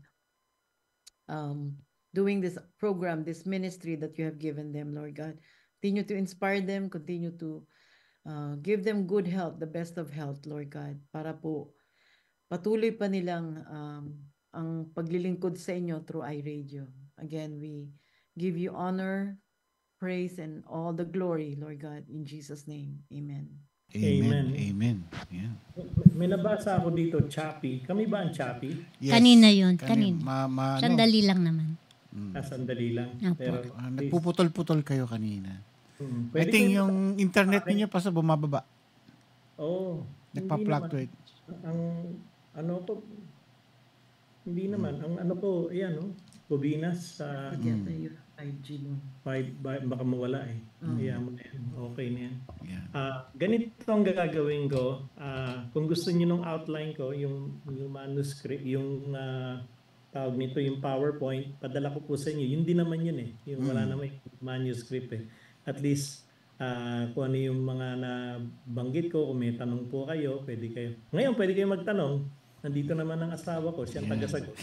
um, doing this program, this ministry that you have given them, Lord God. Continue to inspire them, continue to uh, give them good health, the best of health, Lord God, para po patuloy pa nilang um, ang paglilingkod sa inyo through iRadio. Again, we give you honor, praise, and all the glory, Lord God, in Jesus' name. Amen. Amen. Amen. Amen. Yeah. May nabasa ako dito, Chappy. Kami ba ang Chappy? Yes. Kanina yun, Kanin- kanina. Ma, ma, ano, Sandali lang naman. Ah, sandali lang. Opo. Pero, ah, nagpuputol-putol kayo kanina. Mm, I pwede think kayo- yung internet ninyo pa sa bumababa. Oo. hindi Nagpa-fluctuate. naman. Ang ano ko, hindi naman. Ang ano ko, ayan, no? Bobinas sa Forget na yung five G mo. five, ba- baka mawala eh. Mm. Ayan mo na yan. Okay na yan. Yeah. Ah, ganito ang gagawin ko. Ah, kung gusto niyo nung outline ko, yung, yung manuscript, yung ah, tawag nito, yung PowerPoint, padala ko po sa inyo. Yun din naman yun eh. Yung wala Mm. naman yung manuscript eh. At least, ah, kung ano yung mga nabanggit ko, kung may tanong po kayo, pwede kayo. Ngayon, pwede kayo magtanong. Nandito naman ang asawa ko, siyang tagasagot.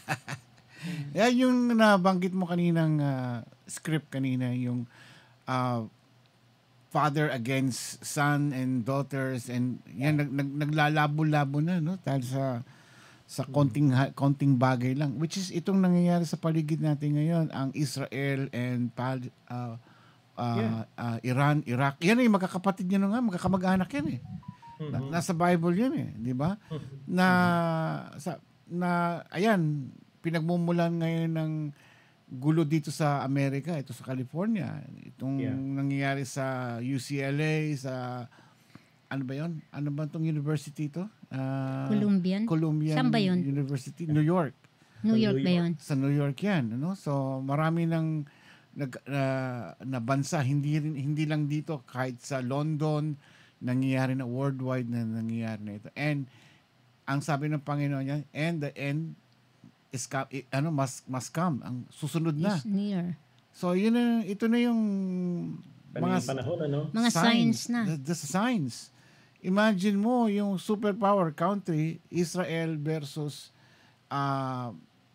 Yan yung nabanggit mo kaninang ah, script kanina, yung ah, father against son and daughters, and yan nag, nag, naglalabo-labo na, no, dahil sa sa konting ha- konting bagay lang, which is itong nangyayari sa paligid natin ngayon, ang Israel and pal, ah, ah, Yeah. ah, Iran, Iraq. Yan eh, magkakapatid yan nga, magkakamag-anak yan eh. Na, Mhm. nasa Bible yan eh, di ba? Na sa na ayan, pinagmumulan ngayon ng gulo dito sa Amerika, ito sa California. Itong Yeah. nangyayari sa U C L A, sa ano ba 'yon? Ano ba tong university to? Ah, Columbian? Columbian Saan ba yun? University, New York. New York ba yun? Sa New York 'yan, ano? So marami ng nag ah, na bansa, hindi rin, hindi lang dito, kahit sa London nangyayari na, worldwide na nangyayari na ito. And ang sabi ng Panginoon niya, and the end is come, i- ano mas mas come, ang susunod na. Is near. So yun na, ito na yung Mga panahon, ano? Mga signs na. The, the signs. Imagine mo yung superpower country, Israel versus uh,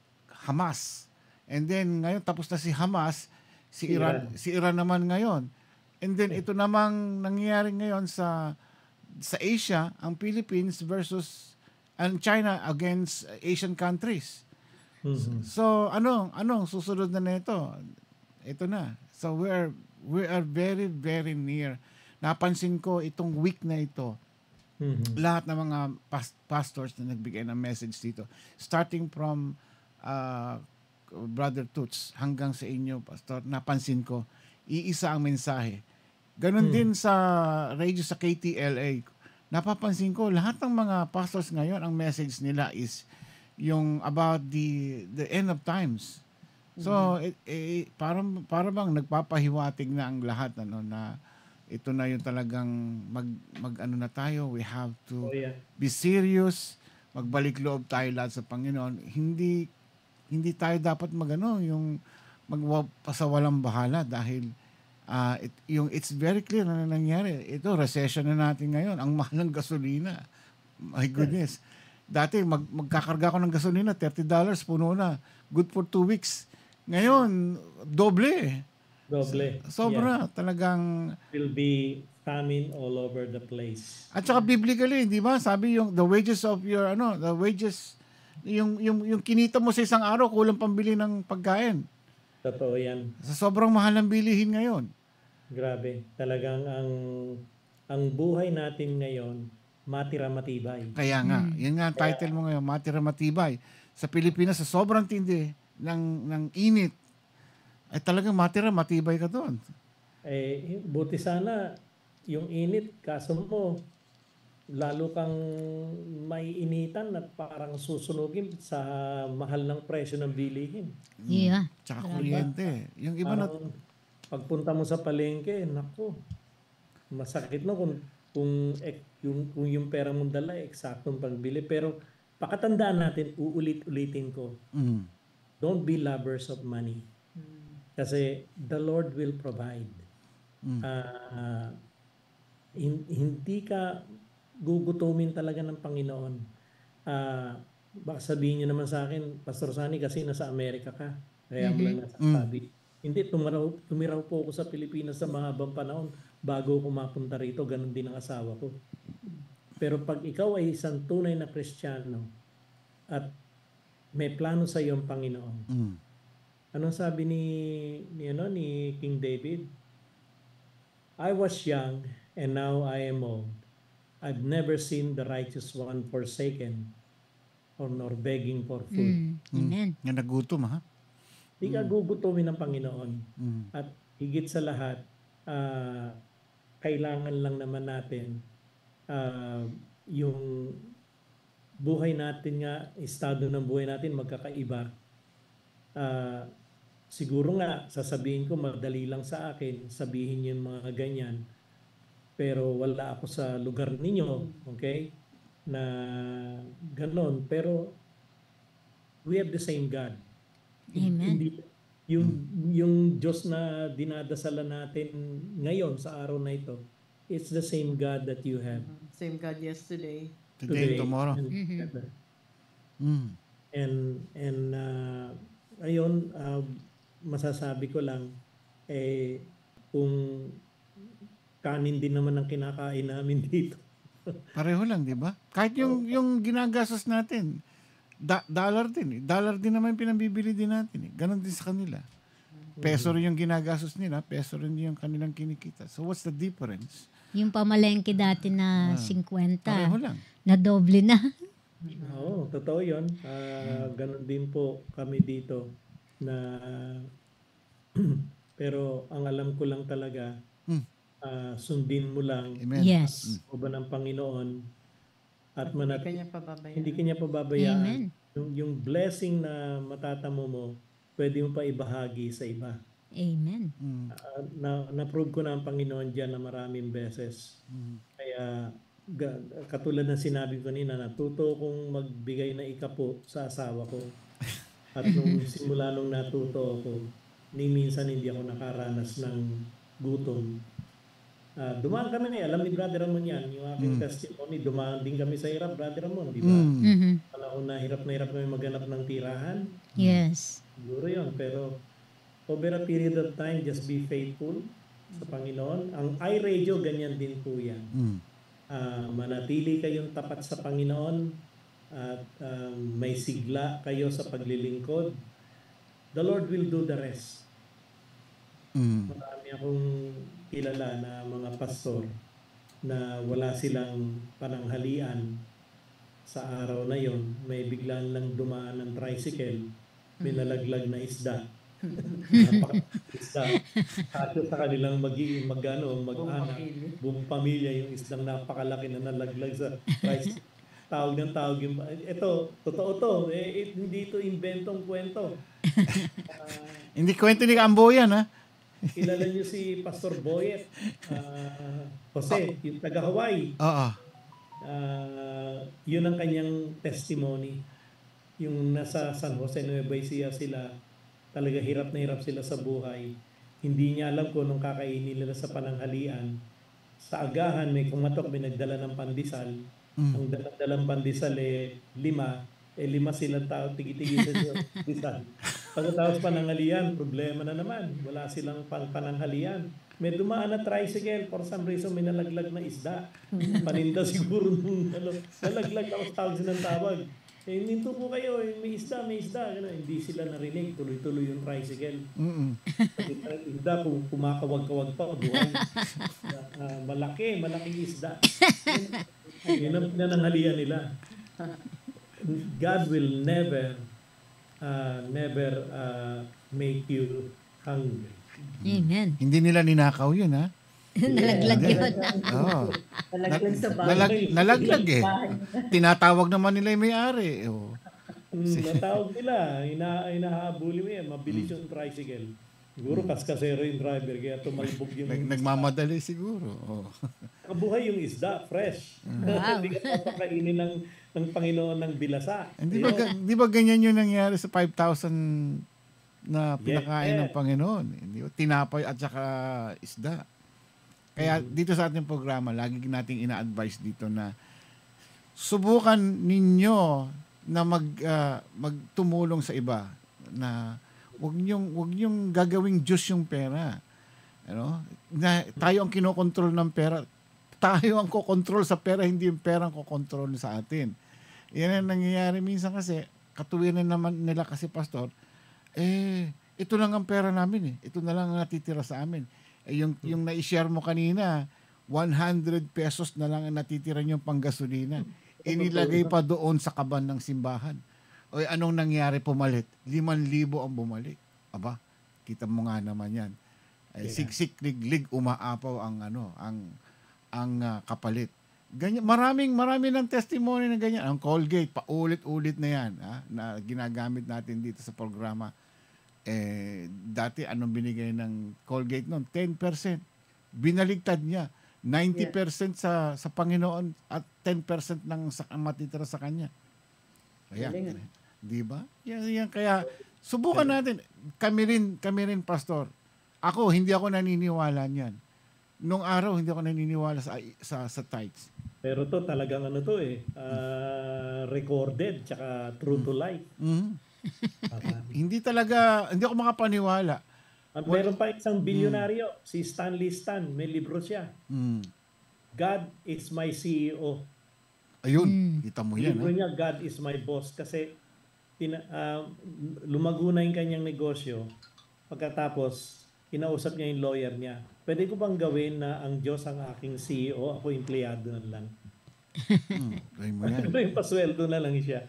Hamas. And then ngayon tapos na si Hamas, si Si Iran, Iran. si Iran naman ngayon. And then ito namang nangyayari ngayon sa sa Asia, ang Philippines versus ang China against Asian countries. Mhm. So ano, ano susunod na nito? Ito na. So we are we are very very near. Napansin ko itong week na ito. Mhm. Lahat ng mga pas- pastors na nagbigay ng message dito, starting from uh, Brother Toots hanggang sa inyo, pastor, napansin ko iisa ang mensahe. Ganon Hmm. din sa radio sa K T L A. Napapansin ko lahat ng mga pastors ngayon, ang message nila is yung about the the end of times. So, eh, eh, parang para bang nagpapahiwatig na ang lahat, ano, na ito na yung talagang mag mag ano na tayo, we have to Oh, yeah. be serious, magbalik loob tayo lahat sa Panginoon. Hindi hindi tayo dapat magano yung magpasawalang bahala dahil ah, it, yung it's very clear na nangyari. Ito, recession na natin ngayon. Ang mahal ng gasolina. My goodness. Dati, mag, magkakarga ko ng gasolina, thirty dollars, puno na. Good for two weeks. Ngayon, doble. Doble. Sobra. Talagang... Will be famine all over the place. At saka biblically, di ba? Sabi yung the wages of your, ano, the wages, yung, yung, yung kinita mo sa isang araw, kulang pambili ng pagkain. Totoo yan. Sa sobrang mahal ng bilihin ngayon. Grabe. Talagang ang ang buhay natin ngayon, matira matibay. Kaya nga, yun nga ang title mo ngayon, Matira Matibay. Sa Pilipinas, sa sobrang tindi ng, ng init, ay talagang matira matibay ka doon. Eh, buti sana yung init, kaso mo, lalo kang maiinitan at parang susunugin sa mahal ng presyo ng bilihin. Yeah. Tsaka Grabe. kuryente. Yung iba na... Parang pagpunta mo sa palengke, naku, masakit no kung kung ek- yung kung yung pera mong dala eksaktong pagbili, pero pakatandaan natin, uulit-ulitin ko, Mm. don't be lovers of money. Kasi the Lord will provide. Mm. Ah, hin- hindi ka gugutumin talaga ng Panginoon. Ah, baka sabihin niyo naman sa akin, Pastor Sunny, kasi nasa Amerika ka. Kaya mo lang nasasabi. Hindi, tumiraw, tumiraw po ako sa Pilipinas sa mahabang panahon bago ako mapunta rito. Ganon din ang asawa ko. Pero pag ikaw ay isang tunay na Kristiyano at may plano sa iyo ang Panginoon, Mm. anong sabi ni, ni, ano, ni King David? I was young and now I am old. I've never seen the righteous one forsaken or nor begging for food. Mm. Amen. Nga nagutom, ha? Hindi ka gugutumin ng Panginoon. Mm. At higit sa lahat, ah, kailangan lang naman natin ah, yung buhay natin nga, estado ng buhay natin magkakaiba. Ah, siguro nga, sasabihin ko, madali lang sa akin, sabihin yung mga ganyan. Pero wala ako sa lugar ninyo, okay? Na ganon. Pero we have the same God. Amen. Hindi, yung, yung Diyos na dinadasalan natin ngayon sa araw na ito, it's the same God that you have Same God yesterday. Today and tomorrow. and Mhm. forever. Mm. And, and uh, ayun, uh, masasabi ko lang, eh, kung kanin din naman ang kinakain namin dito. Pareho lang, di ba? Kahit yung, yung ginagastos natin, da- dollar din. Eh. Dollar din naman pinambibili din natin. Eh. Ganon din sa kanila. Peso rin yung ginagastos nila, peso rin yung kanilang kinikita. So what's the difference? Yung pamalengke dati na Ah, fifty, Pareho lang. na doble na. Oo, totoo yun. Ah, ganon din po kami dito na pero ang alam ko lang talaga, Hmm. ah, sundin mo lang Amen. Yes. o ba ng Panginoon at Hindi manat- kanya pababayaan. hindi kanya pababayaan. Amen. Yung, yung blessing na matatamo mo, pwede mo pa ibahagi sa iba. Amen. Mm. Ah, na, na-prove ko na ang Panginoon dyan na maraming beses. Mm. Kaya ga- katulad ng sinabi ko kanina, natuto kong magbigay na ikapo sa asawa ko. At nung simula nung natuto ako, ni minsan hindi ako nakaranas ng gutom. Ah, dumaan kami na, alam ni Brother Ramon yan, yung aking Mm. testimony, dumaan din kami sa hirap, Brother Ramon, di ba? Mm. Mhm. Panahon na hirap na hirap kami maghanap ng tirahan, Yes. siguro yun, pero over a period of time, just be faithful sa Panginoon. Ang iRadio, ganyan din po yan. Mm. Ah, manatili kayong tapat sa Panginoon at um, may sigla kayo sa paglilingkod. The Lord will do the rest. Mm. Marami akong kilala na mga pastor na wala silang pananghalian sa araw na yon. May biglaan lang dumaan ng tricycle, may nalaglag na isda. Napaka-isda. Kasi sa kanilang mag mag ano, mag-anak, buong pamilya yung isdang napakalaki na nalaglag sa tricycle. Tawag ng tawag yung, ito, totoo to, eh, it- hindi ito inventong kwento. Hindi kwento ni Kamboyan, ha? Kilala niyo si Pastor Boyet, ah, Jose, yung taga Hawaii. Oo. Ah, yun ang kanyang testimony. Yung nasa San Jose, Nueva Ecija sila, talaga hirap na hirap sila sa buhay. Hindi niya alam kung anong kakainin nila sa pananghalian. Sa agahan, may kumatok, may nagdala ng pandesal. Mm. Ang dalang pandesal eh lima. Eh lima silang tao, tigi-tigi sa pandesal. Pagkatapos pananghalian, problema na naman. Wala silang pang pananghalian. May dumaan na tricycle, for some reason may nalaglag na isda. Paninda siguro nung ano, nalaglag, tapos tawag silang tawag. Eh, ninto po kayo, eh, may isda, may isda. Ganun. Hindi sila narinig, tuloy-tuloy yung tricycle. Mm-mm. Kasi isda, kung kumakawag-kawag pa, buwan. Ah, malaki, malaking isda. Yun ang pinananghalian nila. God will never, uh, never uh, make you hungry. Amen. Hindi nila ninakaw yun, ha? Nalaglag yun. Oo. Nalaglag sa bahay. Nalag- nalaglag eh. Tinatawag naman nila yung may-ari. Oh. Mm, natawag nila, ina inahabuli mo yan, mabilis yung tricycle. Siguro kaskasero yung driver, kaya tumalbog yung... Nag- nagmamadali siguro. Oh. Kabuhay yung isda, fresh. Wow. Hindi ka papakainin ng, ng Panginoon ng bilasa. Hindi ba, ga- di ba ganyan yung nangyari sa five thousand na pinakain Yes. ng Panginoon? Hindi ba? Tinapay at saka isda. Kaya dito sa ating programa, lagi nating ina-advise dito na subukan ninyo na mag ah, magtumulong sa iba, na wag niyong wag niyong gagawing Diyos yung pera. Ano? Na tayo ang kinokontrol ng pera. Tayo ang kokontrol sa pera, hindi yung pera ang kokontrol sa atin. Yan ang nangyayari minsan kasi, katuwiran naman nila kasi, Pastor, eh, ito lang ang pera namin eh. Ito na lang ang natitira sa amin. Eh, yung, yung na-share mo kanina, one hundred pesos na lang ang natitira niyong panggasolina. Inilagay pa doon sa kaban ng simbahan. O anong nangyari pumalit? Liman libo ang bumalik. Aba, kita mo nga naman yan. Eh, siksik, liglig, umaapaw ang ano, ang ang uh, kapalit. Ganyan, maraming marami ng testimony na ganyan. Ang Colgate, paulit-ulit na yan, ha, na ginagamit natin dito sa programa. Eh, dati anong binigay ng Colgate noon? ten percent. Binaligtad niya. ninety percent sa sa Panginoon at ten percent ng sa, matitira sa kanya. Kaya, di ba? Yan, yan, kaya subukan natin. Kami rin, kami rin, Pastor. Ako, hindi ako naniniwala niyan. Nung araw, hindi ako naniniwala sa sa, sa tithes. Pero to talagang ano to eh, uh, recorded, tsaka true to life. Mm-hmm. Hindi talaga, hindi ako makapaniwala. At meron pa isang bilyonaryo, mm. si Stanley Stan, may libro siya. Mm. God is my C E O. Ayun, mm. kita mo yan. Libro ha? niya, God is my boss. Kasi tina, uh, lumago na yung kanyang negosyo. Pagkatapos, kinausap niya yung lawyer niya. Pwede ko bang gawin na ang Diyos ang aking C E O? Ako empleyado na lang. Hmm, mo yan. Yung pasweldo na lang siya.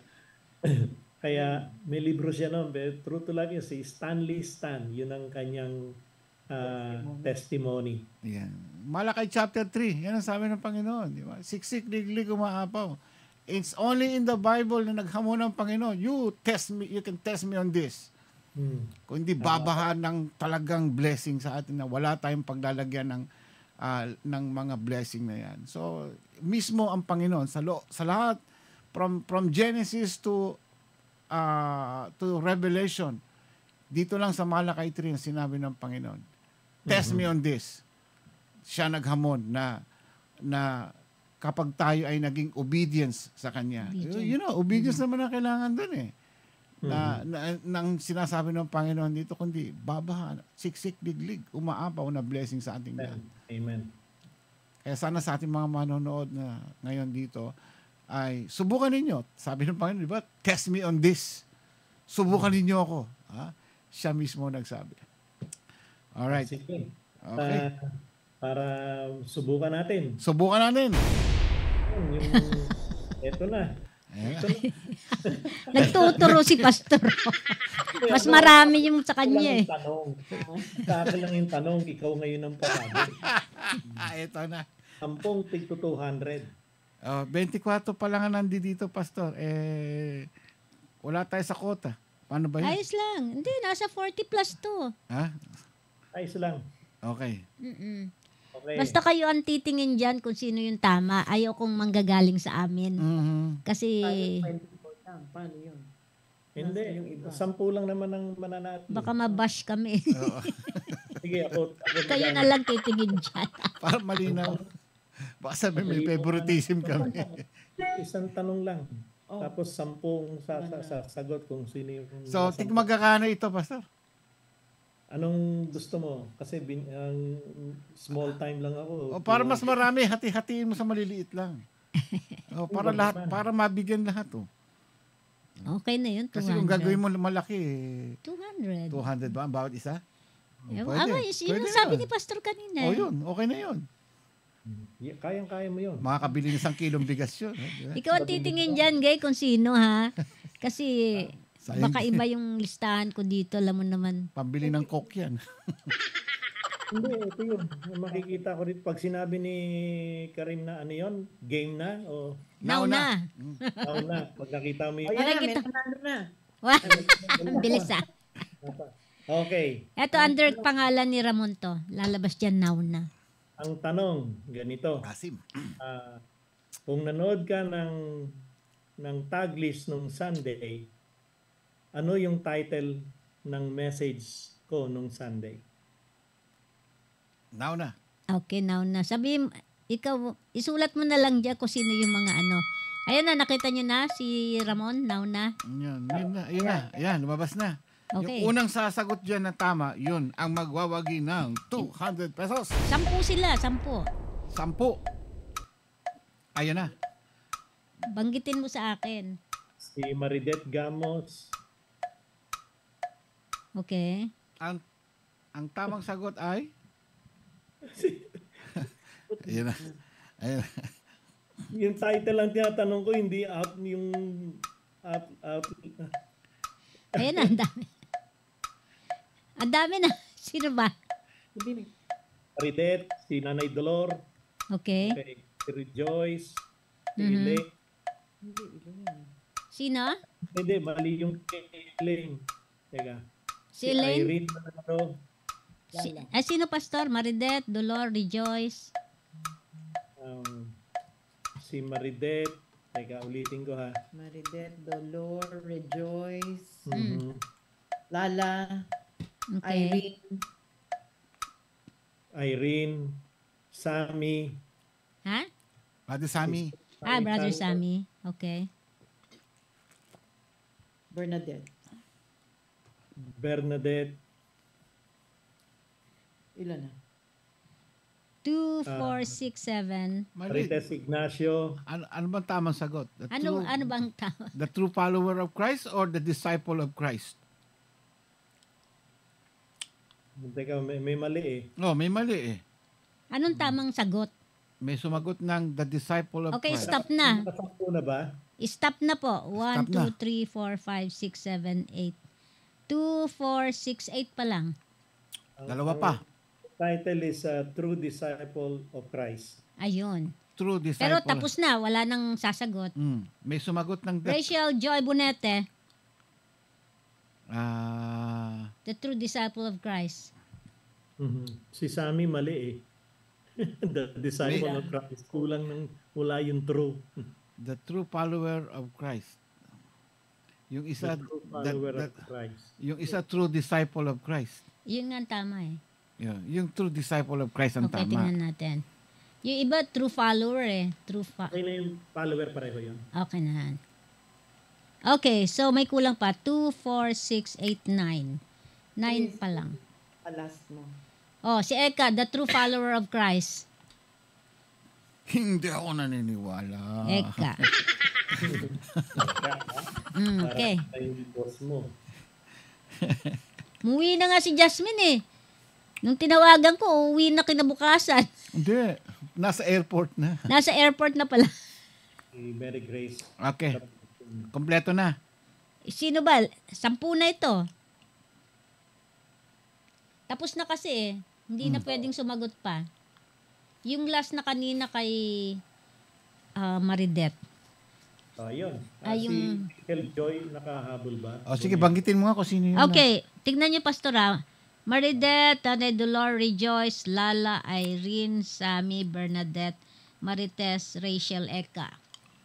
Kaya may libro siya noon. True to life yun. Si Stanley Stan. Yun ang kanyang uh, testimony. Yan. Malakay chapter three. Yan ang sabi ng Panginoon. Di ba? Siksik, liglig, umaapaw. It's only in the Bible na naghamon ng Panginoon. You test me. You can test me on this. Hmm. Kung hindi babaha ng talagang blessing sa atin na wala tayong paglalagyan ng uh, ng mga blessing na yan. So, mismo ang Panginoon sa lo, sa lahat from from Genesis to uh, to Revelation, dito lang sa Malakay three sinabi ng Panginoon, test mm-hmm. me on this. Siya naghamon na na kapag tayo ay naging obedience sa Kanya. Obedience. You know, obedience mm-hmm. naman ang kailangan dun eh. Na, na nang sinasabi ng Panginoon dito, kundi babaha, siksik, liglig, umaapaw na blessing sa ating lahat. Amen. Kaya sana sa ating mga manonood na ngayon dito ay subukan ninyo. Sabi ng Panginoon, di ba? Test me on this. Subukan ninyo ako. Ha? Siya mismo nagsabi. Alright. Sige. Okay. Uh, para subukan natin. Subukan natin. Yung, eto na. Nagtuturo si Pastor. Mas marami yung sa kanya eh. Tanong. Kaka lang yung tanong, ikaw ngayon ang parabi. Ito na. Sampung tig to two hundred. Oh, twenty-four pa lang ang nandito, Pastor. Eh, wala tayo sa kota. Paano ba yun? Ayos lang. Hindi, nasa forty plus to. Ha? Ayos lang. Okay. Mm-mm. Okay. Basta kayo ang titingin dyan kung sino yung tama. Ayaw kong manggagaling sa amin. Mm-hmm. Kasi... Paano yun? Hindi. Sampu lang naman ang mananato. Baka mabash kami. Sige, ako. ako kayo na lang titingin dyan. Para malinaw. Baka sabi may favoritism kami. Isang tanong lang. Oh. Tapos sampung sa, sa, sa, sagot kung sino yung... So, tig magkakano ito, Pastor? Anong gusto mo? Kasi bin, ang small time lang ako. O, para mas marami, hati-hatiin mo sa maliliit lang. O, para lahat, para mabigyan lahat. Oh. Okay na yun, two hundred. Kasi kung gagawin mo malaki, two hundred. two hundred ba ang bawat isa? O, pwede. Ah, yun yung sabi ni Pastor kanina. O yun, okay na yun. Yeah, kayang-kaya mo yun. Makakabili ng isang kilong bigas yun. Eh, ikaw ang titingin dyan, Gay, kung sino, ha? Kasi... Sayang. Baka iba yung listahan ko dito, alam mo naman. Pambili ng coke yan. Hindi, ito yun. Makikita ko rin pag sinabi ni Karim na ano yun, game na o Now na. now na. Pag nakita mo yung... Ayan na, may Nakikita- nanalo na. Wow. Ang bilis ah. Okay. Ito under pangalan ni Ramon to. Lalabas dyan now na. Ang tanong, ganito. Asim. Ah, kung nanood ka ng ng tag list nung Sunday, ano yung title ng message ko nung Sunday? Now na. Okay, now na. Sabi, ikaw, isulat mo na lang dyan kung sino yung mga ano. Ayan na, nakita nyo na si Ramon, now na. Yan, yun na, yun na. Ayan, lumabas na. Okay. Yung unang sasagot dyan na tama, yun ang magwawagi ng two hundred pesos. Sampu sila, sampu. Sampu. Ayan na. Banggitin mo sa akin. Si Maridet Gamos, Okay. Ang ang tamang sagot ay Ayan na. Ayan na. yung title lang tinatanong ko, hindi out yung out, out. Ayan na, ang dami. Ang dami na. Sino ba? Maridet, si Nanay Dolor, Okay. okay, si Rejoice, si Mhm. Elaine. Sino? Hindi, mali yung Elaine. Teka. Si Elaine? Irene Manalo. Si, ah, sino, Pastor? Maridet, Dolor, Rejoice. Um, si Maridet. Teka, ulitin ko ha. Maridet, Dolor, Rejoice, Mhm. Lala, Okay. Irene, Irene, Sammy, Ha? Brother Sammy. Ah, Brother Sammy. Okay. Bernadette. Bernadette, Ilan na? Two, Ah. four, six, seven. Mali. Marites Ignacio, Ano, ano bang tamang sagot? The Ano, true, ano bang tama? the true follower of Christ or the disciple of Christ? teka, may, may mali eh. Oh, may mali eh. Anong tamang sagot? May sumagot ng the disciple of Okay, Christ. stop na. Nakasakto na ba? Stop na po. One, Stop na. two, three, four, five, six, seven, eight. Two, four, six, eight pa lang. Ang- Dalawa pa. ang title is uh, True Disciple of Christ. Ayun. True disciple. Pero tapos na. Wala nang sasagot. Mm, may sumagot ng the, Rachel Joy Bunete, ah, the true disciple of Christ. Mhm. Si Sammy mali eh. The Disciple May- of Christ. Kulang ng wala yung true. the true follower of Christ. Yung isa, The true that- follower that- of Christ. yung isa true disciple of Christ. Yun nga ang tama eh. Yun, yung true disciple of Christ ang Okay, tama. tingnan natin. Yung iba, true follower eh. True fa- Okay na yung follower pareho yun. Okay na. Okay, so may kulang pa. two, four, six, eight, nine. nine pa lang. Alas mo. Oh, si Eka, the true follower of Christ. Hindi ako naniniwala. Eka. Mm, okay. Para yung boss mo. Muwi na nga si Jasmine eh. Nung tinawagan ko, uwi na kinabukasan. Hindi. Nasa airport na. Nasa airport na pala. Si Mary Grace. Okay. Kompleto na. Sino ba? Sampu na ito. Tapos na kasi eh. Hindi na pwedeng sumagot pa. Yung last na kanina kay ah, Maridet. Ah, yun. Ah, Ah, yung- Si Michael Joy nakahabol ba? O sige, banggitin mo nga kung sino yun. Okay, tignan niyo Pastor ah. Maridet, Tane Dolor, Rejoice, Lala, Irene, Sammy, Bernadette, Marites, Rachel, Eka.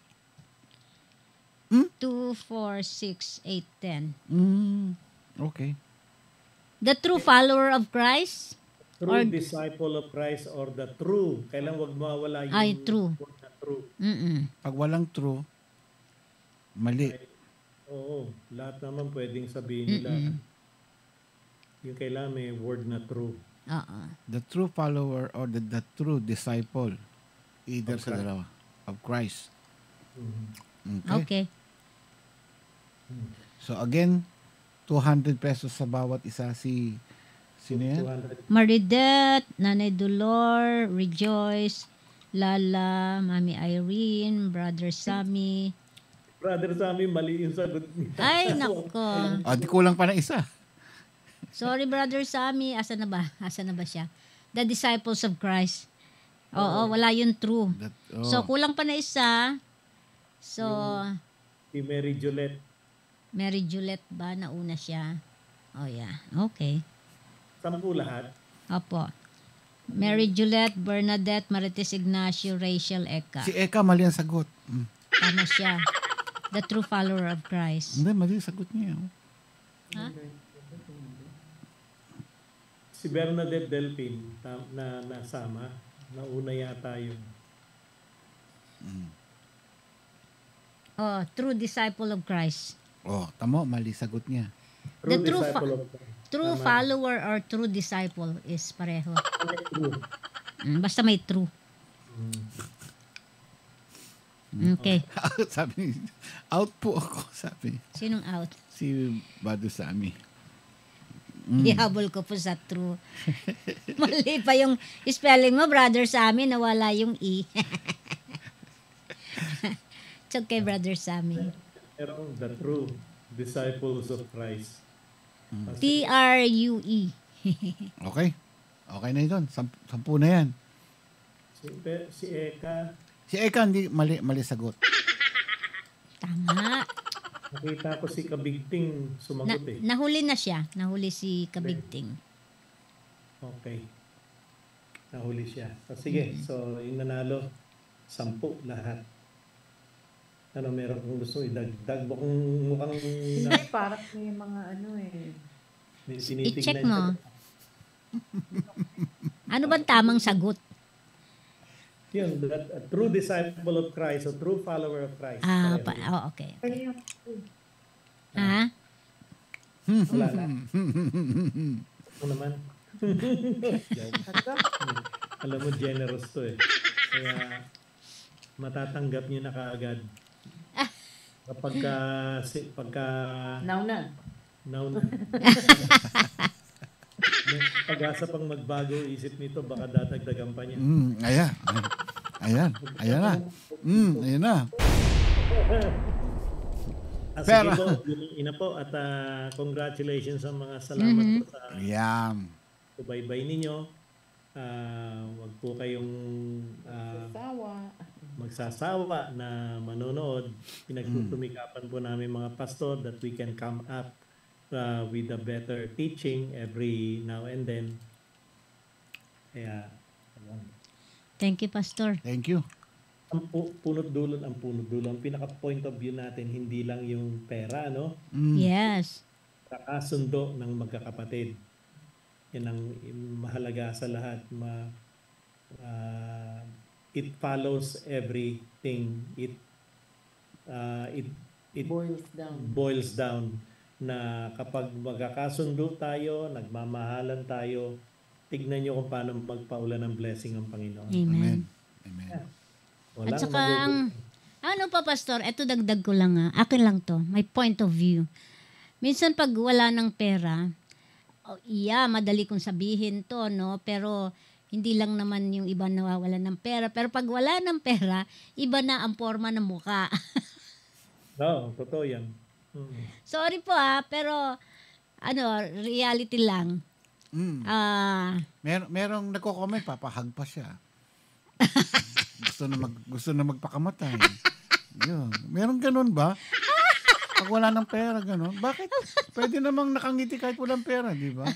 Hmm? two, four, six, eight, ten. Mm, okay. The true follower of Christ? True Or- disciple of Christ or the true. Kailan wag mawala yung Ay, true. word na true. Mm-mm. Pag walang true, mali. Oo. Lahat naman pwedeng sabihin nila. Mm-mm. Yung kailangan may word na true. Oo. The true follower or the, the true disciple. Either Of sa Christ. dalawa. Of Christ. Mhm. Okay. Okay. So again, two hundred pesos sa bawat isa. Si, sino yan? two hundred. Maridet, Nanay Dolor, Rejoice, Lala, Mami Irene, Brother Sammy. Brother Sammy, mali yung sagot niya. Ay, nako. Ah, di kulang pa ng isa. Sorry, Brother Sammy. Asa na ba? Asa na ba siya? the disciples of Christ. Oo, wala yung true. That, oh. So, kulang pa na isa. So, Si Mary Juliet. Mary Juliet ba? Nauna siya. Oh, yeah. Okay. Sampu lahat. Opo. Mary Juliet, Bernadette, Marites Ignacio, Rachel, Eka. Si Eka, mali ang sagot. Mm. Tama siya. The true follower of Christ. Hindi, mali ang sagot niya. oh. Ha? Si Bernadette Delpin tam- na nasama. Nauna yata yung Oh, true disciple of Christ. Oh, tamo, mali sagot niya. The true true disciple fo- of Christ. True Tama. follower or true disciple is pareho. True. Mm, basta may true. Okay. Sabi, out po ako, sabi. Sinong out? Si Bado Sami. Ihabol ko po sa true. Mali pa yung spelling mo, brother, sa amin. Nawala yung E. It's okay, brother Sammy. Pero the true disciples of Christ. T R U E. Okay. Okay na yun. Samp- sampu na yan. Si, Pe- si Eka, Si Eka, hindi, mali, mali sagot. Tama. nakita ko si Kabigting Na, sumagot eh. nahuli na siya. Nahuli si Kabigting. Okay. Nahuli siya. So, sige, so yung nanalo, sampu lahat. Ano, meron kong gusto idagdag. Mukhang, mukhang Hindi, na, parang may mga ano eh. tinitignan I-check niya. mo. Ano ba tamang sagot? Yun, that, a true disciple of Christ, a true follower of Christ. Ah, Pareho pa, yun. oh, okay. Ha? Wala na. Ano naman? Alam mo, generous to eh. Kaya matatanggap niyo na kaagad. Kapag ka, si, pagka... Now na. Now na. May pag-asa pang magbago isip nito, baka dadagdagan pa niya. Mm, ayan. Ayan. Ayan na. Mm, ayan na. Ah, Pero- sige po, yun, ina po, at ah, congratulations sa mga salamat Mhm. po sa Ayan. subaybay ninyo. Ah, wag po kayong ah, Sawa. magsasawa na manonood. Pinagtutumikapan po namin mga pastor that we can come up uh, with a better teaching every now and then. Kaya, ayun. Thank you, Pastor. Thank you. Ang pu- punot dulon, ang punot dulon, ang pinaka point of view natin, hindi lang yung pera, no? Mm. Yes. Kakasundo ng magkakapatid. Yan ang mahalaga sa lahat. Ma, ah, it follows everything. It uh, it it Boils down. boils down na kapag magkakasundo tayo, nagmamahalan tayo, tignan nyo kung paano magpaulan ng blessing ang Panginoon. Amen. Amen. Walang At saka magugulo. ang, ano pa, Pastor, eto dagdag ko lang ah. Akin lang to. My point of view. Minsan pag wala ng pera, oh, iya, madali kong sabihin to, no? Pero hindi lang naman yung iba nawawalan ng pera. Pero pag wala ng pera, iba na ang forma ng mukha. Oo, totoo yan. Mm. Sorry po ah, pero ano, reality lang. Mm. Ah, Mer merong nagko-comment, papahag pa siya. gusto na mag gusto na magpakamatay. Yun. Meron ganun ba? Pag wala ng pera, ganun. Bakit? Pwede namang nakangiti kahit walang pera, di ba?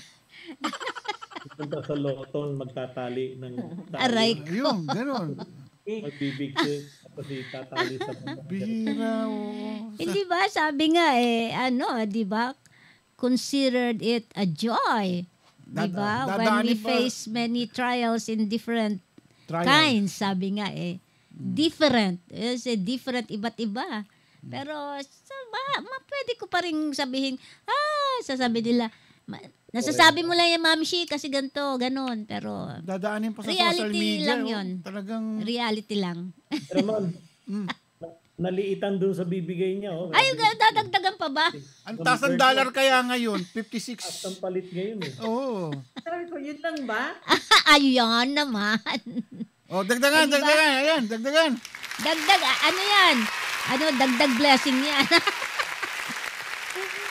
Punta sa loton, magtatali ng tali. aray Ayun, ganun. Magbibigti, tapos itatali sa baba. Bihira, oo. Hindi ba sabi nga eh ano, 'di ba? Considered it a joy. 'Di ba? Dada- When we dadaanin pa- face many trials in different Trial. kinds, sabi nga eh. Different. It's a different iba't iba. Pero sa, ma, ma, pwede ko pa rin sabihin, ah, sasabi nila, ma, nasasabi mo lang yan, Ma'am Shi, kasi ganito, ganon. Pero Dadaanin pa sa reality social media. lang oh. yun. Talagang, reality lang. Pero man, na- naliitan dun sa bibigay niya. Oh. Ay, dadagdagan pa ba? ang taas ng dollar kaya ngayon, fifty-six. At ang palit ngayon eh. Oo. Sabi ko, yun lang ba? Ayun naman. Oh, dagdagan, Ay, di ba? dagdagan. Ayan, dagdagan. Dagdag, ah, ano yan? Ano, dagdag blessing yan.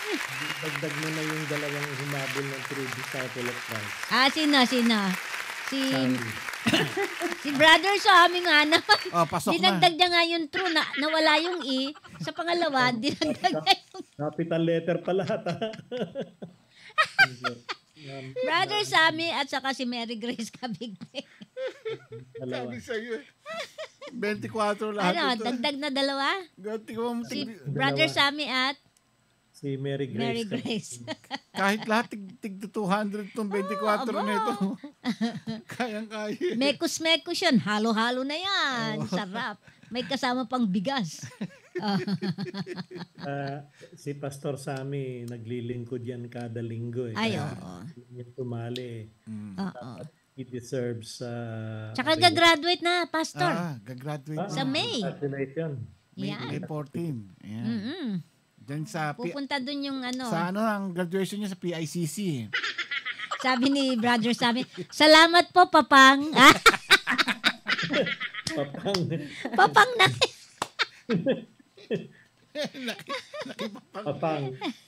Dagdag mo na yung dalawang humabol ng true disciple of Christ. ah, sino, sino? Si, si brother sa amin nga naman. Oh, pasok na. Dinagdag niya nga yung true na nawala yung E. Sa pangalawa, dinagdag niya yung... Capital letter pa lahat, ha? Brother Sammy at saka si Mary Grace Cabigte. Dalawa. Sabi sa'yo eh. twenty-four lahat Ano, ito. dagdag na dalawa? Ganti ko mo Si tig- Brother Dalawa. Sammy at Si Mary Grace. Mary Grace. Kahit lahat tig, tig two hundred itong twenty-four aba. na ito. Kayang-kaya. Mekus-mekus yun. Halo-halo na yan. Oh. Sarap. May kasama pang bigas. Oh. Ah, si Pastor Sammy, naglilingkod yan kada linggo. Eh. Ay, Kaya oo. Yung tumali. Eh. Oo. He deserves... Uh, Tsaka gagraduate na, Pastor. Ah, gagraduate. Sa May. Congratulations. May, Yan. May fourteen. Ayan. Mm-mm. Diyan sa, P- Pupunta dun yung ano. sa ano, ang graduation niya sa P I C C. Sabi ni Brother Sammy, salamat po, Papang. Ah, Papang. Papang na. Papang.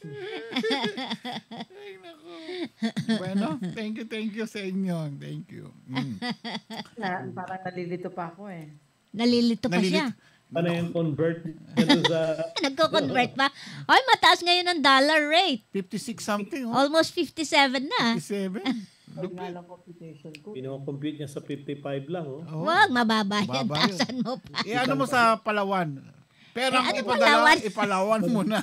Ay, naku. Bueno, thank you, thank you sa inyo. Thank you. Mm. Na, parang nalilito pa ako eh. Nalilito pa Nalilito. siya. Ano yung convert dito sa... Nagko-convert pa. Ay, mataas ngayon ang dollar rate. fifty-six something. Oh. Almost fifty-seven na. fifty-seven. Pag nga lang computation ko. Pino-compute niya sa fifty-five lang. Oh. Oh. Wag, mababa yan. Mababa yun. Tasan mo pa. Eh, ano mo sa Palawan? Pero Eh, ano ipadala, Palawan? ipalawan mo na.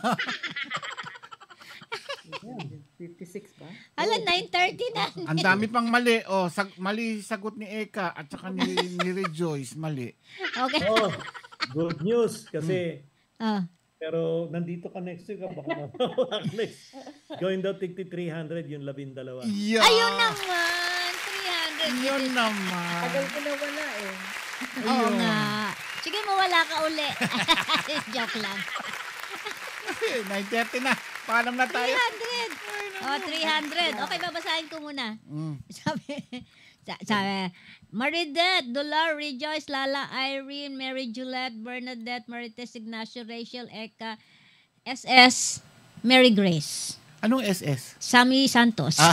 fifty-six ba? Ala, nine thirty na. Ang dami pang mali. Oh, sag, mali sagot ni Eka at saka ni, ni Rejoice. Mali. Okay. Oh, good news kasi Ah. pero nandito ka next week, ah, baka mawala ka next. Gawin daw tigti three hundred yung labindalawa. Yeah. Ayun naman. three hundred. Yun naman. Tagal ko na wala eh. Oo nga. Sige, mawala ka uli. Joke lang. nine thirty na. Paalam na tayo. three hundred. Oh, three hundred. Okay, babasahin ko muna. Mm. Sabi, sa- sabi, Maridet, Dolar, Rejoice, Lala, Irene, Mary Juliet, Bernadette, Marites, Ignacio, Rachel, Eka, S S, Mary Grace. Anong S S? Sammy Santos. Ah.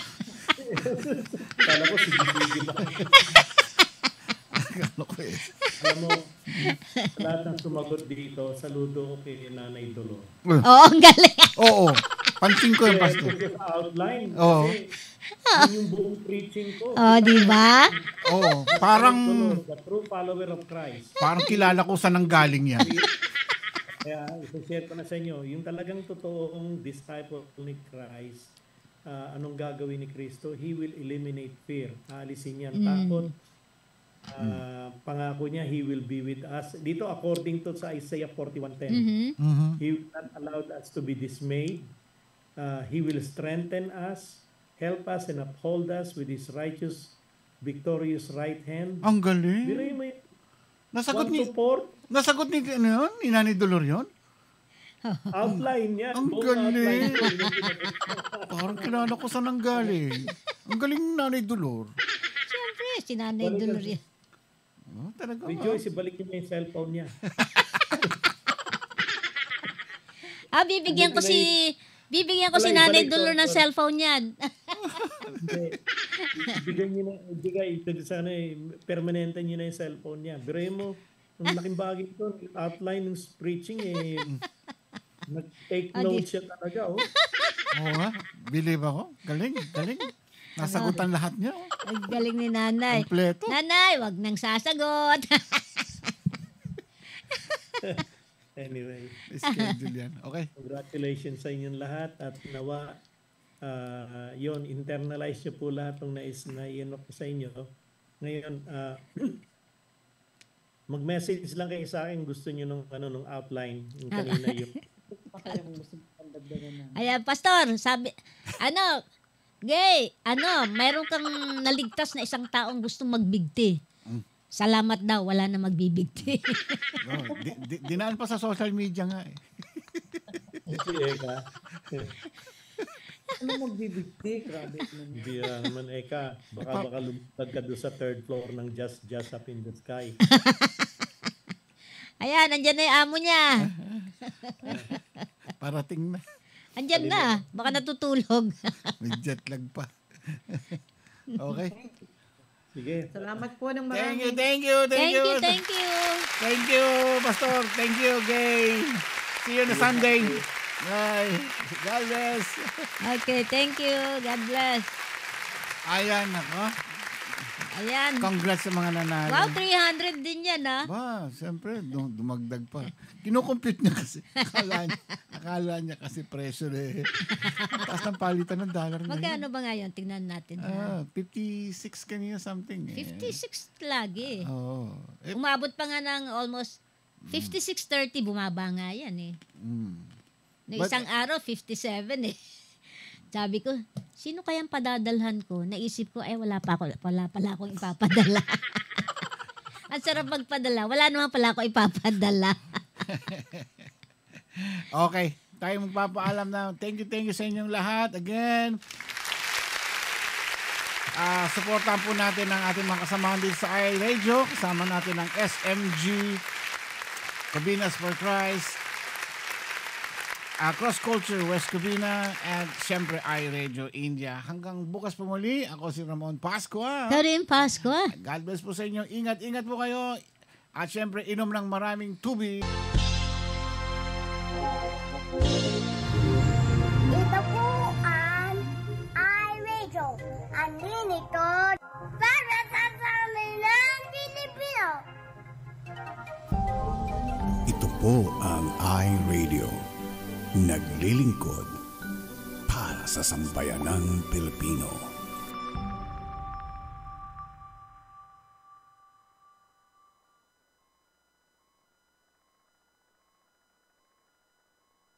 Kala ko si Gigi ba? Ano ko eh. Alam mo, lahat ng sumagot dito, saludo ko kay Nanay Dolor. Oo, ang galing. Oo. Pansin ko yung Kaya pastor. ito sa outline. Oo. Kasi yun yung buong preaching ko. Oh, di ba? Oo. Parang, The true follower of Christ. parang kilala ko saan nang galing yan. Kaya isi-share ko na sa inyo, yung talagang totoong disciple ni Christ, ah, anong gagawin ni Kristo? He will eliminate fear. Aalisin niya ang Mm. takot. Ah, pangako niya, He will be with us. Dito according to sa Isaiah forty-one ten, Mhm. Mhm. He will not allow us to be dismayed. Uh, he will strengthen us, help us, and uphold us with His righteous, victorious right hand. Ang galing. Biruin mo yun. Nasagot One ni, to four, nasagot ni, ano yun? Ni Nanay Dolor yun? outline yan. Ang buong galing. outline. Parang kilala ko saan nang galing. Ang galing ni Nanay Dolor. Siyempre, si Nanay Dolor yan. Oh, talaga. Rejoice, ibalik niyo na yung cellphone niya. Ah, bibigyan ko si... Bibigyan ko si Wala, Nanay ibalik ko. Dolor ng cellphone niyan. Hindi. Ibigay niyo na, ibigay, ito sana eh, permanente niyo na yung cellphone niya. Biruin mo, ang laking bagay ito, outline ng preaching eh, nag-take Ah, di- notes siya talaga, oh. Oo nga. Believe ako. Galing, galing. Nasagutan lahat niya. oh. Ang galing ni Nanay. Kompleto. Nanay, wag nang sasagot. Anyway, Schedule yan. Okay. congratulations sa inyong lahat at nawa ah yon internalize niyo po lahat ng nais na iano ko sa inyo. Ngayon, ah, mag-message lang kayo sa akin gusto niyo nung ano nung outline yung kanina yung Baka yung gusto kong dagdagan na. Ayan, Pastor, sabi, ano, gay, ano, mayroon kang naligtas na isang taong gustong magbigti. Salamat daw, wala na magbibigti. Oh, di, di, dinaan pa sa social media nga eh. si Eka. Ano magbibigti? Grabe naman. Hindi ah, naman Eka. Baka baka lumipad ka doon sa third floor ng Just Just Up in the Sky. Ayan, andyan na yung amo niya. Parating na. Andyan na, baka natutulog. May jet lag pa. Okay. Sige. Salamat po ng marami. Thank you, thank you, thank, Thank you. you, thank you. Thank you, Pastor. Thank you, Gay. See you on Sunday. Bye. God bless. Okay, thank you. God bless. Ayan, ako. Ayan. Congrats sa mga nanalo. Wow, three hundred din yan, ha? Ba, siyempre, dum- dumagdag pa. Kinukompute niya kasi. Akala niya, akala niya kasi pressure eh. Taas ng palitan ng dollar na Magkano ba ngayon? Tingnan natin. Ah, fifty-six kanina something eh. fifty-six lagi. Oo. Eh, Umabot pa nga ng almost fifty-six thirty. Bumaba nga yan eh. mm. Na But- isang araw, fifty-seven eh. Sabi ko, sino kayang padadalhan ko? Naisip ko, eh wala pa ako, wala pala akong ipapadala. Ang sarap magpadala. Wala naman pala ako ipapadala. Okay, tayo magpapaalam na. Thank you, thank you sa inyong lahat. Again, ah supportan po natin ang ating mga kasamahan dito sa iRadio. Kasama natin ang S M G, Cabinas for Christ, uh, Cross Culture West Covina, at syempre iRadio India. Hanggang bukas po muli, ako si Ramon Pascua. Karin Pascua. God bless po sa inyo. Ingat-ingat po kayo. At syempre, inom ng maraming tubig. Ito po ang iRadio, ang lingkod para sa samilang Pilipino. Ito po ang iRadio, naglilingkod para sa sambayanang Pilipino.